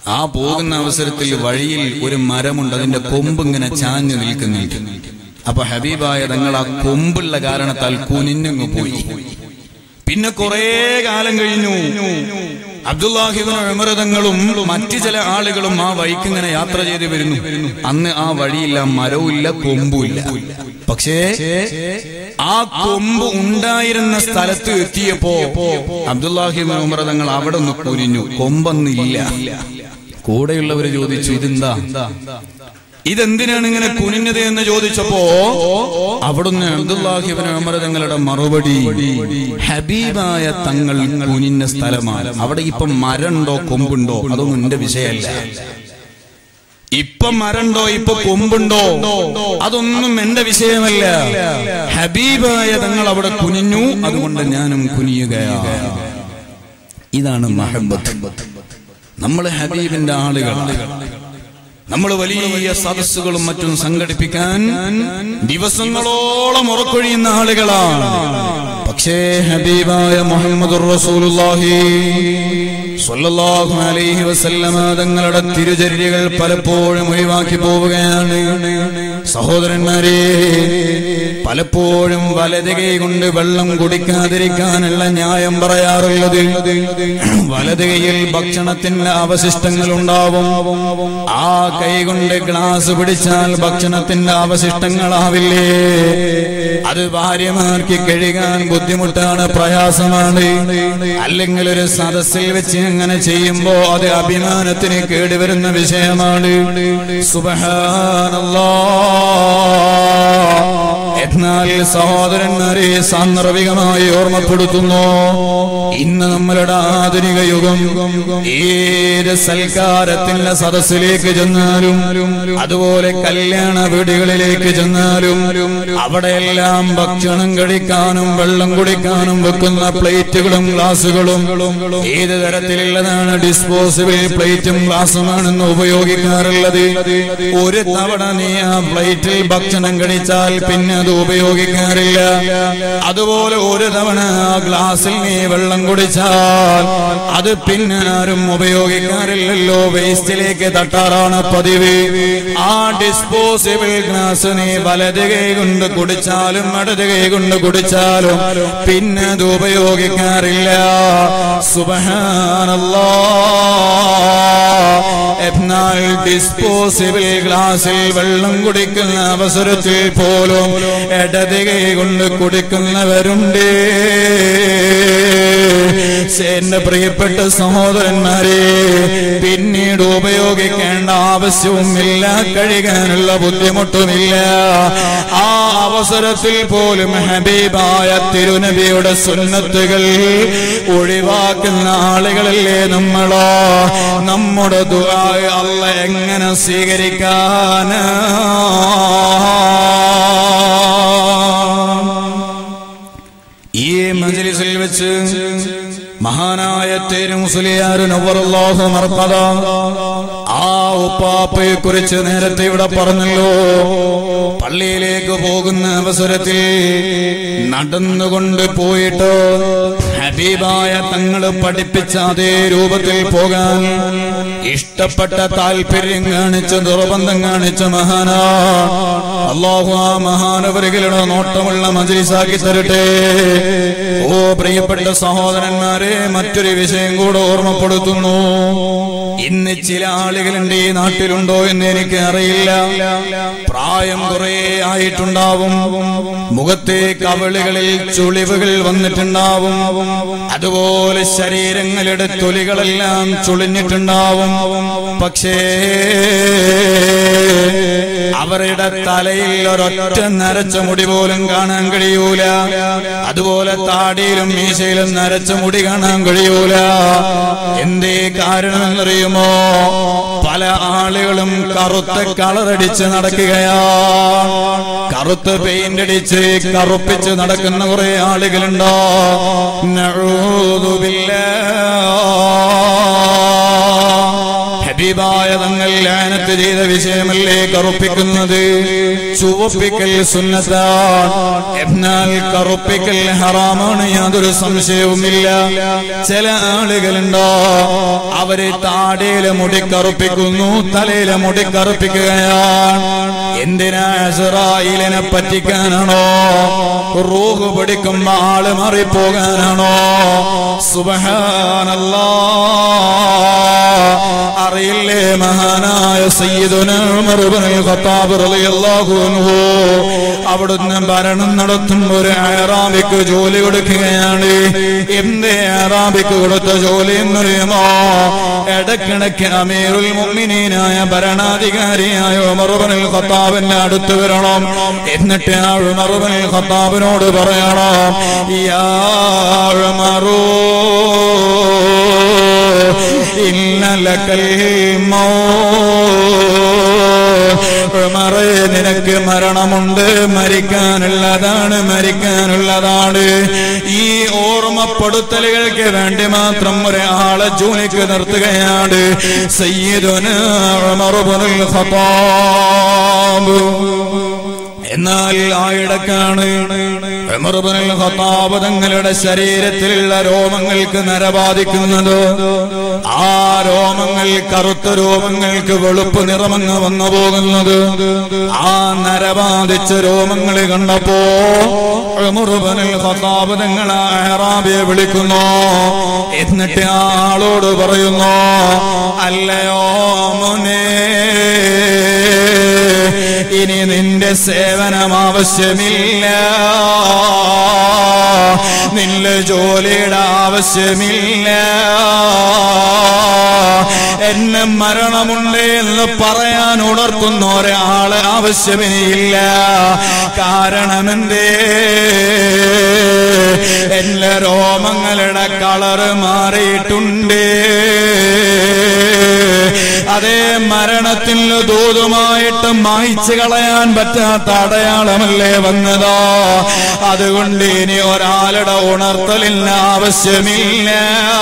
ആ പോകുന്ന അവസരത്തിൽ വഴിയിൽ ഒരു മരമുണ്ട്, അതിന്റെ കൊമ്പ് ഇങ്ങനെ ചാഞ്ഞു നിൽക്കുന്നുണ്ട്. അപ്പൊ ഹബീബായ തങ്ങൾ ആ കൊമ്പുള്ള കാരണത്താൽ കുനിഞ്ഞങ്ങ് പോയി. പിന്നെ കുറെ കാലം കഴിഞ്ഞു അബ്ദുല്ലാഹി ഇബ്നു ഉമർ തങ്ങളും മറ്റു ചില ആളുകളും ആ വഴിക്ക് ഇങ്ങനെ യാത്ര ചെയ്ത് വരുന്നു. അന്ന് ആ വഴിയില്ല, മരവുമില്ല, കൊമ്പുമില്ല. പക്ഷേ ആ കൊമ്പ് ഉണ്ടായിരുന്ന സ്ഥലത്ത് എത്തിയപ്പോ അബ്ദുല്ലാഹി ഇബ്നു ഉമർ തങ്ങൾ അവിടെ ഒന്ന് കുനിഞ്ഞു. കൊമ്പൊന്നില്ല. കൂടെയുള്ളവര് ചോദിച്ചു, ഇതെന്താ, ഇതെന്തിനാണ് ഇങ്ങനെ കുനിഞ്ഞത് എന്ന് ചോദിച്ചപ്പോ അവിടുന്ന് അബ്ദുല്ലാഹി ഇബ്നു ഉമർ തങ്ങളുടെ മറുപടി, ഹബീബായ തങ്ങൾ കുനിഞ്ഞ സ്ഥലമാണ്. അവിടെ ഇപ്പൊ മരണ്ടോ കൊമ്പുണ്ടോ അതൊന്നും എന്റെ വിഷയമല്ല. ഇപ്പൊ മരണ്ടോ ഇപ്പൊ കൊമ്പുണ്ടോ അതൊന്നും എന്റെ വിഷയമല്ല. ഹബീബായ തങ്ങൾ അവിടെ കുനിഞ്ഞു, അതുകൊണ്ട് ഞാനും കുനിയുകയാണ്. ഇതാണ് മഹബ്ബത്ത്. നമ്മൾ ഹബീബിന്റെ ആളുകളാണ്. നമ്മൾ വലിയ സദസ്സുകളും മറ്റും സംഘടിപ്പിക്കാൻ ദിവസങ്ങളോളം ഉറക്കൊഴിയുന്ന ആളുകളാണ്. പക്ഷേ ഹബീബായ മുഹമ്മദുർ റസൂലുള്ളാഹി സ്വല്ലല്ലാഹു അലൈഹി വസല്ലമ തങ്ങളുടെ തിരുചര്യകൾ പലപ്പോഴും ഒഴിവാക്കി പോവുകയാണ്. സഹോദരന്മാരെ, പലപ്പോഴും വലത് കൈ കൊണ്ട് വെള്ളം കുടിക്കാതിരിക്കാനുള്ള ന്യായം പറയാറുള്ളത്, വലത് കൈയിൽ ഭക്ഷണത്തിന്റെ അവശിഷ്ടങ്ങൾ ഉണ്ടാവും. ആ കൈ കൊണ്ട് ഗ്ലാസ് പിടിച്ചാൽ ഭക്ഷണത്തിന്റെ അവശിഷ്ടങ്ങളാവില്ലേ? അത് ഭാര്യമാർക്ക് കഴുകാൻ ബുദ്ധിമുട്ടാണ്, പ്രയാസമാണ്. അല്ലെങ്കിൽ ഒരു സദസ്സിൽ വെച്ച് അങ്ങനെ ചെയ്യുമ്പോ അത് അഭിമാനത്തിന് കേടുവരുന്ന വിഷയമാണ്. സുബ്ഹാനല്ലാഹ്. എന്നാൽ സഹോദരന്മാരെ, സാന്ദർഭികമായി ഓർമ്മപ്പെടുത്തുന്നു, ഇന്ന് നമ്മളുടെ ആധുനിക യുഗം ഏത് സൽക്കാരത്തിന്റെ സദസ്സിലേക്ക് ചെന്നാലും അതുപോലെ കല്യാണ വീടുകളിലേക്ക് ചെന്നാലും അവിടെയെല്ലാം ഭക്ഷണം കഴിക്കാനും വെള്ളം കുടിക്കാനും വെക്കുന്ന പ്ലേറ്റുകളും ഗ്ലാസുകളും ഏത് തരത്തിലുള്ളതാണ്? ഡിസ്പോസിബിൾ പ്ലേറ്റും ഗ്ലാസുമാണെന്ന് ഉപയോഗിക്കാറുള്ളത്. ഒരു തവണ നീ ആ പ്ലേറ്റിൽ ഭക്ഷണം കഴിച്ചാൽ പിന്നെ അത് ഉപയോഗിക്കാറില്ല. അതുപോലെ ഒരു തവണ ആ ഗ്ലാസിൽ നീ വെള്ളം കുടിച്ചാൽ അത് പിന്നെ ആരും ഉപയോഗിക്കാറില്ലല്ലോ, വേസ്റ്റിലേക്ക് തട്ടാറാണ് പതിവ്. ആ ഡിസ്പോസിബിൾ ഗ്ലാസ് നീ വലത് കൈ കൊണ്ട് കുടിച്ചാലും ഇടത് കൈ കൊണ്ട് കുടിച്ചാലും പിന്നെ അത് ഉപയോഗിക്കാറില്ല. സുബ്ഹാനല്ലാഹ്. എന്നാൽ ഡിസ്പോസിബിൾ ഗ്ലാസിൽ വെള്ളം കുടിക്കുന്ന അവസരത്തിൽ പോലും ഇടത് കൈ കൊണ്ട് കുടിക്കുന്നവരുണ്ട്. എന്റെ പ്രിയപ്പെട്ട സഹോദരന്മാരെ, പിന്നീട് ഉപയോഗിക്കേണ്ട ആവശ്യവുമില്ല, കഴുകാനുള്ള ബുദ്ധിമുട്ടുമില്ല. ആ അവസരത്തിൽ പോലും ഹബീബായ തിരുനബിയുടെ സുന്നത്തുകൾ ഒഴിവാക്കുന്ന ആളുകളല്ലേ നമ്മളോ? നമ്മുടെ ദുആ അല്ലാഹ് എങ്ങനെ സ്വീകരിക്കാനാ? ഈ മജ്ലിസിൽ വെച്ച് മഹാനായ തേരുമുസ്ലിയാർ നവ്വറല്ലാഹു മർഖദ ആ ഉപ്പാപ്പയെ കുറിച്ച് നേരത്തെ ഇവിടെ പറഞ്ഞല്ലോ. പള്ളിയിലേക്ക് പോകുന്ന അവസരത്തിൽ നടന്നുകൊണ്ട് പോയിട്ട് ഹബീബായ തങ്ങൾ പഠിപ്പിച്ച അതേ രൂപത്തിൽ പോകാൻ ഇഷ്ടപ്പെട്ട താല്പര്യം കാണിച്ച് നിർബന്ധം കാണിച്ച മഹാനാ അല്ലാഹു ആ മഹാനവരുകളുടെ നോട്ടമുള്ള മജ്ലിസാക്കി തരട്ടെ. ഓ പ്രിയപ്പെട്ട സഹോദരന്മാരെ, മറ്റൊരു വിഷയം കൂടെ ഓർമ്മപ്പെടുത്തുന്നു. ഇന്ന് ചില ആളുകളുണ്ട്, ഈ നാട്ടിലുണ്ടോ എന്ന് എനിക്ക് അറിയില്ല, പ്രായം കുറെ ആയിട്ടുണ്ടാവും, മുഖത്തെ കവിളുകളിൽ ചുളിവുകൾ വന്നിട്ടുണ്ടാവും, അതുപോലെ ശരീരങ്ങളുടെ തൊലികളെല്ലാം ചുളിഞ്ഞിട്ടുണ്ടാവും. പക്ഷേ അവരുടെ തലയിൽ ഒരൊറ്റ നരച്ച മുടി പോലും കാണാൻ കഴിയൂല. അതുപോലെ താടിയിലും മീശയിലും നരച്ച മുടി കാണാൻ കഴിയൂല. എന്തേ കാരണമെന്നറിയുമോ? പല ആളുകളും കറുത്ത കളറടിച്ച് നടക്കുകയാണ്. കറുത്ത പെയിന്റ് അടിച്ച് കറുപ്പിച്ച് നടക്കുന്ന കുറെ ആളുകളുണ്ടോ? നഊദു ബില്ലാഹ്. ഹബീബായ തങ്ങൾ ലഅനത്ത് വിനായത്ത് ചെയ്ത വിഷയമല്ലേ കറുപ്പിക്കുന്നത്? ചുവപ്പിക്കൽ സുന്നത്താണ്, എന്നാൽ കറുപ്പിക്കൽ ഹറാമാണ്, യാതൊരു സംശയവുമില്ല. ചില ആളുകളുണ്ടോ അവര് താടിയിലെ മുടി കറുപ്പിക്കുന്നു, തലയിലെ മുടി കറുപ്പിക്കുകയാണ്. എന്തിനാ? ഇസ്രായേലിനെ പറ്റിക്കാനാണോ? റൂഹ് പിടിക്കുമ്പോ ആള് മാറിപ്പോകാനാണോ? സുബ്ഹാനല്ലാഹ്. അറിയില്ലേ മഹാനായ സയ്യിദുനാ ഉമർ ഇബ്നുൽ ഖത്താബ് റളിയല്ലാഹു അൻഹു അവിടുന്ന് ഭരണം നടത്തുമ്പോൾ ഒരു അറാബിക്ക് ജോലി കൊടുക്കുകയാണ്. എന്തേ അറാബിക്ക് കൊടുത്ത ജോലി എന്നറിയുമോ? ഇടക്കിടക്ക് അമീറുൽ മുഅ്മിനീനായ ഭരണാധികാരിയായ ഉമർ ഇബ്നുൽ ഖത്താബിന്റെ അടുത്ത് വരണം. എന്നിട്ട് ആ ഉമർ ഇബ്നുൽ ഖത്താബിനോട് പറയണം, യാ ഉമറു ഇന്ന ലകൽ മൗത്ത്. ഉമറേ, നിനക്ക് മരണമുണ്ട്, മരിക്കാനുള്ളതാണ്, മരിക്കാനുള്ളതാണ്. ഈ ഓർമ്മപ്പെടുത്തലുകൾക്ക് വേണ്ടി മാത്രം ഒരാളെ ജോലിക്ക് നിർത്തുകയാണ് സയ്യിദുനാ ഉമർ ഇബ്നുൽ ഖത്താബ്. എന്നാൽ ആയിടക്കാണ് ഉമർ ഇബ്നുൽ ഖത്താബ് തങ്ങളുടെ ശരീരത്തിലുള്ള രോമങ്ങൾക്ക് നര ബാധിക്കുന്നത്. ആ രോമങ്ങൾ കറുത്ത രോമങ്ങൾക്ക് വെളുപ്പ് നിറമങ്ങ് വന്നു പോകുന്നത്. ആ നര ബാധിച്ച രോമങ്ങൾ കണ്ടപ്പോ ഉമർ ഇബ്നുൽ ഖത്താബ് തങ്ങൾ ആ അറാബിയെ വിളിക്കുന്നു. എന്നിട്ട് ആ ആളോട് പറയുന്നു, അല്ലയോ മോനെ, ഇനി നിന്റെ സേവനം ആവശ്യമില്ല, നിന്റെ ജോലിയുടെ ആവശ്യമില്ല. എന്നെ മരണമുണ്ട് എന്ന് പറയാൻ ഉണർത്തുന്ന ഒരാളെ ആവശ്യമില്ല. കാരണമെന്തേ? എല്ലാ രോമങ്ങളുടെ കളറ് മാറിയിട്ടുണ്ട്. അതേ മരണത്തിന് ദൂതുമായിട്ട് മായ്ച്ചു കളയാൻ പറ്റാത്ത അടയാളമല്ലേ വന്നതോ? അതുകൊണ്ട് ഇനി ഒരാളുടെ ഉണർത്തലിന് ആവശ്യമില്ല.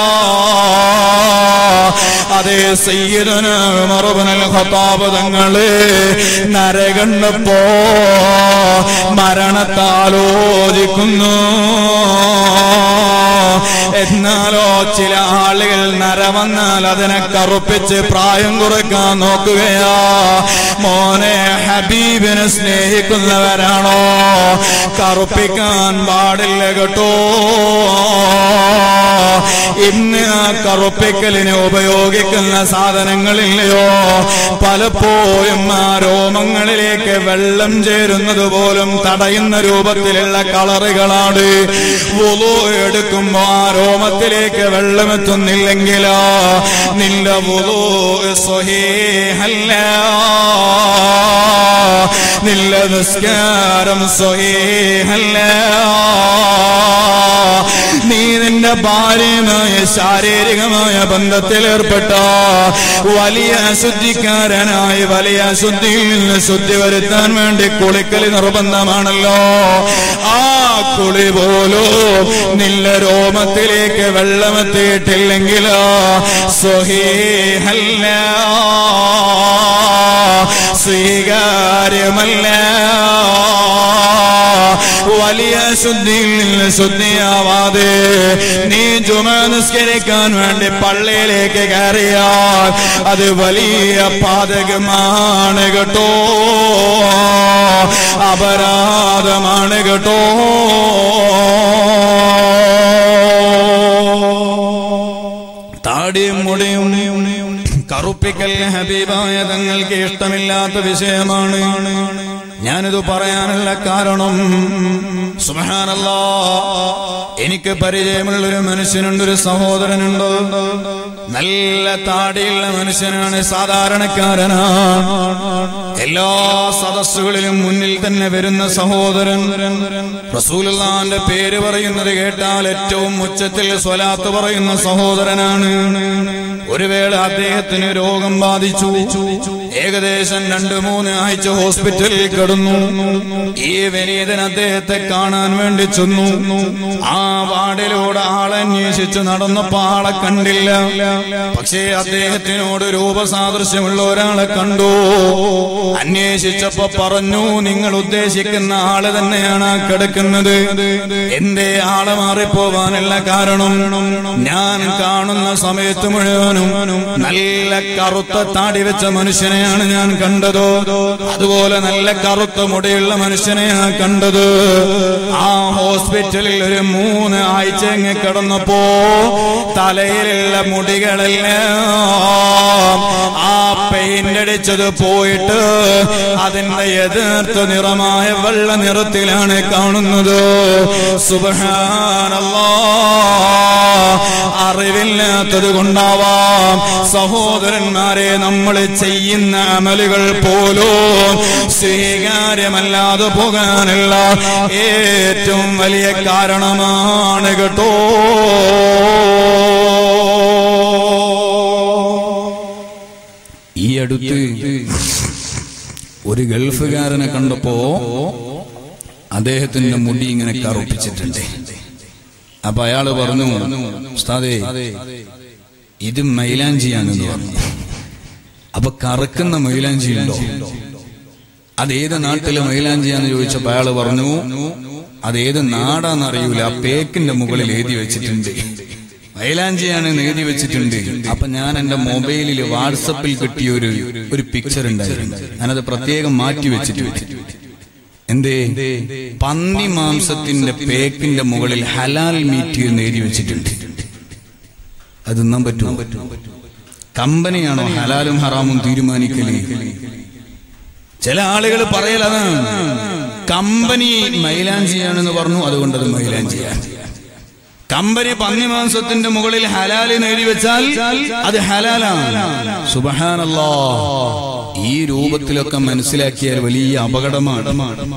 അതേ സയ്യിദുനാ ഉമർ ഇബ്നുൽ ഖത്താബ് തങ്ങള് നര കണ്ടപ്പോ മരണത്താലോചിക്കുന്നു. എന്നാലോ ചില ആളുകൾ നര വന്നാൽ അതിനെ കറുപ്പിച്ച് പ്രായം കുറയ്ക്കാൻ നോക്കുകയാ. മോനെ, ഹബീബിനെ സ്നേഹിക്കുന്നവരാണോ? കറുപ്പിക്കാൻ പാടില്ല കേട്ടോ. ഇന്ന് ആ കറുപ്പിക്കലിനെ ഉപയോഗിക്കുന്ന സാധനങ്ങളില്ലയോ? പലപ്പോഴും ആ രോമങ്ങളിലേക്ക് വെള്ളം ചേരുന്നത് പോലും തടയുന്ന രൂപത്തിലുള്ള കളറുകളാണ്. വുളു എടുക്കുമ്പോ ആ രോമത്തിലേക്ക് വെള്ളമെത്തുന്നില്ലെങ്കിലോ നിന്റെ വുളു സ്വഹീഹല്ല, നിന്റെ നിസ്കാരം സ്വഹീഹല്ല. നീ നിന്റെ ഭാര്യയുമായ ശാരീരികമായ ബന്ധത്തിലേർപ്പെട്ട വലിയ അശുദ്ധിക്കാരനായി വലിയ അശുദ്ധിയിൽ നിന്ന് ശുദ്ധി വരുത്താൻ വേണ്ടി കുളിക്കല് നിർബന്ധമാണല്ലോ. ആ കുളി പോലും നിന്റെ രോമത്തിലേക്ക് വെള്ളമെത്തിയിട്ടില്ലെങ്കിലോ സ്വഹീഹല്ല, സ്വീകാര്യമല്ല. വലിയ ശുദ്ധിയിൽ നിന്ന് ശുദ്ധിയാവാതെ നീ ജുമ നിസ്കരിക്കാൻ വേണ്ടി പള്ളിയിലേക്ക് കയറിയാൽ അത് വലിയ പാതകമാണ് കേട്ടോ, അപരാധമാണ് കേട്ടോ. താടിയും മുടിയും കറുപ്പിക്കൽ ഹബീബായ തങ്ങൾക്ക് ഇഷ്ടമില്ലാത്ത വിഷയമാണ്. ഞാനിത് പറയാനുള്ള കാരണം, സുബ്ഹാനല്ലാഹ്, എനിക്ക് പരിചയമുള്ളൊരു മനുഷ്യനുണ്ട്, ഒരു സഹോദരനുണ്ട്. നല്ല താടിയുള്ള മനുഷ്യനാണ്, സാധാരണക്കാരനാണ്. എല്ലാ സദസ്സുകളിലും മുന്നിൽ തന്നെ വരുന്ന സഹോദരൻ, റസൂലുള്ളാഹിന്റെ പേര് പറയുന്നത് കേട്ടാൽ ഏറ്റവും ഉച്ചത്തിൽ സ്വലാത്ത് പറയുന്ന സഹോദരനാണ്. ഒരു വേള അദ്ദേഹത്തിന് രോഗം ബാധിച്ചു. ഏകദേശം രണ്ടു മൂന്ന് ആഴ്ച ഹോസ്പിറ്റലിൽ കിടന്നു. ഈ വിനീതൻ അദ്ദേഹത്തെ കാണാൻ വേണ്ടി ചെന്നു. ആ വാർഡിലൂടെ ആളന്വേഷിച്ചു നടന്നപ്പോ ആളെ കണ്ടില്ല. പക്ഷേ അദ്ദേഹത്തിനോട് രൂപസാദൃശ്യമുള്ള ഒരാളെ കണ്ടു. അന്വേഷിച്ചപ്പോ പറഞ്ഞു, നിങ്ങൾ ഉദ്ദേശിക്കുന്ന ആള് തന്നെയാണ് ആ കിടക്കുന്നത്. എന്തേ ആളെ മാറിപ്പോവാനുള്ള കാരണം? ഞാൻ കാണുന്ന സമയത്ത് മുഴുവനും നല്ല കറുത്ത താടി വെച്ച മനുഷ്യനെയാണ് ഞാൻ കണ്ടത്. അതുപോലെ നല്ല കറുത്ത മുടിയുള്ള മനുഷ്യനെയാണ് കണ്ടത്. ആ ഹോസ്പിറ്റലിൽ ഒരു മൂന്ന് ആഴ്ച അങ്ങ് കിടന്നപ്പോ തലയിലുള്ള മുടികളെല്ലാം ആ പെയിന്റ് അടിച്ചത് പോയിട്ട് അതിന്റെ യഥാർത്ഥ നിറമായ വെള്ള നിറത്തിലാണ് കാണുന്നത്. സുബ്ഹാനല്ലാഹ്. അറിവില്ലാത്തത് കൊണ്ടാവാം സഹോദരന്മാരെ, നമ്മൾ ചെയ്യുന്ന അമലുകൾ പോലും സ്വീകാര്യമല്ലാതെ പോകാനുള്ള ഏറ്റവും വലിയ കാരണമാണ് കേട്ടോ. ഈ അടുത്ത് ഒരു ഗൾഫുകാരനെ കണ്ടപ്പോ അദ്ദേഹത്തിന്റെ മുടി ഇങ്ങനെ കറുപ്പിച്ചിട്ടുണ്ട്. അപ്പൊ അയാള് പറഞ്ഞു, ഉസ്താദേ ഇത് മൈലാഞ്ചിയാണെന്ന് പറഞ്ഞു. അപ്പൊ കറക്കുന്ന മൈലാഞ്ചി ഉണ്ടോ? അതേത് നാട്ടിലെ മൈലാഞ്ചിയാന്ന് ചോദിച്ചപ്പോ അയാള് പറഞ്ഞു, അതേത് നാടാന്നറിയൂല, ആ പേക്കിന്റെ മുകളിൽ എഴുതി വെച്ചിട്ടുണ്ട്, മൈലാഞ്ചിയാണ് എഴുതി വെച്ചിട്ടുണ്ട്. അപ്പൊ ഞാൻ എന്റെ മൊബൈലിൽ വാട്സപ്പിൽ കിട്ടിയ ഒരു ഒരു പിക്ചർ ഉണ്ടായിരുന്നു. ഞാനത് പ്രത്യേകം മാറ്റി വെച്ചിട്ടുണ്ട്. എന്തേ? പന്നി മാംസത്തിന്റെ പേക്കിന്റെ മുകളിൽ ഹലാൽ മീറ്റ് എന്ന് എഴുതി വെച്ചിട്ടുണ്ട്. അത് തിന്നാൻ പറ്റുമോ? കമ്പനിയാണോ ഹലാലും ഹറാമും തീരുമാനിക്കല്? ചില ആളുകൾ പറയലതാണ്, കമ്പനി മൈലാഞ്ചിയാണെന്ന് പറഞ്ഞു, അതുകൊണ്ടത് മൈലാഞ്ചിയാണ്. കമ്പനി പന്നിമാംസത്തിന്റെ മുകളിൽ ഹലാലിന് എഴുതി വെച്ചാൽ അത് ഹലാലാണ്. സുബ്ഹാനല്ലാഹ്. ഈ രൂപത്തിലൊക്കെ മനസ്സിലാക്കിയാൽ വലിയ അപകടമാണ്.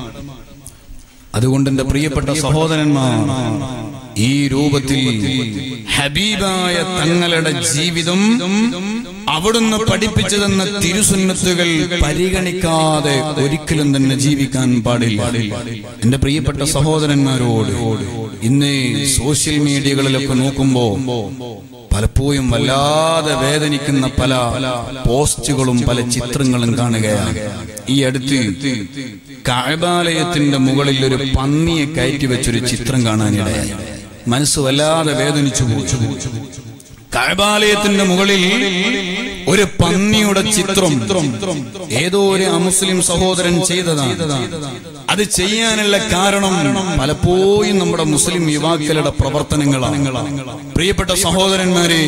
അതുകൊണ്ട് എന്റെ പ്രിയപ്പെട്ട സഹോദരന്മാർ, ഈ രൂപത്തിൽ ഹബീബായ തങ്ങളുടെ ജീവിതം അവിടുന്ന് പഠിപ്പിച്ചു തന്ന തിരുസുന്നത്തുകൾ പരിഗണിക്കാതെ ഒരിക്കലും തന്നെ ജീവിക്കാൻ പാടില്ല. എന്റെ പ്രിയപ്പെട്ട സഹോദരന്മാരോട്, ഇന്ന് സോഷ്യൽ മീഡിയകളിലൊക്കെ നോക്കുമ്പോ പലപ്പോഴും വല്ലാതെ വേദനിക്കുന്ന പല പോസ്റ്റുകളും പല ചിത്രങ്ങളും കാണുകയാണ്. ഈ അടുത്ത് കഅബാലയത്തിന്റെ മുകളിൽ ഒരു പന്നിയെ കയറ്റി വെച്ചൊരു ചിത്രം കാണാനിടയായി. മനസ്സ് വല്ലാതെ വേദനിച്ചു പോയി. കഅബാലയത്തിന്റെ മുകളിൽ ഒരു പന്നിയുടെ ചിത്രം ഏതോ ഒരു അമുസ്ലിം സഹോദരൻ ചെയ്തതാണ്. അത് ചെയ്യാനുള്ള കാരണം പലപ്പോഴും നമ്മുടെ മുസ്ലിം യുവാക്കളുടെ പ്രവർത്തനങ്ങളാണ്. പ്രിയപ്പെട്ട സഹോദരന്മാരെ,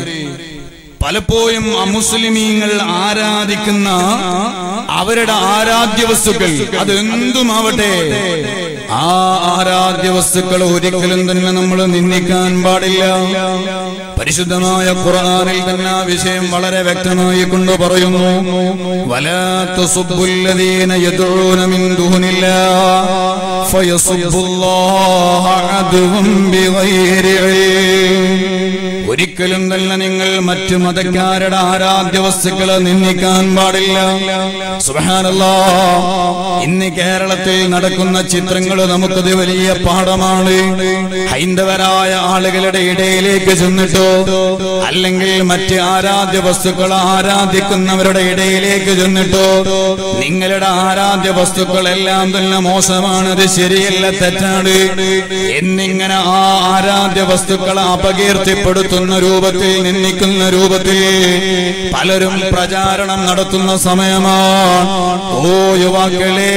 പലപ്പോഴും അമുസ്ലിമീങ്ങൾ ആരാധിക്കുന്ന അവരുടെ ആരാധ്യ വസ്തുക്കൾ അതെന്തുമാവട്ടെ, ആ ആരാധ്യ വസ്തുക്കൾ ഒരിക്കലും തന്നെ നമ്മൾ നിന്ദിക്കാൻ പാടില്ല. പരിശുദ്ധമായ ഖുർആനിൽ തന്നെ ആ വിഷയം വളരെ വ്യക്തമായി കൊണ്ട് പറയുന്നു, വലാ തസുബ്ബുല്ലദീന യദ്ഊന മിൻ ദൂനില്ലാഹി ഫയസുബ്ബുല്ലാഹ അദ്വം ബിഗൈരി ഇൽം. ഒരിക്കലും തന്നെ നിങ്ങൾ മറ്റു മതക്കാരുടെ ആരാധ്യ വസ്തുക്കളെ നിന്ദിക്കാൻ പാടില്ല. സുബ്ഹാനല്ലാഹ്. ഇന്ന് കേരളത്തിൽ നടക്കുന്ന ചിത്രങ്ങൾ നമുക്കത് വലിയ പാഠമാണ്. ഹൈന്ദവരായ ആളുകളുടെ ഇടയിലേക്ക് ചെന്നിട്ടോ അല്ലെങ്കിൽ മറ്റ് ആരാധ്യ വസ്തുക്കളെ ആരാധിക്കുന്നവരുടെ ഇടയിലേക്ക് ചെന്നിട്ടോ നിങ്ങളുടെ ആരാധ്യ വസ്തുക്കളെല്ലാം തന്നെ മോശമാണ്, അത് ശരിയല്ല, തെറ്റാണ് എന്നിങ്ങനെ ആ ആരാധ്യ വസ്തുക്കളെ അപകീർത്തിപ്പെടുത്തുന്ന രൂപത്തിൽ, നിന്ദിക്കുന്ന രൂപത്തിൽ പലരും പ്രചാരണം നടത്തുന്ന സമയമാണ്. ഓ യുവാക്കളെ,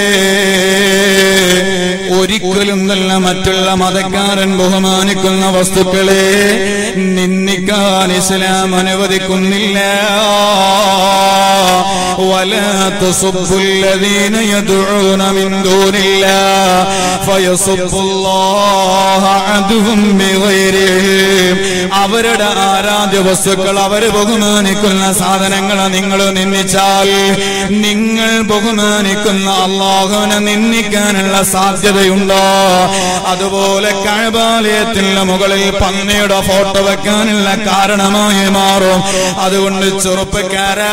ഒരിക്കലും തന്നെ മറ്റുള്ള മതക്കാരൻ ബഹുമാനിക്കുന്ന വസ്തുക്കളെ നിന്ദിക്കാൻ ഇസ്ലാം അനുവദിക്കുന്നില്ല. ولا تسبوا الذين يدعون من دون الله فيسبوا الله عدوا بغير علم അവരുടെ ആരാധ്യ വസ്തുക്കൾ അവര് ബഹുമാനിക്കുന്ന സാധനങ്ങളെ നിങ്ങൾ നിന്ദിച്ചാൽ നിങ്ങൾ ബഹുമാനിക്കുന്ന അല്ലാഹുവിനെ നിന്ദിക്കാനുള്ള സാധ്യതയുണ്ടോ? അതുപോലെ കഅബാലയത്തിന്റെ മുകളിൽ പന്നിയുടെ ഫോട്ടോ വെക്കാനുള്ള കാരണമായി മാറും. അതുകൊണ്ട് ചെറുപ്പക്കാരാ,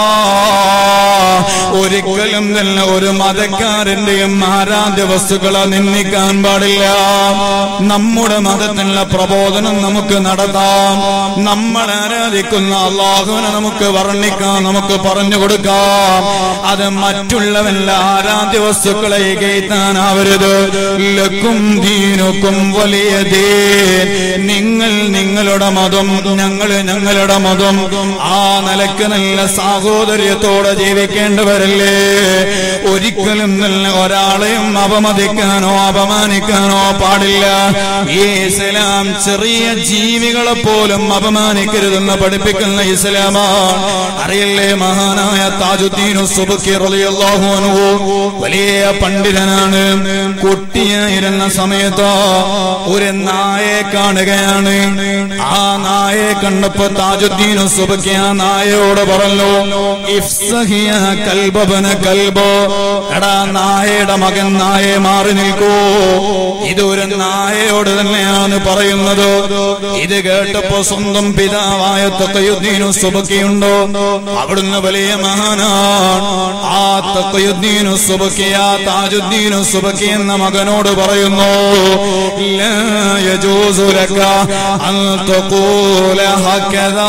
ഒരിക്കലും തന്നെ ഒരു മതക്കാരന്റെയും ആരാധ്യ വസ്തുക്കളെ നിന്ദിക്കാൻ പാടില്ല. നമ്മുടെ മതത്തിനുള്ള പ്രബോധനം നമുക്ക് നടത്താം. നമ്മൾ ആരാധിക്കുന്ന അല്ലാഹുവിനെ നമുക്ക് വർണ്ണിക്കാം, നമുക്ക് പറഞ്ഞു കൊടുക്കാം. അത് മറ്റുള്ളവന്റെ ആരാധ്യ വസ്തുക്കളെ കയറ്റാനാവരുത്. ലക്കും ദീനുക്കും വലിയ ദീൻ. നിങ്ങൾ നിങ്ങളുടെ മതം, ഞങ്ങൾ ഞങ്ങളുടെ മതം. ആ നിലക്ക് നല്ല സാഹോദര്യത്തോടെ ജീവിക്കേണ്ടവരല്ലേ. ഒരിക്കലും നല്ല ഒരാളെയും അപമതിക്കാനോ അപമാനിക്കാനോ പാടില്ല. ഈ ഇസ്ലാം ചെറിയ ജീവികളെ പോലും അപമാനിക്കരുതെന്ന് പഠിപ്പിക്കുന്ന ഇസ്ലാമാണ്. അറിയില്ലേ, മഹാനായ താജുദ്ദീൻ സുബ്കി റളിയല്ലാഹു അൻഹു വലിയ പണ്ഡിതനാണ്. കുട്ടിയായിരുന്ന സമയത്ത് ഒരു നായയെ കാണുകയാണ്. ആ നായയെ കണ്ടപ്പോ താജുദ്ദീൻ സുബ്കി ആ നായയോട് പറഞ്ഞു, ഇഫ്സഹിയ കൽബബന കൽബോ, എടാ നായയുടെ മകൻ നായെ മാറി നിൽക്കൂ. ഇതൊരു നായയോട് തന്നെയാണ് പറയുന്നത്. ഇത് കേട്ടപ്പോ സ്വന്തം പിതാവായ തഖിയുദ്ദീൻ സുബ്കി ഉണ്ടോ, അവിടുന്ന് വലിയ മഹാനാണ്. ആ തഖിയുദ്ദീൻ സുബ്കി ആ താജുദ്ദീൻ സുബ്കി എന്ന മകനോട് പറയുന്നു, ലാ യജൂസു ലക അൻ തഖൂല ഹകദാ.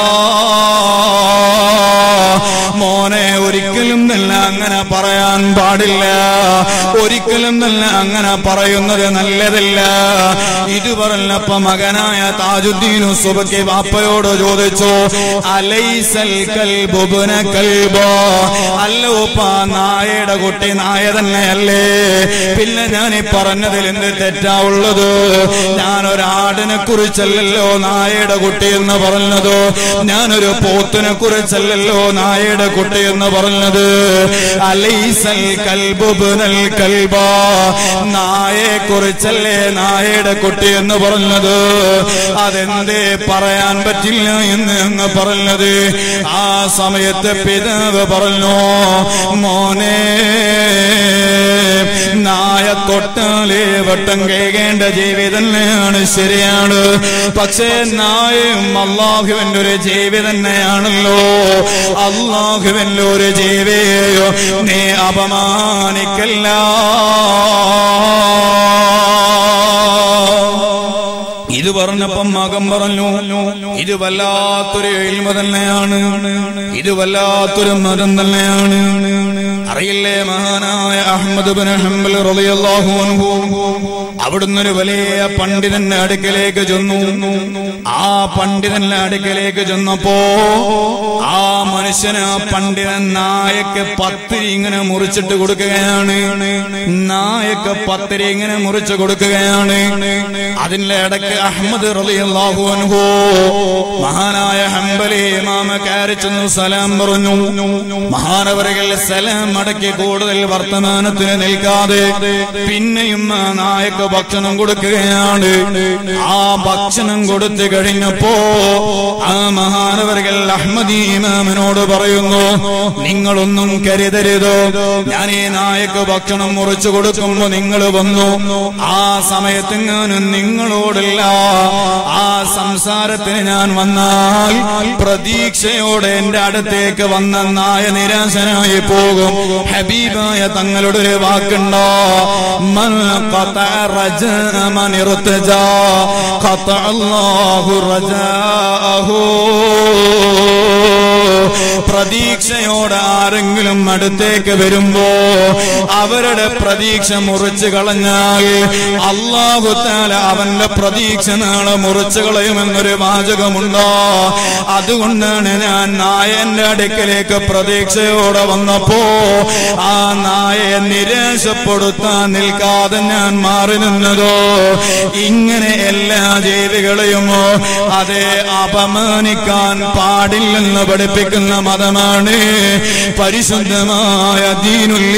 മോനെ, ഒരിക്കലും തന്നെ അങ്ങനെ പറയാൻ പാടില്ല. ഒരിക്കലും തന്നെ അങ്ങനെ പറയുന്നത് നല്ലതല്ല. ഇത് പറഞ്ഞപ്പോ മകനായ താജുദ്ദീൻ സുബ്കി ബാപ്പയോട് ചോദിച്ചു, അലൈസൽ കൽബു ബന കൽബോ, അല്ലോപ്പാ നായയുടെ കുട്ടി നായ തന്നെയല്ലേ? പിന്നെ ഞാൻ ഈ പറഞ്ഞതിൽ എന്ത് തെറ്റാ ഉള്ളത്? ഞാനൊരാടിനെ കുറിച്ചല്ലല്ലോ നായയുടെ കുട്ടി എന്ന് പറഞ്ഞത്. ഞാനൊരു പോത്തിനെ കുറിച്ചല്ലല്ലോ നായയുടെ കുട്ടി എന്ന് പറഞ്ഞത്. അലൈസൽ കൽബു ബനൽ കൽബ, നായയെ കുറിച്ചല്ലേ നായയുടെ കുട്ടി എന്ന് പറഞ്ഞത്. അതെന്തേ പറയാൻ പറ്റില്ല എന്ന് അങ്ങ് പറഞ്ഞത്? ആ സമയത്ത് പിതാവ് പറഞ്ഞു, മോനെ, നായ തൊട്ടാലേ വട്ടം കേൾക്കേണ്ട ജീവി തന്നെയാണ്, ശരിയാണ്. പക്ഷേ നായയും അല്ലാഹുവിന്റെ ഒരു ജീവി തന്നെയാണല്ലോ. അല്ലാഹുവിന്റെ ഒരു ജീവിയെയോ നീ അപമാനിക്കല്ല. ഇത് പറഞ്ഞപ്പം മകൻ പറഞ്ഞു, ഇത് വല്ലാത്തൊരു ഇൽമ തന്നെയാണ്, ഇത് വല്ലാത്തൊരു മതം തന്നെയാണ്. അറിയില്ലേ, മഹാനായ അഹ്മദ് ബിൻ ഹംബൽ റളിയല്ലാഹു അൻഹു അവിടുന്ന് ഒരു വലിയ പണ്ഡിതന്റെ അടുക്കലേക്ക് ചെന്നു. ആ പണ്ഡിതന്റെ അടുക്കലേക്ക് ചെന്നപ്പോ ആ മനുഷ്യന് ആ പണ്ഡിതൻ നായക്ക് പത്തിരി ഇങ്ങനെ മുറിച്ചിട്ട് കൊടുക്കുകയാണ്. നായക്ക് പത്തിരി ഇങ്ങനെ മുറിച്ചു കൊടുക്കുകയാണ്. അതിന്റെ ഇടയ്ക്ക് അഹ്മദ് റളിയല്ലാഹു അൻഹു മഹാനായ ഹംബലി ഇമാമ കയറി ചെന്നു സലാം പറഞ്ഞു. മഹാനവറുകൾ സലാം മടക്കി കൂടുതൽ വർത്തമാനത്തിന് നിൽക്കാതെ പിന്നെയും ആ നായക്ക് ഭക്ഷണം കൊടുക്കുകയാണ്. ആ ഭക്ഷണം കൊടുത്തു കഴിഞ്ഞപ്പോ ആ മഹാനവറുകൾ അഹ്മദി ഇമാമിനോട് പറയുന്നു, നിങ്ങളൊന്നും കരുതരുത്, ഞാൻ ഈ നായക്ക് ഭക്ഷണം മുറിച്ചു കൊടുക്കുമ്പോ നിങ്ങൾ വന്നു. ആ സമയത്ത് ഞാനും നിങ്ങളോടില്ല. ആ സംസാരത്തിന് ഞാൻ വന്നാൽ പ്രതീക്ഷയോടെ എന്റെ അടുത്തേക്ക് വന്ന നായ നിരാശനായി പോകും. ഹബീബായ തങ്ങളുടെ ഒരു വാക്കുണ്ടോ, മൻ ഖതഅ റജാഅ മൻ ഇർതജാ ഖതഅ അല്ലാഹു റജാഅഹു. പ്രതീക്ഷയോടെ ആരെങ്കിലും അടുത്തേക്ക് വരുമ്പോ അവരുടെ പ്രതീക്ഷ മുറിച്ചു കളഞ്ഞാൽ അല്ലാഹു തആല അവന്റെ പ്രതീക്ഷ നാളെ മുറിച്ചു കളയുമെന്നൊരു വാചകമുണ്ടോ. അതുകൊണ്ടാണ് ഞാൻ നായന്റെ അടുക്കലേക്ക് പ്രതീക്ഷയോടെ വന്നപ്പോ ആ നായയെ നിരാശപ്പെടുത്താൻ നിൽക്കാതെ ഞാൻ മാറി നിന്നതോ. ഇങ്ങനെ എല്ലാ ജീവികളെയും അതേ അപമാനിക്കാൻ പാടില്ലെന്ന് പഠിപ്പിക്കുന്ന മതമാണ് പരിശുദ്ധമായ ദീനുൽ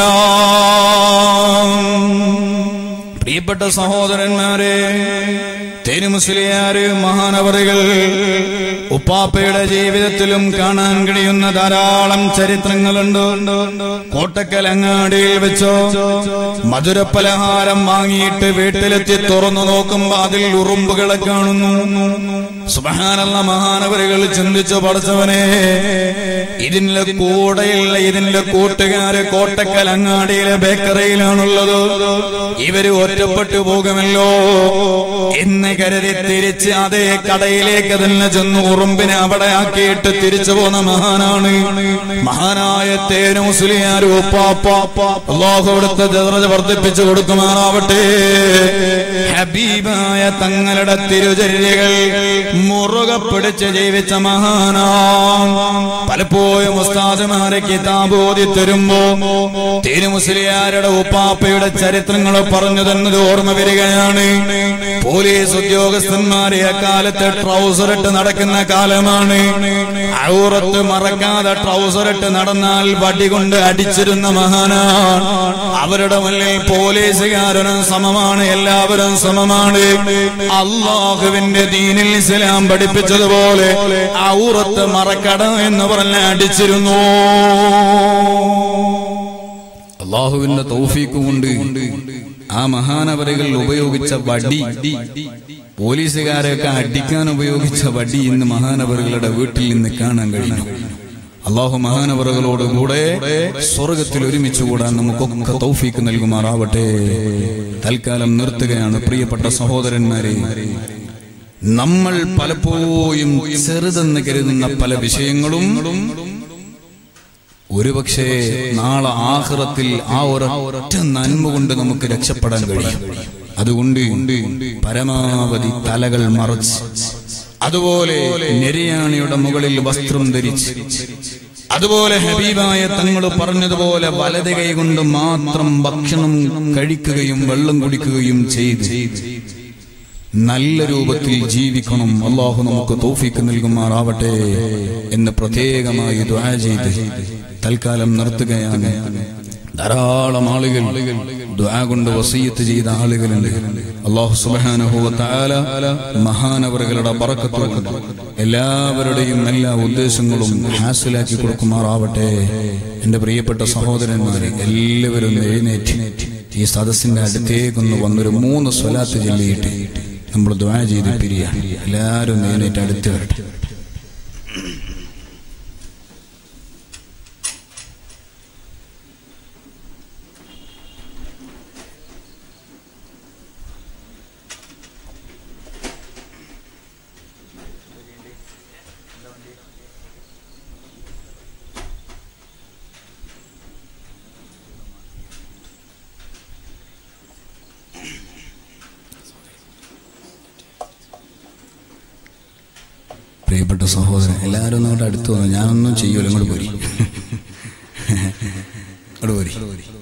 ഇസ്ലാം. പ്രിയപ്പെട്ട സഹോദരന്മാരെ, തേനുമുസ്ലിയാര് മഹാനവറുകൾ ഉപ്പാപ്പയുടെ ജീവിതത്തിലും കാണാൻ കഴിയുന്ന ധാരാളം ചരിത്രങ്ങളുണ്ട്. കോട്ടക്കൽ അങ്ങാടിയിൽ വെച്ചോ മധുരപ്പലഹാരം വാങ്ങിയിട്ട് വീട്ടിലെത്തി തുറന്നു നോക്കുമ്പോ അതിൽ ഉറുമ്പുകളെ കാണുന്നു. സുബ്ഹാനല്ലാഹ്, മഹാനവറുകൾ ചിന്തിച്ചു, പടച്ചവനെ, ഇതിന്റെ കൂടെയുള്ള ഇതിന്റെ കൂട്ടുകാര് കോട്ടക്കൽ അങ്ങാടിയിലെ ബേക്കറിയിലാണുള്ളത്, ഇവര് ഒറ്റപ്പെട്ടു പോകുമല്ലോ എന്ന് കരുതി തിരിച്ച് അതേ കടയിലേക്ക് തന്നെ ചെന്ന് ഉറുമ്പിനെ അവിടെ ആക്കിയിട്ട് തിരിച്ചു പോന്ന മഹാനാണ് മഹാനായ തേനു മുസ്ലിയാർ ഉപ്പാപ്പ. അല്ലാഹു അവിടുത്തെ ദറജ വർദ്ധിപ്പിച്ചു കൊടുക്കുമാറാവട്ടെ. ഹബീബായ തങ്ങളുടെ തിരുചര്യകൾ മുറുകെ പിടിച്ച് ജീവിച്ച മഹാനാണ്. പലപ്പോഴും ഉസ്താദുമാരെ കിതാബ് ഓതി തരുമ്പോ തേനു മുസ്ലിയാരുടെ ഉപ്പാപ്പയുടെ ചരിത്രങ്ങൾ പറഞ്ഞു തന്നത് ഓർമ്മ വരികയാണ്. പോലീസ് ഉദ്യോഗസ്ഥന്മാരെ അക്കാലത്ത് ട്രൗസറിട്ട് നടക്കുന്ന കാലമാണ്. ഔറത്ത് മറക്കാതെ ട്രൗസറിട്ട് നടന്നാൽ വടി കൊണ്ട് അടിച്ചിരുന്ന മഹാനാണ്. അവരുടെ മുന്നിൽ പോലീസുകാരനും സമമാണ്, എല്ലാവരും സമമാണ്. അല്ലാഹുവിന്റെ ദീനിൽ ഇസ്ലാം പഠിപ്പിച്ചതുപോലെ ഔറത്ത് മറക്കട എന്ന് പറഞ്ഞ് അടിച്ചിരുന്നു. അല്ലാഹുവിന്റെ തൗഫീഖ് കൊണ്ട് ആ മഹാനവറുകൾ ഉപയോഗിച്ച വടി, പോലീസുകാരെയൊക്കെ അടിക്കാൻ ഉപയോഗിച്ച വടി ഇന്ന് മഹാനവറുകളുടെ വീട്ടിൽ നിന്ന് കാണാൻ കഴിഞ്ഞു. അല്ലാഹു മഹാനവറുകളോട് കൂടെ സ്വർഗത്തിൽ ഒരുമിച്ച് കൂടാൻ നമുക്കൊക്കെ തൗഫീഖ് നൽകുമാറാവട്ടെ. തൽക്കാലം നിർത്തുകയാണ്. പ്രിയപ്പെട്ട സഹോദരന്മാരെ, നമ്മൾ പലപ്പോഴും ചെറുതെന്ന് കരുതുന്ന പല വിഷയങ്ങളും ഒരുപക്ഷെ നാളെ ആഖിറത്തിൽ ആ ഒരൊറ്റ നന്മ കൊണ്ട് നമുക്ക് രക്ഷപ്പെടാൻ കഴിയും. അതുകൊണ്ട് പരമാവധി തലകൾ മറച്ച്, അതുപോലെ നെരിയാണിയുടെ മുകളിൽ വസ്ത്രം ധരിച്ച്, അതുപോലെ ഹബീബായ തങ്ങൾ പറഞ്ഞതുപോലെ വലത് കൈ കൊണ്ട് മാത്രം ഭക്ഷണം കഴിക്കുകയും വെള്ളം കുടിക്കുകയും ചെയ്ത് നല്ല രൂപത്തിൽ ജീവിക്കണം. അല്ലാഹു നമുക്ക് തൗഫീഖ് നൽകുമാറാവട്ടെ എന്ന് പ്രത്യേകമായി ദുആ ചെയ്ത് തൽക്കാലം നിർത്തുകയാണ്. ധാരാളം ആളുകൾ ദുആ കൊണ്ട് വസിയത്ത് ചെയ്ത ആളുകളുണ്ട്. അല്ലാഹു സുബ്ഹാനഹു വ തആല മഹാനവറുകളുടെ ബറക്കത്ത് കൊണ്ട് എല്ലാവരുടെയും എല്ലാ ഉദ്ദേശങ്ങളും ഹാസിലാക്കി കൊടുക്കുമാറാവട്ടെ. എന്റെ പ്രിയപ്പെട്ട സഹോദരന്മാരെ, എല്ലാവരും എഴുന്നേറ്റ് ഈ സദസ്സിന്റെ അടുത്തേക്കൊന്ന് വന്നൊരു മൂന്ന് സ്വലാത്ത് ചൊല്ലിയിട്ട് നമ്മൾ ദുആ ചെയ്ത് പിരിയാം. എല്ലാവരും എഴുന്നേറ്റ് അടുത്ത് വരട്ടെ. പ്രിയപ്പെട്ട സഹോദരൻ, എല്ലാവരും ഒന്ന് അങ്ങോട്ട് അടുത്ത് വന്നു. ഞാനൊന്നും ചെയ്യൂല, ഇങ്ങോട്ട് പോരി, ഇങ്ങോട്ട് പോരി.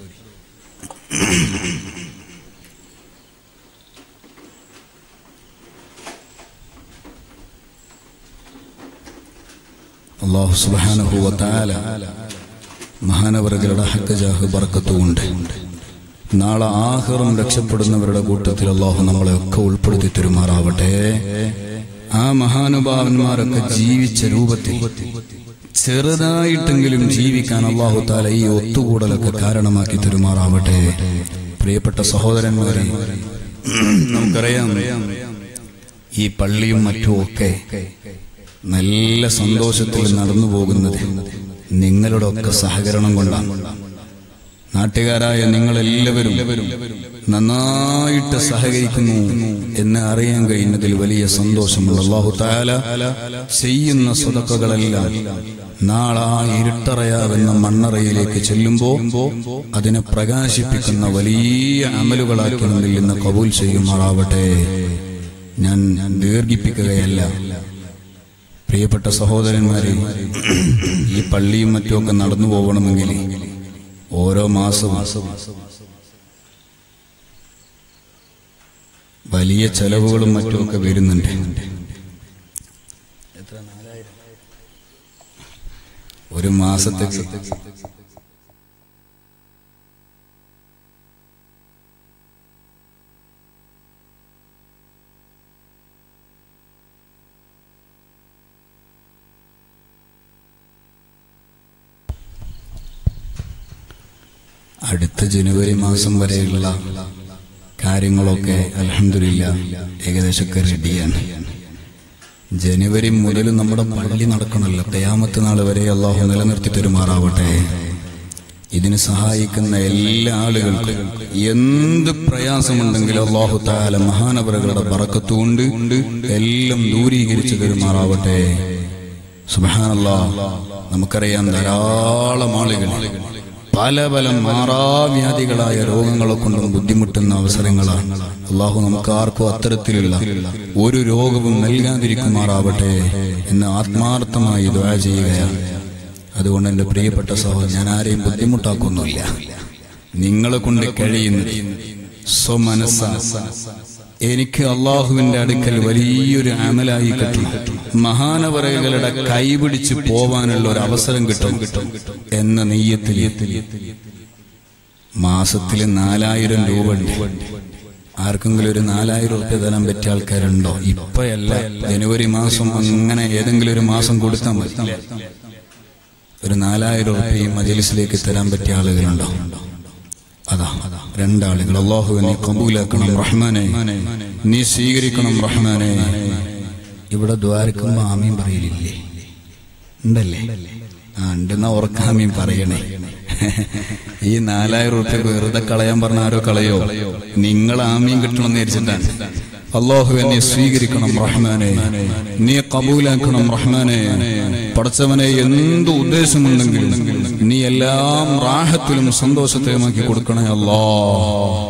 അല്ലാഹു സുബ്ഹാനഹു വ തആല മഹാനവറുകളുടെ ഹഖ് ജാഹ് ബർക്കത്ത് കൊണ്ട് നാളെ ആഖിറം രക്ഷപ്പെടുന്നവരുടെ കൂട്ടത്തിൽ അല്ലാഹു നമ്മളെ ഒക്കെ ഉൾപ്പെടുത്തി തരുമാറാവട്ടെ. ആ മഹാനുഭാവന്മാരൊക്കെ ജീവിച്ച രൂപത്തിൽ ചെറുതായിട്ടെങ്കിലും ജീവിക്കാൻ അല്ലാഹു തആല ഈ ഒത്തുകൂടലൊക്കെ കാരണമാക്കി തരുമാറാവട്ടെ. പ്രിയപ്പെട്ട സഹോദരന്മാരെ, നമുക്കറിയാം ഈ പള്ളിയും മറ്റുമൊക്കെ നല്ല സന്തോഷത്തിൽ നടന്നു പോകുന്നത് നിങ്ങളുടെ ഒക്കെ സഹകരണം കൊണ്ടാണ്. നാട്ടുകാരായ നിങ്ങളെല്ലാവരും നന്നായിട്ട് സഹകരിക്കുന്നു എന്ന് അറിയാൻ കഴിയുന്നതിൽ വലിയ സന്തോഷമുണ്ട്. അല്ലാഹു തആല ചെയ്യുന്ന സ്വതക്കകളെല്ലാം നാളെ ആ ഇരുട്ടറയാവുന്ന മണ്ണറയിലേക്ക് ചെല്ലുമ്പോ അതിനെ പ്രകാശിപ്പിക്കുന്ന വലിയ അമലുകളാക്കി നമ്മിൽ നിന്ന് കബൂൽ ചെയ്യുമാറാവട്ടെ. ഞാൻ ദീർഘിപ്പിക്കുകയല്ല. പ്രിയപ്പെട്ട സഹോദരന്മാരെ, ഈ പള്ളിയും മറ്റുമൊക്കെ നടന്നു പോകണമെങ്കിൽ ഓരോ മാസവും വലിയ ചെലവുകളും മറ്റുമൊക്കെ വരുന്നുണ്ട്. ഒരു മാസത്തേക്ക് അടുത്ത ജനുവരി മാസം വരെയുള്ള കാര്യങ്ങളൊക്കെ അൽഹംദുലില്ലാഹ് ഏകദേശമൊക്കെ റെഡിയാണ്. ജനുവരി മുതൽ നമ്മുടെ പള്ളി നടക്കണമല്ലോ. ഖിയാമത്ത് നാൾ വരെ അള്ളാഹു നിലനിർത്തി തരുമാറാവട്ടെ. ഇതിന് സഹായിക്കുന്ന എല്ലാ ആളുകൾക്കും എന്ത് പ്രയാസമുണ്ടെങ്കിലും അല്ലാഹു തആല മഹാനവറുകളുടെ ബറക്കത്ത് കൊണ്ട് എല്ലാം ദൂരീകരിച്ചു തരുമാറാവട്ടെ. സുബ്ഹാനല്ലാഹ്. നമുക്കറിയാം ധാരാളം ആളുകൾ പല പല മാറാവ്യാധികളായ രോഗങ്ങളെ കൊണ്ടും ബുദ്ധിമുട്ടുന്ന അവസരങ്ങളാണ്. അള്ളാഹു നമുക്ക് ആർക്കും അത്തരത്തിലുള്ള ഒരു രോഗവും നൽകാതിരിക്കുമാറാവട്ടെ എന്ന് ആത്മാർത്ഥമായി ദുആ ചെയ്യുകയാണ്. അതുകൊണ്ട് എന്റെ പ്രിയപ്പെട്ട സഹോദരൻ, ഞാൻ ആരെയും ബുദ്ധിമുട്ടാക്കുന്നില്ല. നിങ്ങളെ കൊണ്ട് കഴിയുന്നത് സ്വമനസ്സ എനിക്ക് അള്ളാഹുവിന്റെ അടുക്കൽ വലിയൊരു അമലായി കിട്ടും, മഹാനവറുകളുടെ കൈപിടിച്ച് പോവാനുള്ള ഒരു അവസരം കിട്ടും എന്ന നെയ്യത്തിൽ മാസത്തിൽ നാലായിരം രൂപ ഉണ്ട്. ആർക്കെങ്കിലും ഒരു നാലായിരം റുപ്യ തരാൻ പറ്റിയ ആൾക്കാരുണ്ടോ? ഇപ്പയല്ല, ജനുവരി മാസം അങ്ങനെ ഏതെങ്കിലും ഒരു മാസം കൊടുത്താൽ മതി. ഒരു നാലായിരം റുപ്യ മജ്‌ലിസിലേക്ക് തരാൻ പറ്റിയ ആളുകളുണ്ടോ? അതാ രണ്ടാളുകൾ. അല്ലാഹുവേ നീ കബൂലാക്കണം റഹ്മാനെ, നീ സ്വീകരിക്കണം റഹ്മാനെ. ഇവിടെ ദ്വാരക്കുമ്പോ ആമീൻ പറയലില്ലേ? ഉണ്ടല്ലേ? ആ ഉണ്ടെന്നാ ഉറക്കാമീൻ പറയണേ. ഈ നാലായിരം റുപ്യ വെറുതെ കളയാൻ പറഞ്ഞ ആരോ കളയോ? നിങ്ങൾ ആമീൻ കിട്ടണമെന്ന് വിചാരിച്ചിട്ടാണ്. അല്ലാഹുവേ നീ സ്വീകരിക്കണം റഹ്മാനെ, നീ കബൂലാക്കണം റഹ്മാനെ. പടച്ചവനെ, എന്ത് ഉദ്ദേശമുണ്ടെങ്കിലും നീ എല്ലാം റാഹത്തിലും സന്തോഷത്തിലുമാക്കി കൊടുക്കണേ അല്ലാഹ്.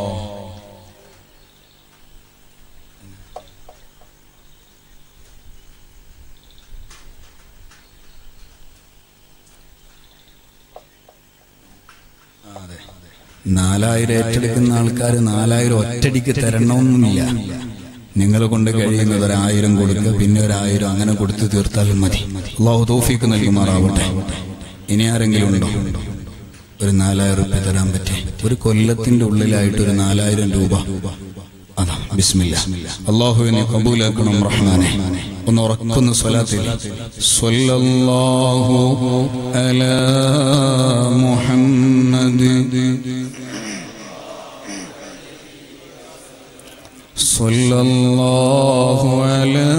നാലായിരം ഏറ്റെടുക്കുന്ന ആൾക്കാർ നാലായിരം ഒറ്റടിക്ക് തരണമെന്നില്ല. നിങ്ങളെ കൊണ്ട് കഴിയുന്നത് ഒരായിരം കൊടുക്കുക, പിന്നെ ഒരായിരം അങ്ങനെ കൊടുത്ത് തീർത്താലും മതി. അല്ലാഹു തൗഫീഖ് നൽകുമാറാവട്ടെ. ഇനി ആരെങ്കിലും ഉണ്ടോ ഒരു നാലായിരം രൂപ തരാൻ പറ്റി? ഒരു കൊല്ലത്തിന്റെ ഉള്ളിലായിട്ട് ഒരു നാലായിരം രൂപ. അതാ ബിസ്മില്ലാ. അല്ലാഹുവേ നീ കബൂലാക്കണം റഹ്മാനെ. ഒന്ന് ഉറക്കുന്ന സ്വലാത്തിൽ സ്വല്ലല്ലാഹു അലാ മുഹമ്മദ് സ്വല്ലല്ലാഹു അലാ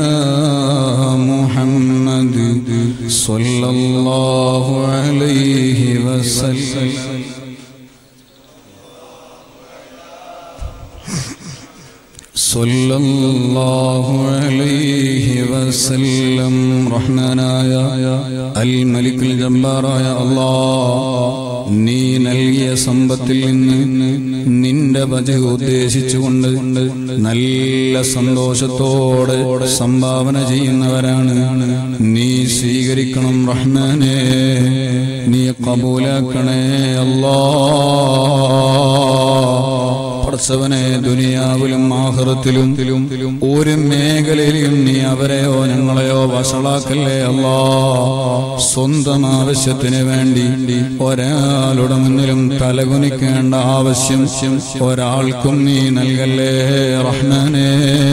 മുഹമ്മദ് സ്വല്ലല്ലാഹു അലൈഹി വസല്ലം സ്വല്ലല്ലാഹു അലൈഹി വസല്ലം. റഹ്മാനായ അൽ മലിക്കുൽ ജബ്ബാറായ അല്ലാഹ്, നീ നൽകിയ സമ്പത്തിൽ നിന്ന് നിന്റെ വജഹ് ഉദ്ദേശിച്ചുകൊണ്ട് നല്ല സന്തോഷത്തോടെ സംഭാവന ചെയ്യുന്നവരാണ്. നീ സ്വീകരിക്കണം റഹ്മാനേ, നീ കബൂലാക്കണേ അല്ലാഹ്. പടച്ചവനെ, ദുനിയാവിലും ആഖിറത്തിലും ഒരു മേഖലയിലും നീ അവരെയോ ഞങ്ങളെയോ വഷളാക്കല്ലേ അല്ലാഹ്. സ്വന്തം ആവശ്യത്തിന് വേണ്ടി ഒരാളുടെ മുന്നിലും തലകുനിക്കേണ്ട ആവശ്യം ഒരാൾക്കും നീ നൽകല്ലേ റഹ്മാനേ.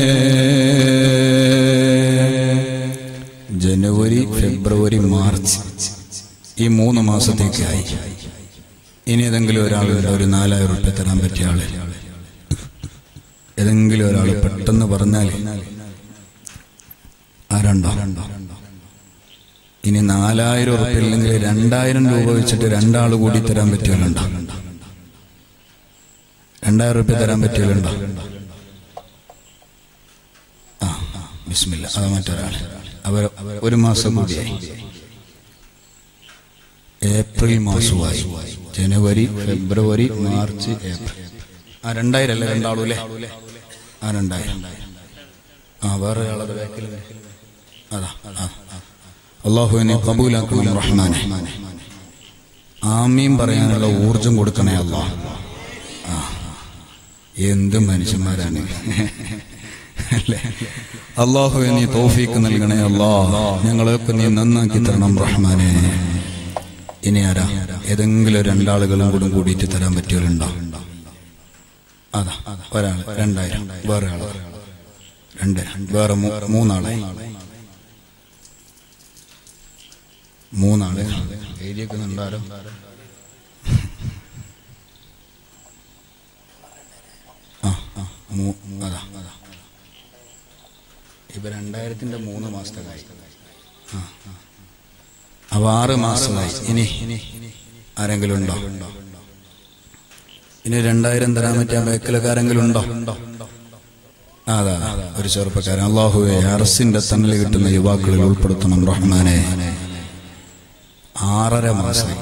ജനുവരി, ഫെബ്രുവരി, മാർച്ച് ഈ മൂന്ന് മാസത്തേക്കായി. ഇനി ഏതെങ്കിലും ഒരാൾ ഒരു നാലായിരം റുപ്യ തരാൻ പറ്റിയ ആള് ഏതെങ്കിലും ഒരാൾ പെട്ടെന്ന് പറഞ്ഞാൽ ആരുണ്ടോ? ഇനി നാലായിരം റുപ്യ ഇല്ലെങ്കിൽ രണ്ടായിരം രൂപ വെച്ചിട്ട് രണ്ടാൾ കൂടി തരാൻ പറ്റിയാലുണ്ടോ? രണ്ടായിരം റുപ്യ തരാൻ പറ്റിയാലുണ്ടോ? ആ ബിസ്മില്ലാ. അത് മറ്റൊരാൾ. അവർ ഒരു മാസം കൂടിയായി. ഏപ്രിൽ മാസമായി. ജനുവരി, ഫെബ്രുവരി, മാർച്ച്, ഏപ്രിൽ. ആ രണ്ടായിരം അല്ലേ രണ്ടാളൂ അല്ലേ? ആ രണ്ടായിരം. ആ വേറെ ആളത് ബാക്കിൽ. അതാ. അല്ലാഹുവേ നീ കബൂലാക്കണം റഹ്മാനെ. ആമീൻ പറയാനുള്ള ഊർജം കൊടുക്കണേ അല്ലാഹ്. ആ എന്ത് മനുഷ്യന്മാരാണ് അല്ലേ? അല്ലാഹുവേ നീ തൗഫീഖ് നൽകണേ അല്ലാഹ്. ഞങ്ങളെയൊക്കെ നീ നന്നാക്കി തരണം റഹ്മാനെ. ഇനി ആരാ? ഏതെങ്കിലും രണ്ടാളുകളും കൂടെ കൂടിയിട്ട് തരാൻ പറ്റിയവരുണ്ടോ? അതാ ഒരാൾ. രണ്ടായിരം. വേറെ ആള് രണ്ട്. വേറെ മൂന്നാള്. മൂന്നാള് എഴുതിയേക്കുന്നുണ്ടാരോ? അതാ ഇപ്പൊ രണ്ടായിരത്തിന്റെ മൂന്ന് മാസത്തെ കായി. അപ്പൊ ആറ് മാസമായി. ഇനി ആരെങ്കിലും ഉണ്ടോ? ഇനി രണ്ടായിരം തരാൻ പറ്റിയ ബേക്കിലൊക്കെ ആരെങ്കിലും ഉണ്ടോ? അതാ ഒരു ചെറുപ്പക്കാരൻ. അല്ലാഹുവേ, അർസിന്റെ തണൽ കിട്ടുന്ന യുവാക്കളിൽ ഉൾപ്പെടുത്തണം റഹ്മാനെ. ആറര മാസമായി.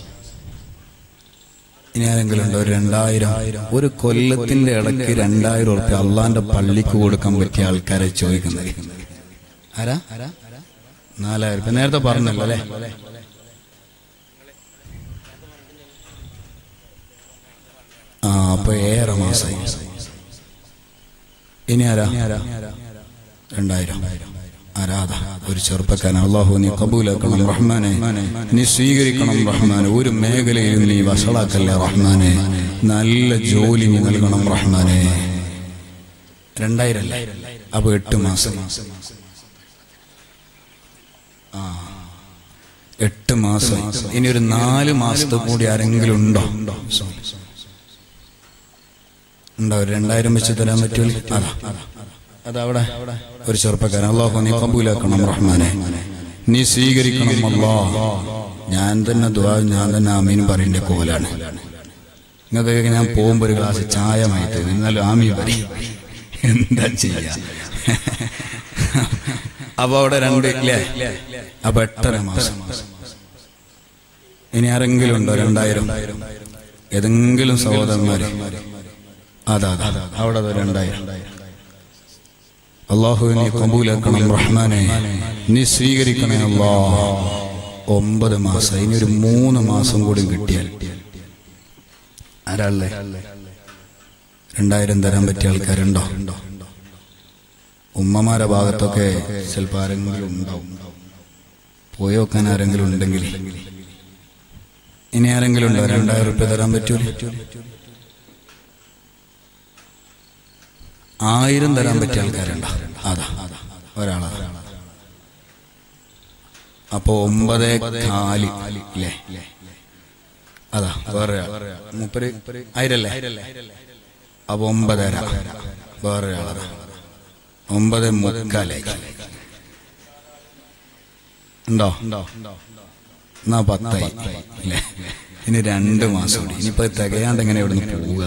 ഇനി ആരെങ്കിലും ഉണ്ടോ? ഒരു രണ്ടായിരം. ഒരു കൊല്ലത്തിന്റെ ഇടയ്ക്ക് രണ്ടായിരം ഉറുപ്പ്യ അള്ളാന്റെ പള്ളിക്ക് കൊടുക്കാൻ പറ്റിയ ആൾക്കാരെ ചോദിക്കുന്നത് ആരാ? നാലായിരം ഉറുപ്പ്യ. നേരത്തെ പറഞ്ഞല്ലോ അല്ലെ? ആ അപ്പൊ ഏറെ മാസമായി. ഇനി ആരാ? രണ്ടായിരം. ആരാധ ഒരു ചെറുപ്പക്കാരൻ. അല്ലാഹു നീ കബൂലാക്കണം റഹ്മാനെ, നീ സ്വീകരിക്കണം റഹ്മാനെ. ഒരു മേഖലയിലും നീ വഷളാക്കല്ലേ റഹ്മാനെ. നല്ല ജോലി നീ നൽകണം റഹ്മാനെ. രണ്ടായിരം അല്ലേ? അപ്പൊ എട്ട് മാസം. ആ എട്ട് മാസം. ഇനി ഒരു നാല് മാസത്തെ കൂടി ആരെങ്കിലും ഉണ്ടോ? ഉണ്ടോ? രണ്ടായിരം വെച്ച് തരാൻ പറ്റൂല? അതാ അതവിടെ ഒരു ചെറുപ്പക്കാരൻ. അല്ലാഹു നീ കബൂലാക്കണം റഹ്മാനെ, നീ സ്വീകരിക്കണം അല്ലാഹ്. ഞാൻ തന്നെ ദുആ, ഞാൻ തന്നെ ആമീൻ പറയേണ്ട കോലാണ്. നിങ്ങൾക്ക് ഞാൻ പോകുമ്പോ ഒരു ഗ്ലാസ് ചായ മാറ്റി എന്നാലും ആമീൻ പറയും. എന്താ ചെയ്യാ? അപ്പൊ അവിടെ രണ്ട് ഇല്ലേ? അപ്പൊ എട്ടര മാസം. ഇനി ആരെങ്കിലും ഉണ്ടോ? രണ്ടായിരം. ഏതെങ്കിലും സഹോദരന്മാര്? അതാ അതാ അവിടെ രണ്ടായിരം. അല്ലാഹു നീ കബൂലാക്കണം റഹ്മാനെ, നീ സ്വീകരിക്കണേ അല്ലാഹ്. ഒമ്പത് മാസം. ഇനി ഒരു മൂന്ന് മാസം കൂടി കിട്ടിയാൽ ആരാളെ? രണ്ടായിരം തരാൻ പറ്റിയ ആൾക്കാരുണ്ടോ? ഉമ്മമാരെ ഭാഗത്തൊക്കെ ചിലപ്പോൾ ആരെങ്കിലും ഉണ്ടാവും. പോയി നോക്കാൻ ആരെങ്കിലും ഉണ്ടെങ്കിൽ. ഇനി ആരെങ്കിലും ഉണ്ടോ? രണ്ടായിരം റുപ്യ തരാൻ പറ്റൂല? ആയിരം തരാൻ പറ്റിയ ആൾക്കാരുണ്ടോ? അതാ ഒരാളാ. അപ്പൊ ഒമ്പതേ കാല് ഇല്ലേ? അതാ വേറെ മുപ്പര് ആയിരല്ലേ? അപ്പൊ ഒമ്പതര വേറെ ആളാ. ഒമ്പത് മുക്കാലായി. ഉണ്ടോ? എന്നാ പത്തായി അല്ലേ? ഇനി രണ്ട് മാസം കൂടി. ഇനിയിപ്പോ തികയാണ്ട് എങ്ങനെ ഇവിടുന്ന് പോവുക?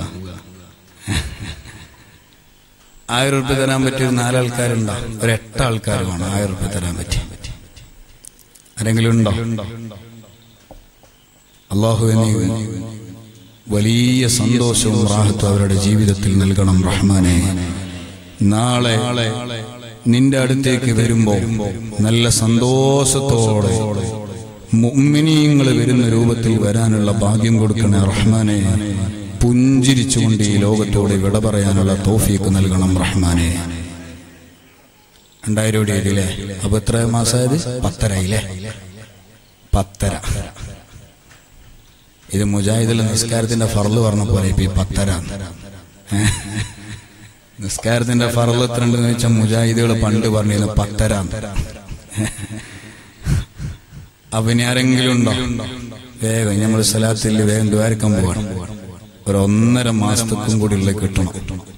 ആയിരം റുപ്യ തരാൻ പറ്റിയ നാലാൾക്കാരുണ്ടോ? ഒരു എട്ട് ആൾക്കാർ വേണം ആയിരം റുപ്യ തരാൻ പറ്റി. ആരെങ്കിലും ഉണ്ടോ? അല്ലാഹുവേ നീ വലിയ സന്തോഷവും റാഹത്തും അവരുടെ ജീവിതത്തിൽ നൽകണം റഹ്മാനെ. നാളെ നിന്റെ അടുത്തേക്ക് വരുമ്പോ നല്ല സന്തോഷത്തോടെ മുഅ്മിനീങ്ങൾ വരുന്ന രൂപത്തിൽ വരാനുള്ള ഭാഗ്യം കൊടുക്കണേ റഹ്മാനെ. പുഞ്ചിരിച്ചുകൊണ്ട് ഈ ലോകത്തോട് വിട പറയാനുള്ള തൗഫീഖ് നൽകണം റഹ്മാനെ. രണ്ടായിരം രൂപ എഴുതിയില്ലേ? അപ്പൊ എത്ര മാസമായത്? പത്തരയില്ലേ? പത്തര. ഇത് മുജാഹിദിലെ നിസ്കാരത്തിന്റെ ഫർള് പറഞ്ഞ പോലെ ഇപ്പൊ ഈ പത്തര. നിസ്കാരത്തിന്റെ ഫർള് എത്ര ഉണ്ടെന്ന് വെച്ചാൽ മുജാഹിദുകൾ പണ്ട് പറഞ്ഞിരുന്നു പത്തര. അപ്പൊ ഇനി ആരെങ്കിലും ഉണ്ടോ? വേഗം നമ്മൾ സലാത്തിൽ വേഗം ദ്വാരക്കാൻ പോകണം. ഒരു ഒന്നര മാസത്തേക്കും കൂടി ഉള്ള കിട്ടണം.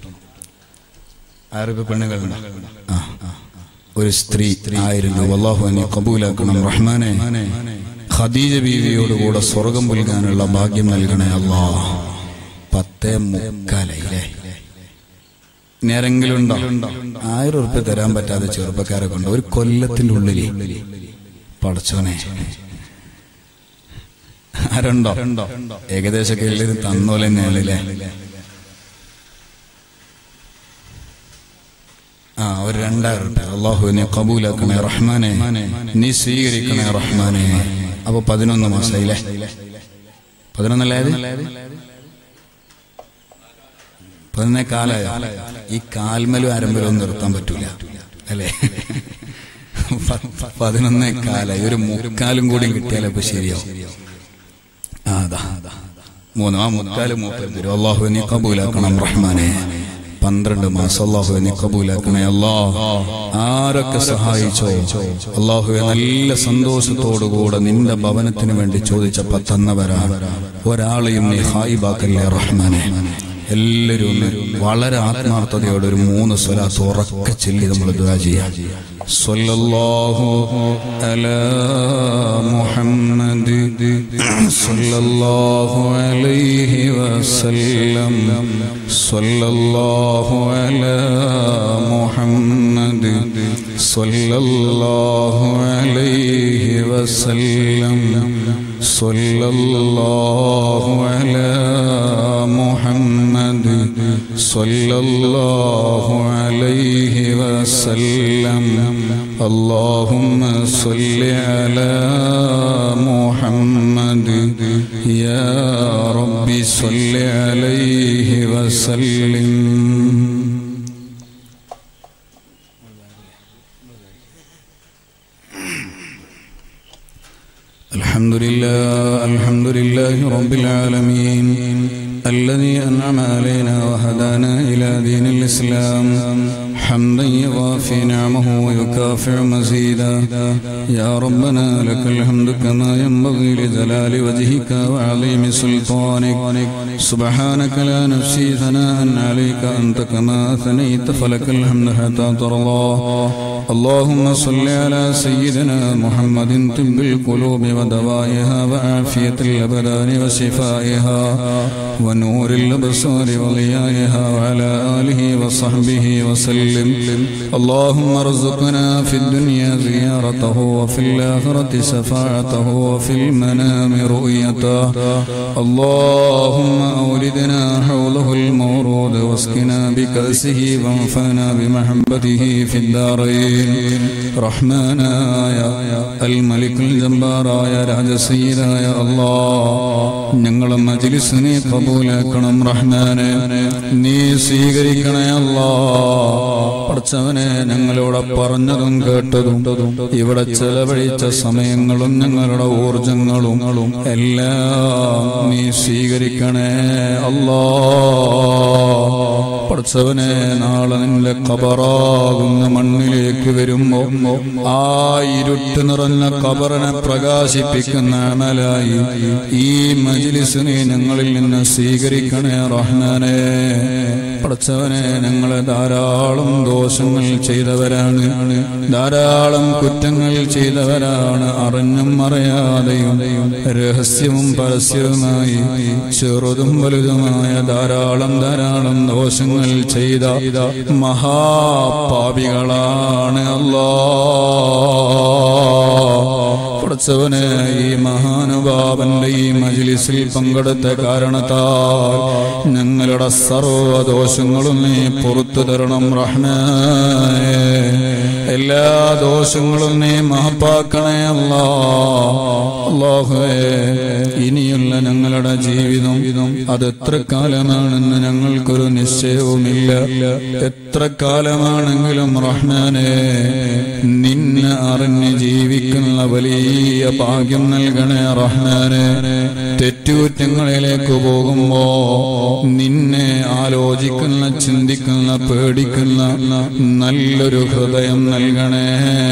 ആറ് പെണ്ണുങ്ങളുണ്ട്. ആ ഒരു സ്ത്രീ ആയിരം രൂപ. അല്ലാഹു നീ കബൂലാക്കണം റഹ്മാനെ. ഖദീജ ബീവിയോടുകൂടെ സ്വർഗം പുൽകാനുള്ള ഭാഗ്യം നൽകണേ അല്ലാഹ്. പത്തേ മുക്കാലയില്ലേ? നേരെങ്കിലും ഉണ്ടോ? ആയിരം ഉറുപ്പ്യ തരാൻ പറ്റാതെ ചെറുപ്പക്കാരെ കൊണ്ട് ഒരു കൊല്ലത്തിന്റെ ഉള്ളിൽ പടച്ചോനെ ആരുണ്ടോ? ഏകദേശമൊക്കെ എല്ലാവരും തന്നോലെ തന്നെയാണല്ലേ? ആ ഒരു രണ്ടായിരം റുപ്യ. അല്ലാഹു നീ കബൂലാക്കണേ റഹ്മാനെ, നീ സ്വീകരിക്കണേ റഹ്മാനെ. അപ്പൊ പതിനൊന്ന് മാസമായില്ലേ? പതിനൊന്നല്ലായത്? പതിനൊന്നേ കാലായ. ഈ കാൽമലും അരമ്പലും നിർത്താൻ പറ്റൂല അല്ലേ? പതിനൊന്നേ കാലായി. ഒരു മുക്കാലും കൂടി കിട്ടിയാലേ ഇപ്പൊ ശരിയാവും. അതാ മൂന്ന്. ആ മുക്കാല് മൂപ്പര്. അല്ലാഹു നീ കബൂലാക്കണം റഹ്മാനെ. പന്ത്രണ്ട് മാസം. അല്ലാഹുവേ നീ കബൂലാക്കണേ അല്ലാഹ്. ആരൊക്കെ സഹായിച്ചോ അല്ലാഹുവേ നല്ല സന്തോഷത്തോടുകൂടെ നിന്റെ ഭവനത്തിന് വേണ്ടി ചോദിച്ചപ്പോ തന്നവരാ. ഒരാളെയും നീ ഹായിബാക്കല്ലേ റഹ്മാനെ. എല്ലാവരും ഒന്ന് വളരെ ആത്മാർത്ഥതയോടെ ഒരു മൂന്ന് സ്വലാത്ത് ഉറക്കെ ചൊല്ലി നമ്മൾ ദുആ ചെയ്യാം. സ്വല്ലല്ലാഹു അലാ മുഹമ്മദ് സ്വല്ലല്ലാഹു അലൈഹി വസല്ലം സ്വല്ലല്ലാഹു അലാ മുഹമ്മദ് സ്വല്ലല്ലാഹു അലൈഹി വസല്ലം സ്വല്ലല്ലാഹു അലാ മുഹമ്മദ് സ്വല്ലല്ലാഹു അലൈഹി വസല്ലം اللهم صل على محمد يا رب صل عليه وسلم. الحمد لله الحمد لله رب العالمين الذي أنعم علينا وهدانا إلى دين الإسلام حمدا يوافي نعمه ويكافئ مزيدا. يا ربنا لك الحمد كما ينبغي لجلال وجهك وعظيم سلطانك. سبحانك لا نحصي ثناء عليك أنت كما أثنيت فلك الحمد حتى ترضى. اللهم صل على سيدنا محمد طب القلوب ودوائها وعافية الأبدان وشفائها ونور الأبصار وضيائها وعلى آله وصحبه وسلم. اللهم ارزقنا في الدنيا زيارته وفي الآخرة شفاعته وفي المنام رؤيته. اللهم أولدنا حوله المورود واسقنا بكأسه وانفعنا بمحبته في الدارين. رحمنا يا الملك الجبار يا راج سيدا يا الله ഞങ്ങളെ മജ്ലിസിനെ കബൂലാക്കണം റഹ്മാനെ, നീ സ്വീകരിക്കണേ അല്ലാഹ്. പടച്ചവനെ, ഞങ്ങളോട് പറഞ്ഞതും കേട്ടതും ഇവിടെ ചെലവഴിച്ച സമയങ്ങളും ഞങ്ങളുടെ ഊർജങ്ങളും എല്ലാം നീ സ്വീകരിക്കണേ അല്ലാഹ്. പടച്ചവനെ, നാളെ നിന്റെ ഖബറാകുന്ന മണ്ണിലേക്ക് വരുമ്പോ ആ ഇരുട്ട് നിറഞ്ഞ ഖബറിനെ പ്രകാശിപ്പിക്കുന്ന അമലായി ഈ മജ്ലിസിനെ ഞങ്ങളിൽ നിന്ന് സ്വീകരിക്കണേ റഹ്മാനെ. പടച്ചവനെ, ഞങ്ങളെ ധാരാളം ദോഷങ്ങൾ ചെയ്തവരാണ്, ധാരാളം കുറ്റങ്ങൾ ചെയ്തവരാണ്. അറിഞ്ഞും അറിയാതെയും രഹസ്യവും പരസ്യവുമായി ചെറുതും വലുതുമായ ധാരാളം ധാരാളം ദോഷങ്ങൾ ചെയ്ത മഹാപാപികളാണ് അല്ലാഹ്. പടച്ചവനെ, ഈ മഹാനുഭാവന്റെ ഈ മജ്ലിസിൽ പങ്കെടുത്ത കാരണത്താൽ ഞങ്ങളുടെ സർവ്വദോഷങ്ങളും നീ പുറത്തു തരണം റഹ്മാനേ. എല്ലാ ദോഷങ്ങളും നീ മാപ്പാക്കണേ അല്ലാഹ്. അല്ലാഹുവേ, ഇനിയുള്ള ഞങ്ങളുടെ ജീവിതം അത് എത്ര കാലമാണെന്ന് ഞങ്ങൾക്കൊരു നിശ്ചയവുമില്ല. എത്ര കാലമാണെങ്കിലും റഹ്മാനേ, നിന്നെ അറിഞ്ഞ് ജീവിക്കുന്ന വലിയ ഭാഗ്യം നൽകണേ റഹ്മാനേ. തെറ്റുകുറ്റങ്ങളിലേക്ക് പോകുമ്പോ നിന്നെ ആലോചിക്കുന്ന, ചിന്തിക്കുന്ന, പേടിക്കുന്ന നല്ലൊരു ഹൃദയം നൽകണേ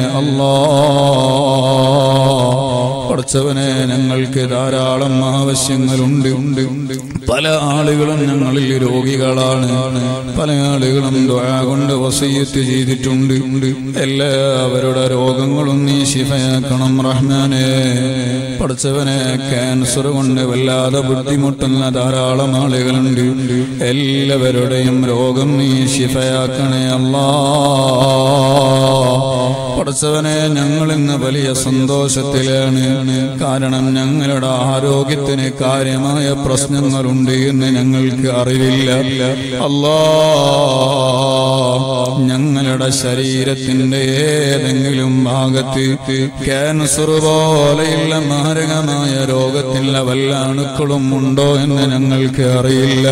അല്ലാഹ്. പടച്ചവനെ, ഞങ്ങൾക്ക് ധാരാളം ആവശ്യങ്ങളുണ്ട്. പല ആളുകളും ഞങ്ങളിൽ രോഗികളാണ്, പല ആളുകളും ദുആ കൊണ്ട് വസിയ്യത്ത് ചെയ്തിട്ടുണ്ട്. എല്ലാവരുടെ രോഗങ്ങളും നീ ശിഫയാക്കണം റഹ്മാനേ. പടച്ചവനെ, ക്യാൻസർ കൊണ്ട് വല്ലാതെ ബുദ്ധിമുട്ടുന്ന ധാരാളം ആളുകളുണ്ട്. എല്ലാവരുടെയും രോഗം നീ ശിഫയാക്കണേ അല്ലാഹ്. പടച്ചവനെ, ഞങ്ങൾ ഇന്ന് വലിയ സന്തോഷത്തിലാണ്. കാരണം ഞങ്ങളുടെ ആരോഗ്യത്തിന് കാര്യമായ പ്രശ്നങ്ങളുണ്ട് എന്ന് ഞങ്ങൾക്ക് അറിവില്ല അല്ലാഹ്. ഞങ്ങളുടെ ശരീരത്തിന്റെ ഏതെങ്കിലും ഭാഗത്ത് ക്യാൻസർ പോലെയുള്ള മാരകമായ രോഗത്തിലുള്ള വല്ല അണുക്കളും ഉണ്ടോ എന്ന് ഞങ്ങൾക്ക് അറിയില്ല.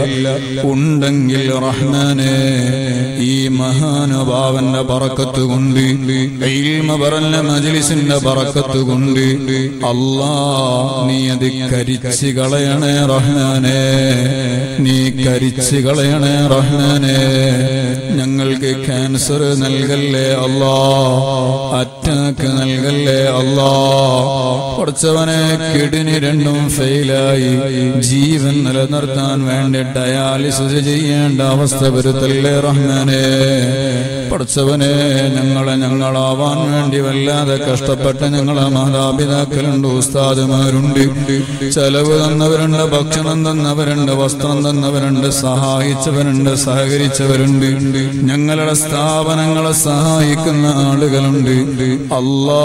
ഉണ്ടെങ്കിൽ റഹ്മാനേ, ഈ മഹാനുഭാവന്റെ ബറക്കത്ത് കൊണ്ട് ഈ ഇൽമ പറഞ്ഞ മജ്ലിസിന്റെ ബറക്കത്ത് കൊണ്ട് അല്ലാ നീ അത് കരിച്ചു കളയണേ റഹ്മാനേ, നീ കരിച്ചു കളയണേ റഹ്മാനേ. ഞങ്ങൾക്ക് ക്യാൻസർ നൽകല്ലേ അല്ലാ, അറ്റാക്ക് നൽകല്ലേ അല്ലാ. കുറച്ചവനെ കിഡ്നി രണ്ടും ഫെയിലായി ജീവൻ നിലനിർത്താൻ വേണ്ടി ഡയാലിസിസ് ചെയ്യേണ്ട അവസ്ഥ വരുത്തല്ലേ റഹ്മാനേ. പഠിച്ചവനെ ഞങ്ങളെ ഞങ്ങളാവാൻ വേണ്ടി വല്ലാതെ കഷ്ടപ്പെട്ട ഞങ്ങളെ മാതാപിതാക്കളുണ്ട്, ഉസ്താദുമാരുണ്ട്, ചെലവ് തന്നവരുണ്ട്, ഭക്ഷണം തന്നവരുണ്ട്, വസ്ത്രം തന്നവരുണ്ട്, സഹായിച്ചവരുണ്ട്, സഹകരിച്ചവരുണ്ട്, ഞങ്ങളുടെ സ്ഥാപനങ്ങളെ സഹായിക്കുന്ന ആളുകളുണ്ട്. അല്ലാ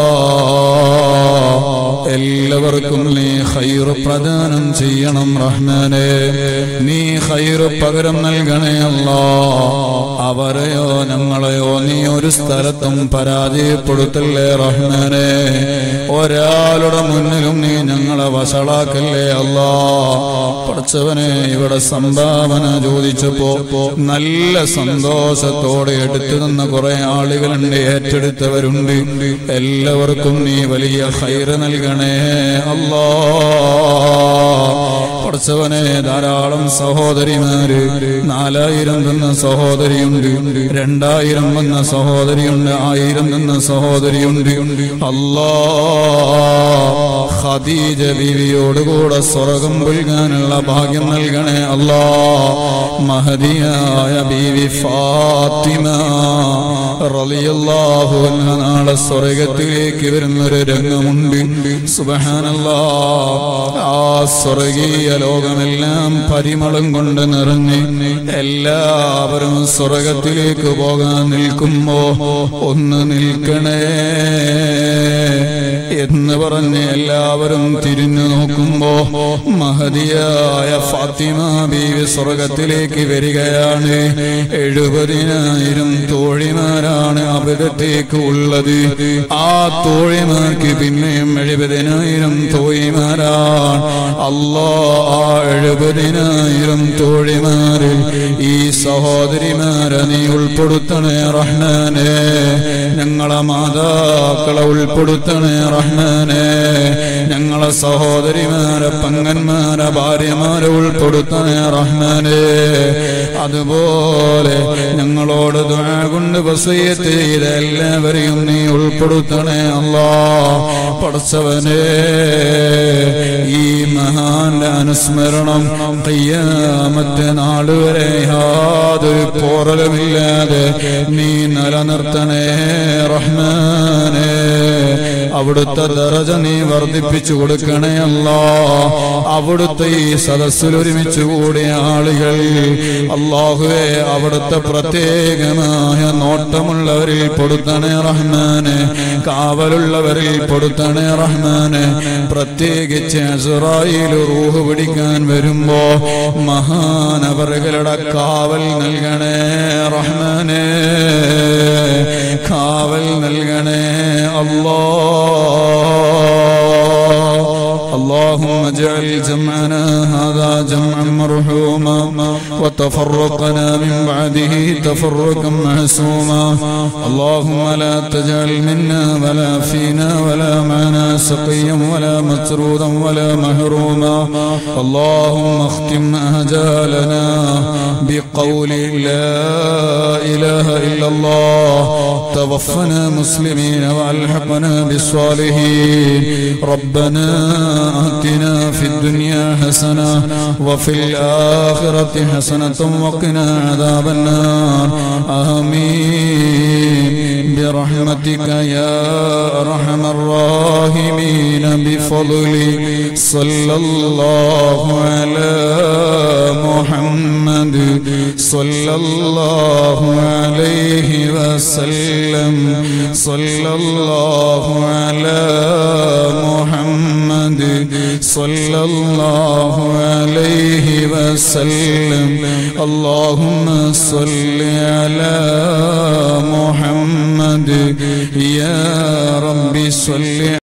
എല്ലാവർക്കും നീ ഖൈർ പ്രദാനം ചെയ്യണം റഹ്മാനേ, നീ ഖൈർ പകരം നൽകണേ അല്ലാ. അവരെയോ ഞങ്ങളെയോ നീ ഒരു സ്ഥലത്തും പരാജയപ്പെടുത്തല്ലേ റഹ്മാനേ. ഒരാളുടെ മുന്നിലും നീ ഞങ്ങളെ വഷളാക്കല്ലേ അല്ലാ. പഠിച്ചവനെ ഇവിടെ സംഭാവന ചോദിച്ചപ്പോ നല്ല സന്തോഷത്തോടെ എടുത്തു തന്ന കുറെ ആളുകളുണ്ട്, ഏറ്റെടുത്തവരുണ്ട്. എല്ലാവർക്കും നീ വലിയ ഖൈർ നൽകണേ അല്ലാ. പഠിച്ചവനെ ധാരാളം സഹോദരിമാര്, നാലായിരം തന്ന സഹോദരിയുണ്ട്, രണ്ടായിരം വന്ന സഹോദരിയുണ്ട്, ആയിരം തന്ന സഹോദരിയുണ്ട്. അല്ലാ ഖദീജ ബീവിയോടുകൂടെ സ്വർഗം പുൽകാനുള്ള ഭാഗ്യം നൽകണേ അല്ലാ. മഹദിയായ ബീവി ഫാത്തിമ റളിയല്ലാഹു അൻഹ നാളെ സ്വർഗത്തിലേക്ക് വരുന്നൊരു രംഗമുണ്ട്. സുബ്ഹാനല്ലാഹ്, ആ സ്വർഗീയ ലോകമെല്ലാം പരിമളം കൊണ്ട് നിറഞ്ഞ് എല്ലാവരും സ്വർഗത്തിലേക്ക് പോകാൻ നിൽക്കുമ്പോ ഒന്ന് നിൽക്കണേ എന്ന് പറഞ്ഞ് എല്ലാവരും തിരിഞ്ഞു നോക്കുമ്പോ മഹദിയായ ഫാത്തിമ ബീവി സ്വർഗത്തിലേക്ക് വരികയാണ്. എഴുപതിനായിരം തോഴിമാരാണ് അവിടത്തേക്ക് ഉള്ളത്. ആ തോഴിമാർക്ക് പിന്നെയും എഴുപതിനായിരം തോഴിമാരാണ്. അല്ലാ ആ എഴുപതിനായിരം തോഴിമാരിൽ ഈ സഹോദരിമാരെ നീ ഉൾപ്പെടുത്തണേ റഹ്മാനേ. ഞങ്ങളെ മാതാക്കളെ ഉൾപ്പെടുത്തണേ റഹ്മാനേ. ഞങ്ങളെ സഹോദരിമാരെ, പങ്ങന്മാരെ, ഭാര്യമാരെ ഉൾപ്പെടുത്തണേ റഹ്മാനേ. അതുപോലെ ഞങ്ങളോട് ദുആ കൊണ്ട് വസിയത്ത് ചെയ്ത എല്ലാവരെയും നീ ഉൾപ്പെടുത്തണേ അല്ലാ. പഠിച്ചവനേ ഈ മഹാന്റെ അനുസ്മരണം ഖിയാമത്ത് നാൾ വരെ യാതൊരു പോറലുമില്ലാതെ നീ നിലനിർത്തണേ റഹ്മാനേ. അവിടുത്തെ ദറജ നീ വർദ്ധിപ്പിച്ചു കൊടുക്കണേ അല്ലാ. അവിടുത്തെ ഈ സദസ്സിൽ ഒരുമിച്ച് കൂടിയ ആളുകൾ അല്ലാഹുവേ അവിടുത്തെ പ്രത്യേകമായ നോട്ടമുള്ളവരിൽ പെടുത്തണേ റഹ്മാനെ, കാവലുള്ളവരിൽ പെടുത്തണേ റഹ്മാനെ. പ്രത്യേകിച്ച് അസ്റായീൽ റൂഹ് പിടിക്കാൻ വരുമ്പോ മഹാനവറുകളുടെ കാവൽ നൽകണേ റഹ്മാനെ, കാവൽ നൽകണേ അല്ലാ. اللهم اجعل جمعنا هذا جمعا مرحوما وتفرقنا من بعده تفرقا معصوما. اللهم لا تجعل منا ولا فينا ولا معنا سقيا ولا مطرودا ولا محروما. اللهم اختم أجالنا بقول لا إله إلا الله. توفنا مسلمين والحقنا بالصالحين. ربنا آتنا في الدنيا حسنة وفي الآخرة حسنة وقنا عذاب النار. آمين برحمتك يا أرحم الراحمين. بفضل صلى الله على محمد صلى الله عليه وسلم. صلى الله على محمد صلى الله عليه وسلم. اللهم صل على محمد يا رب صل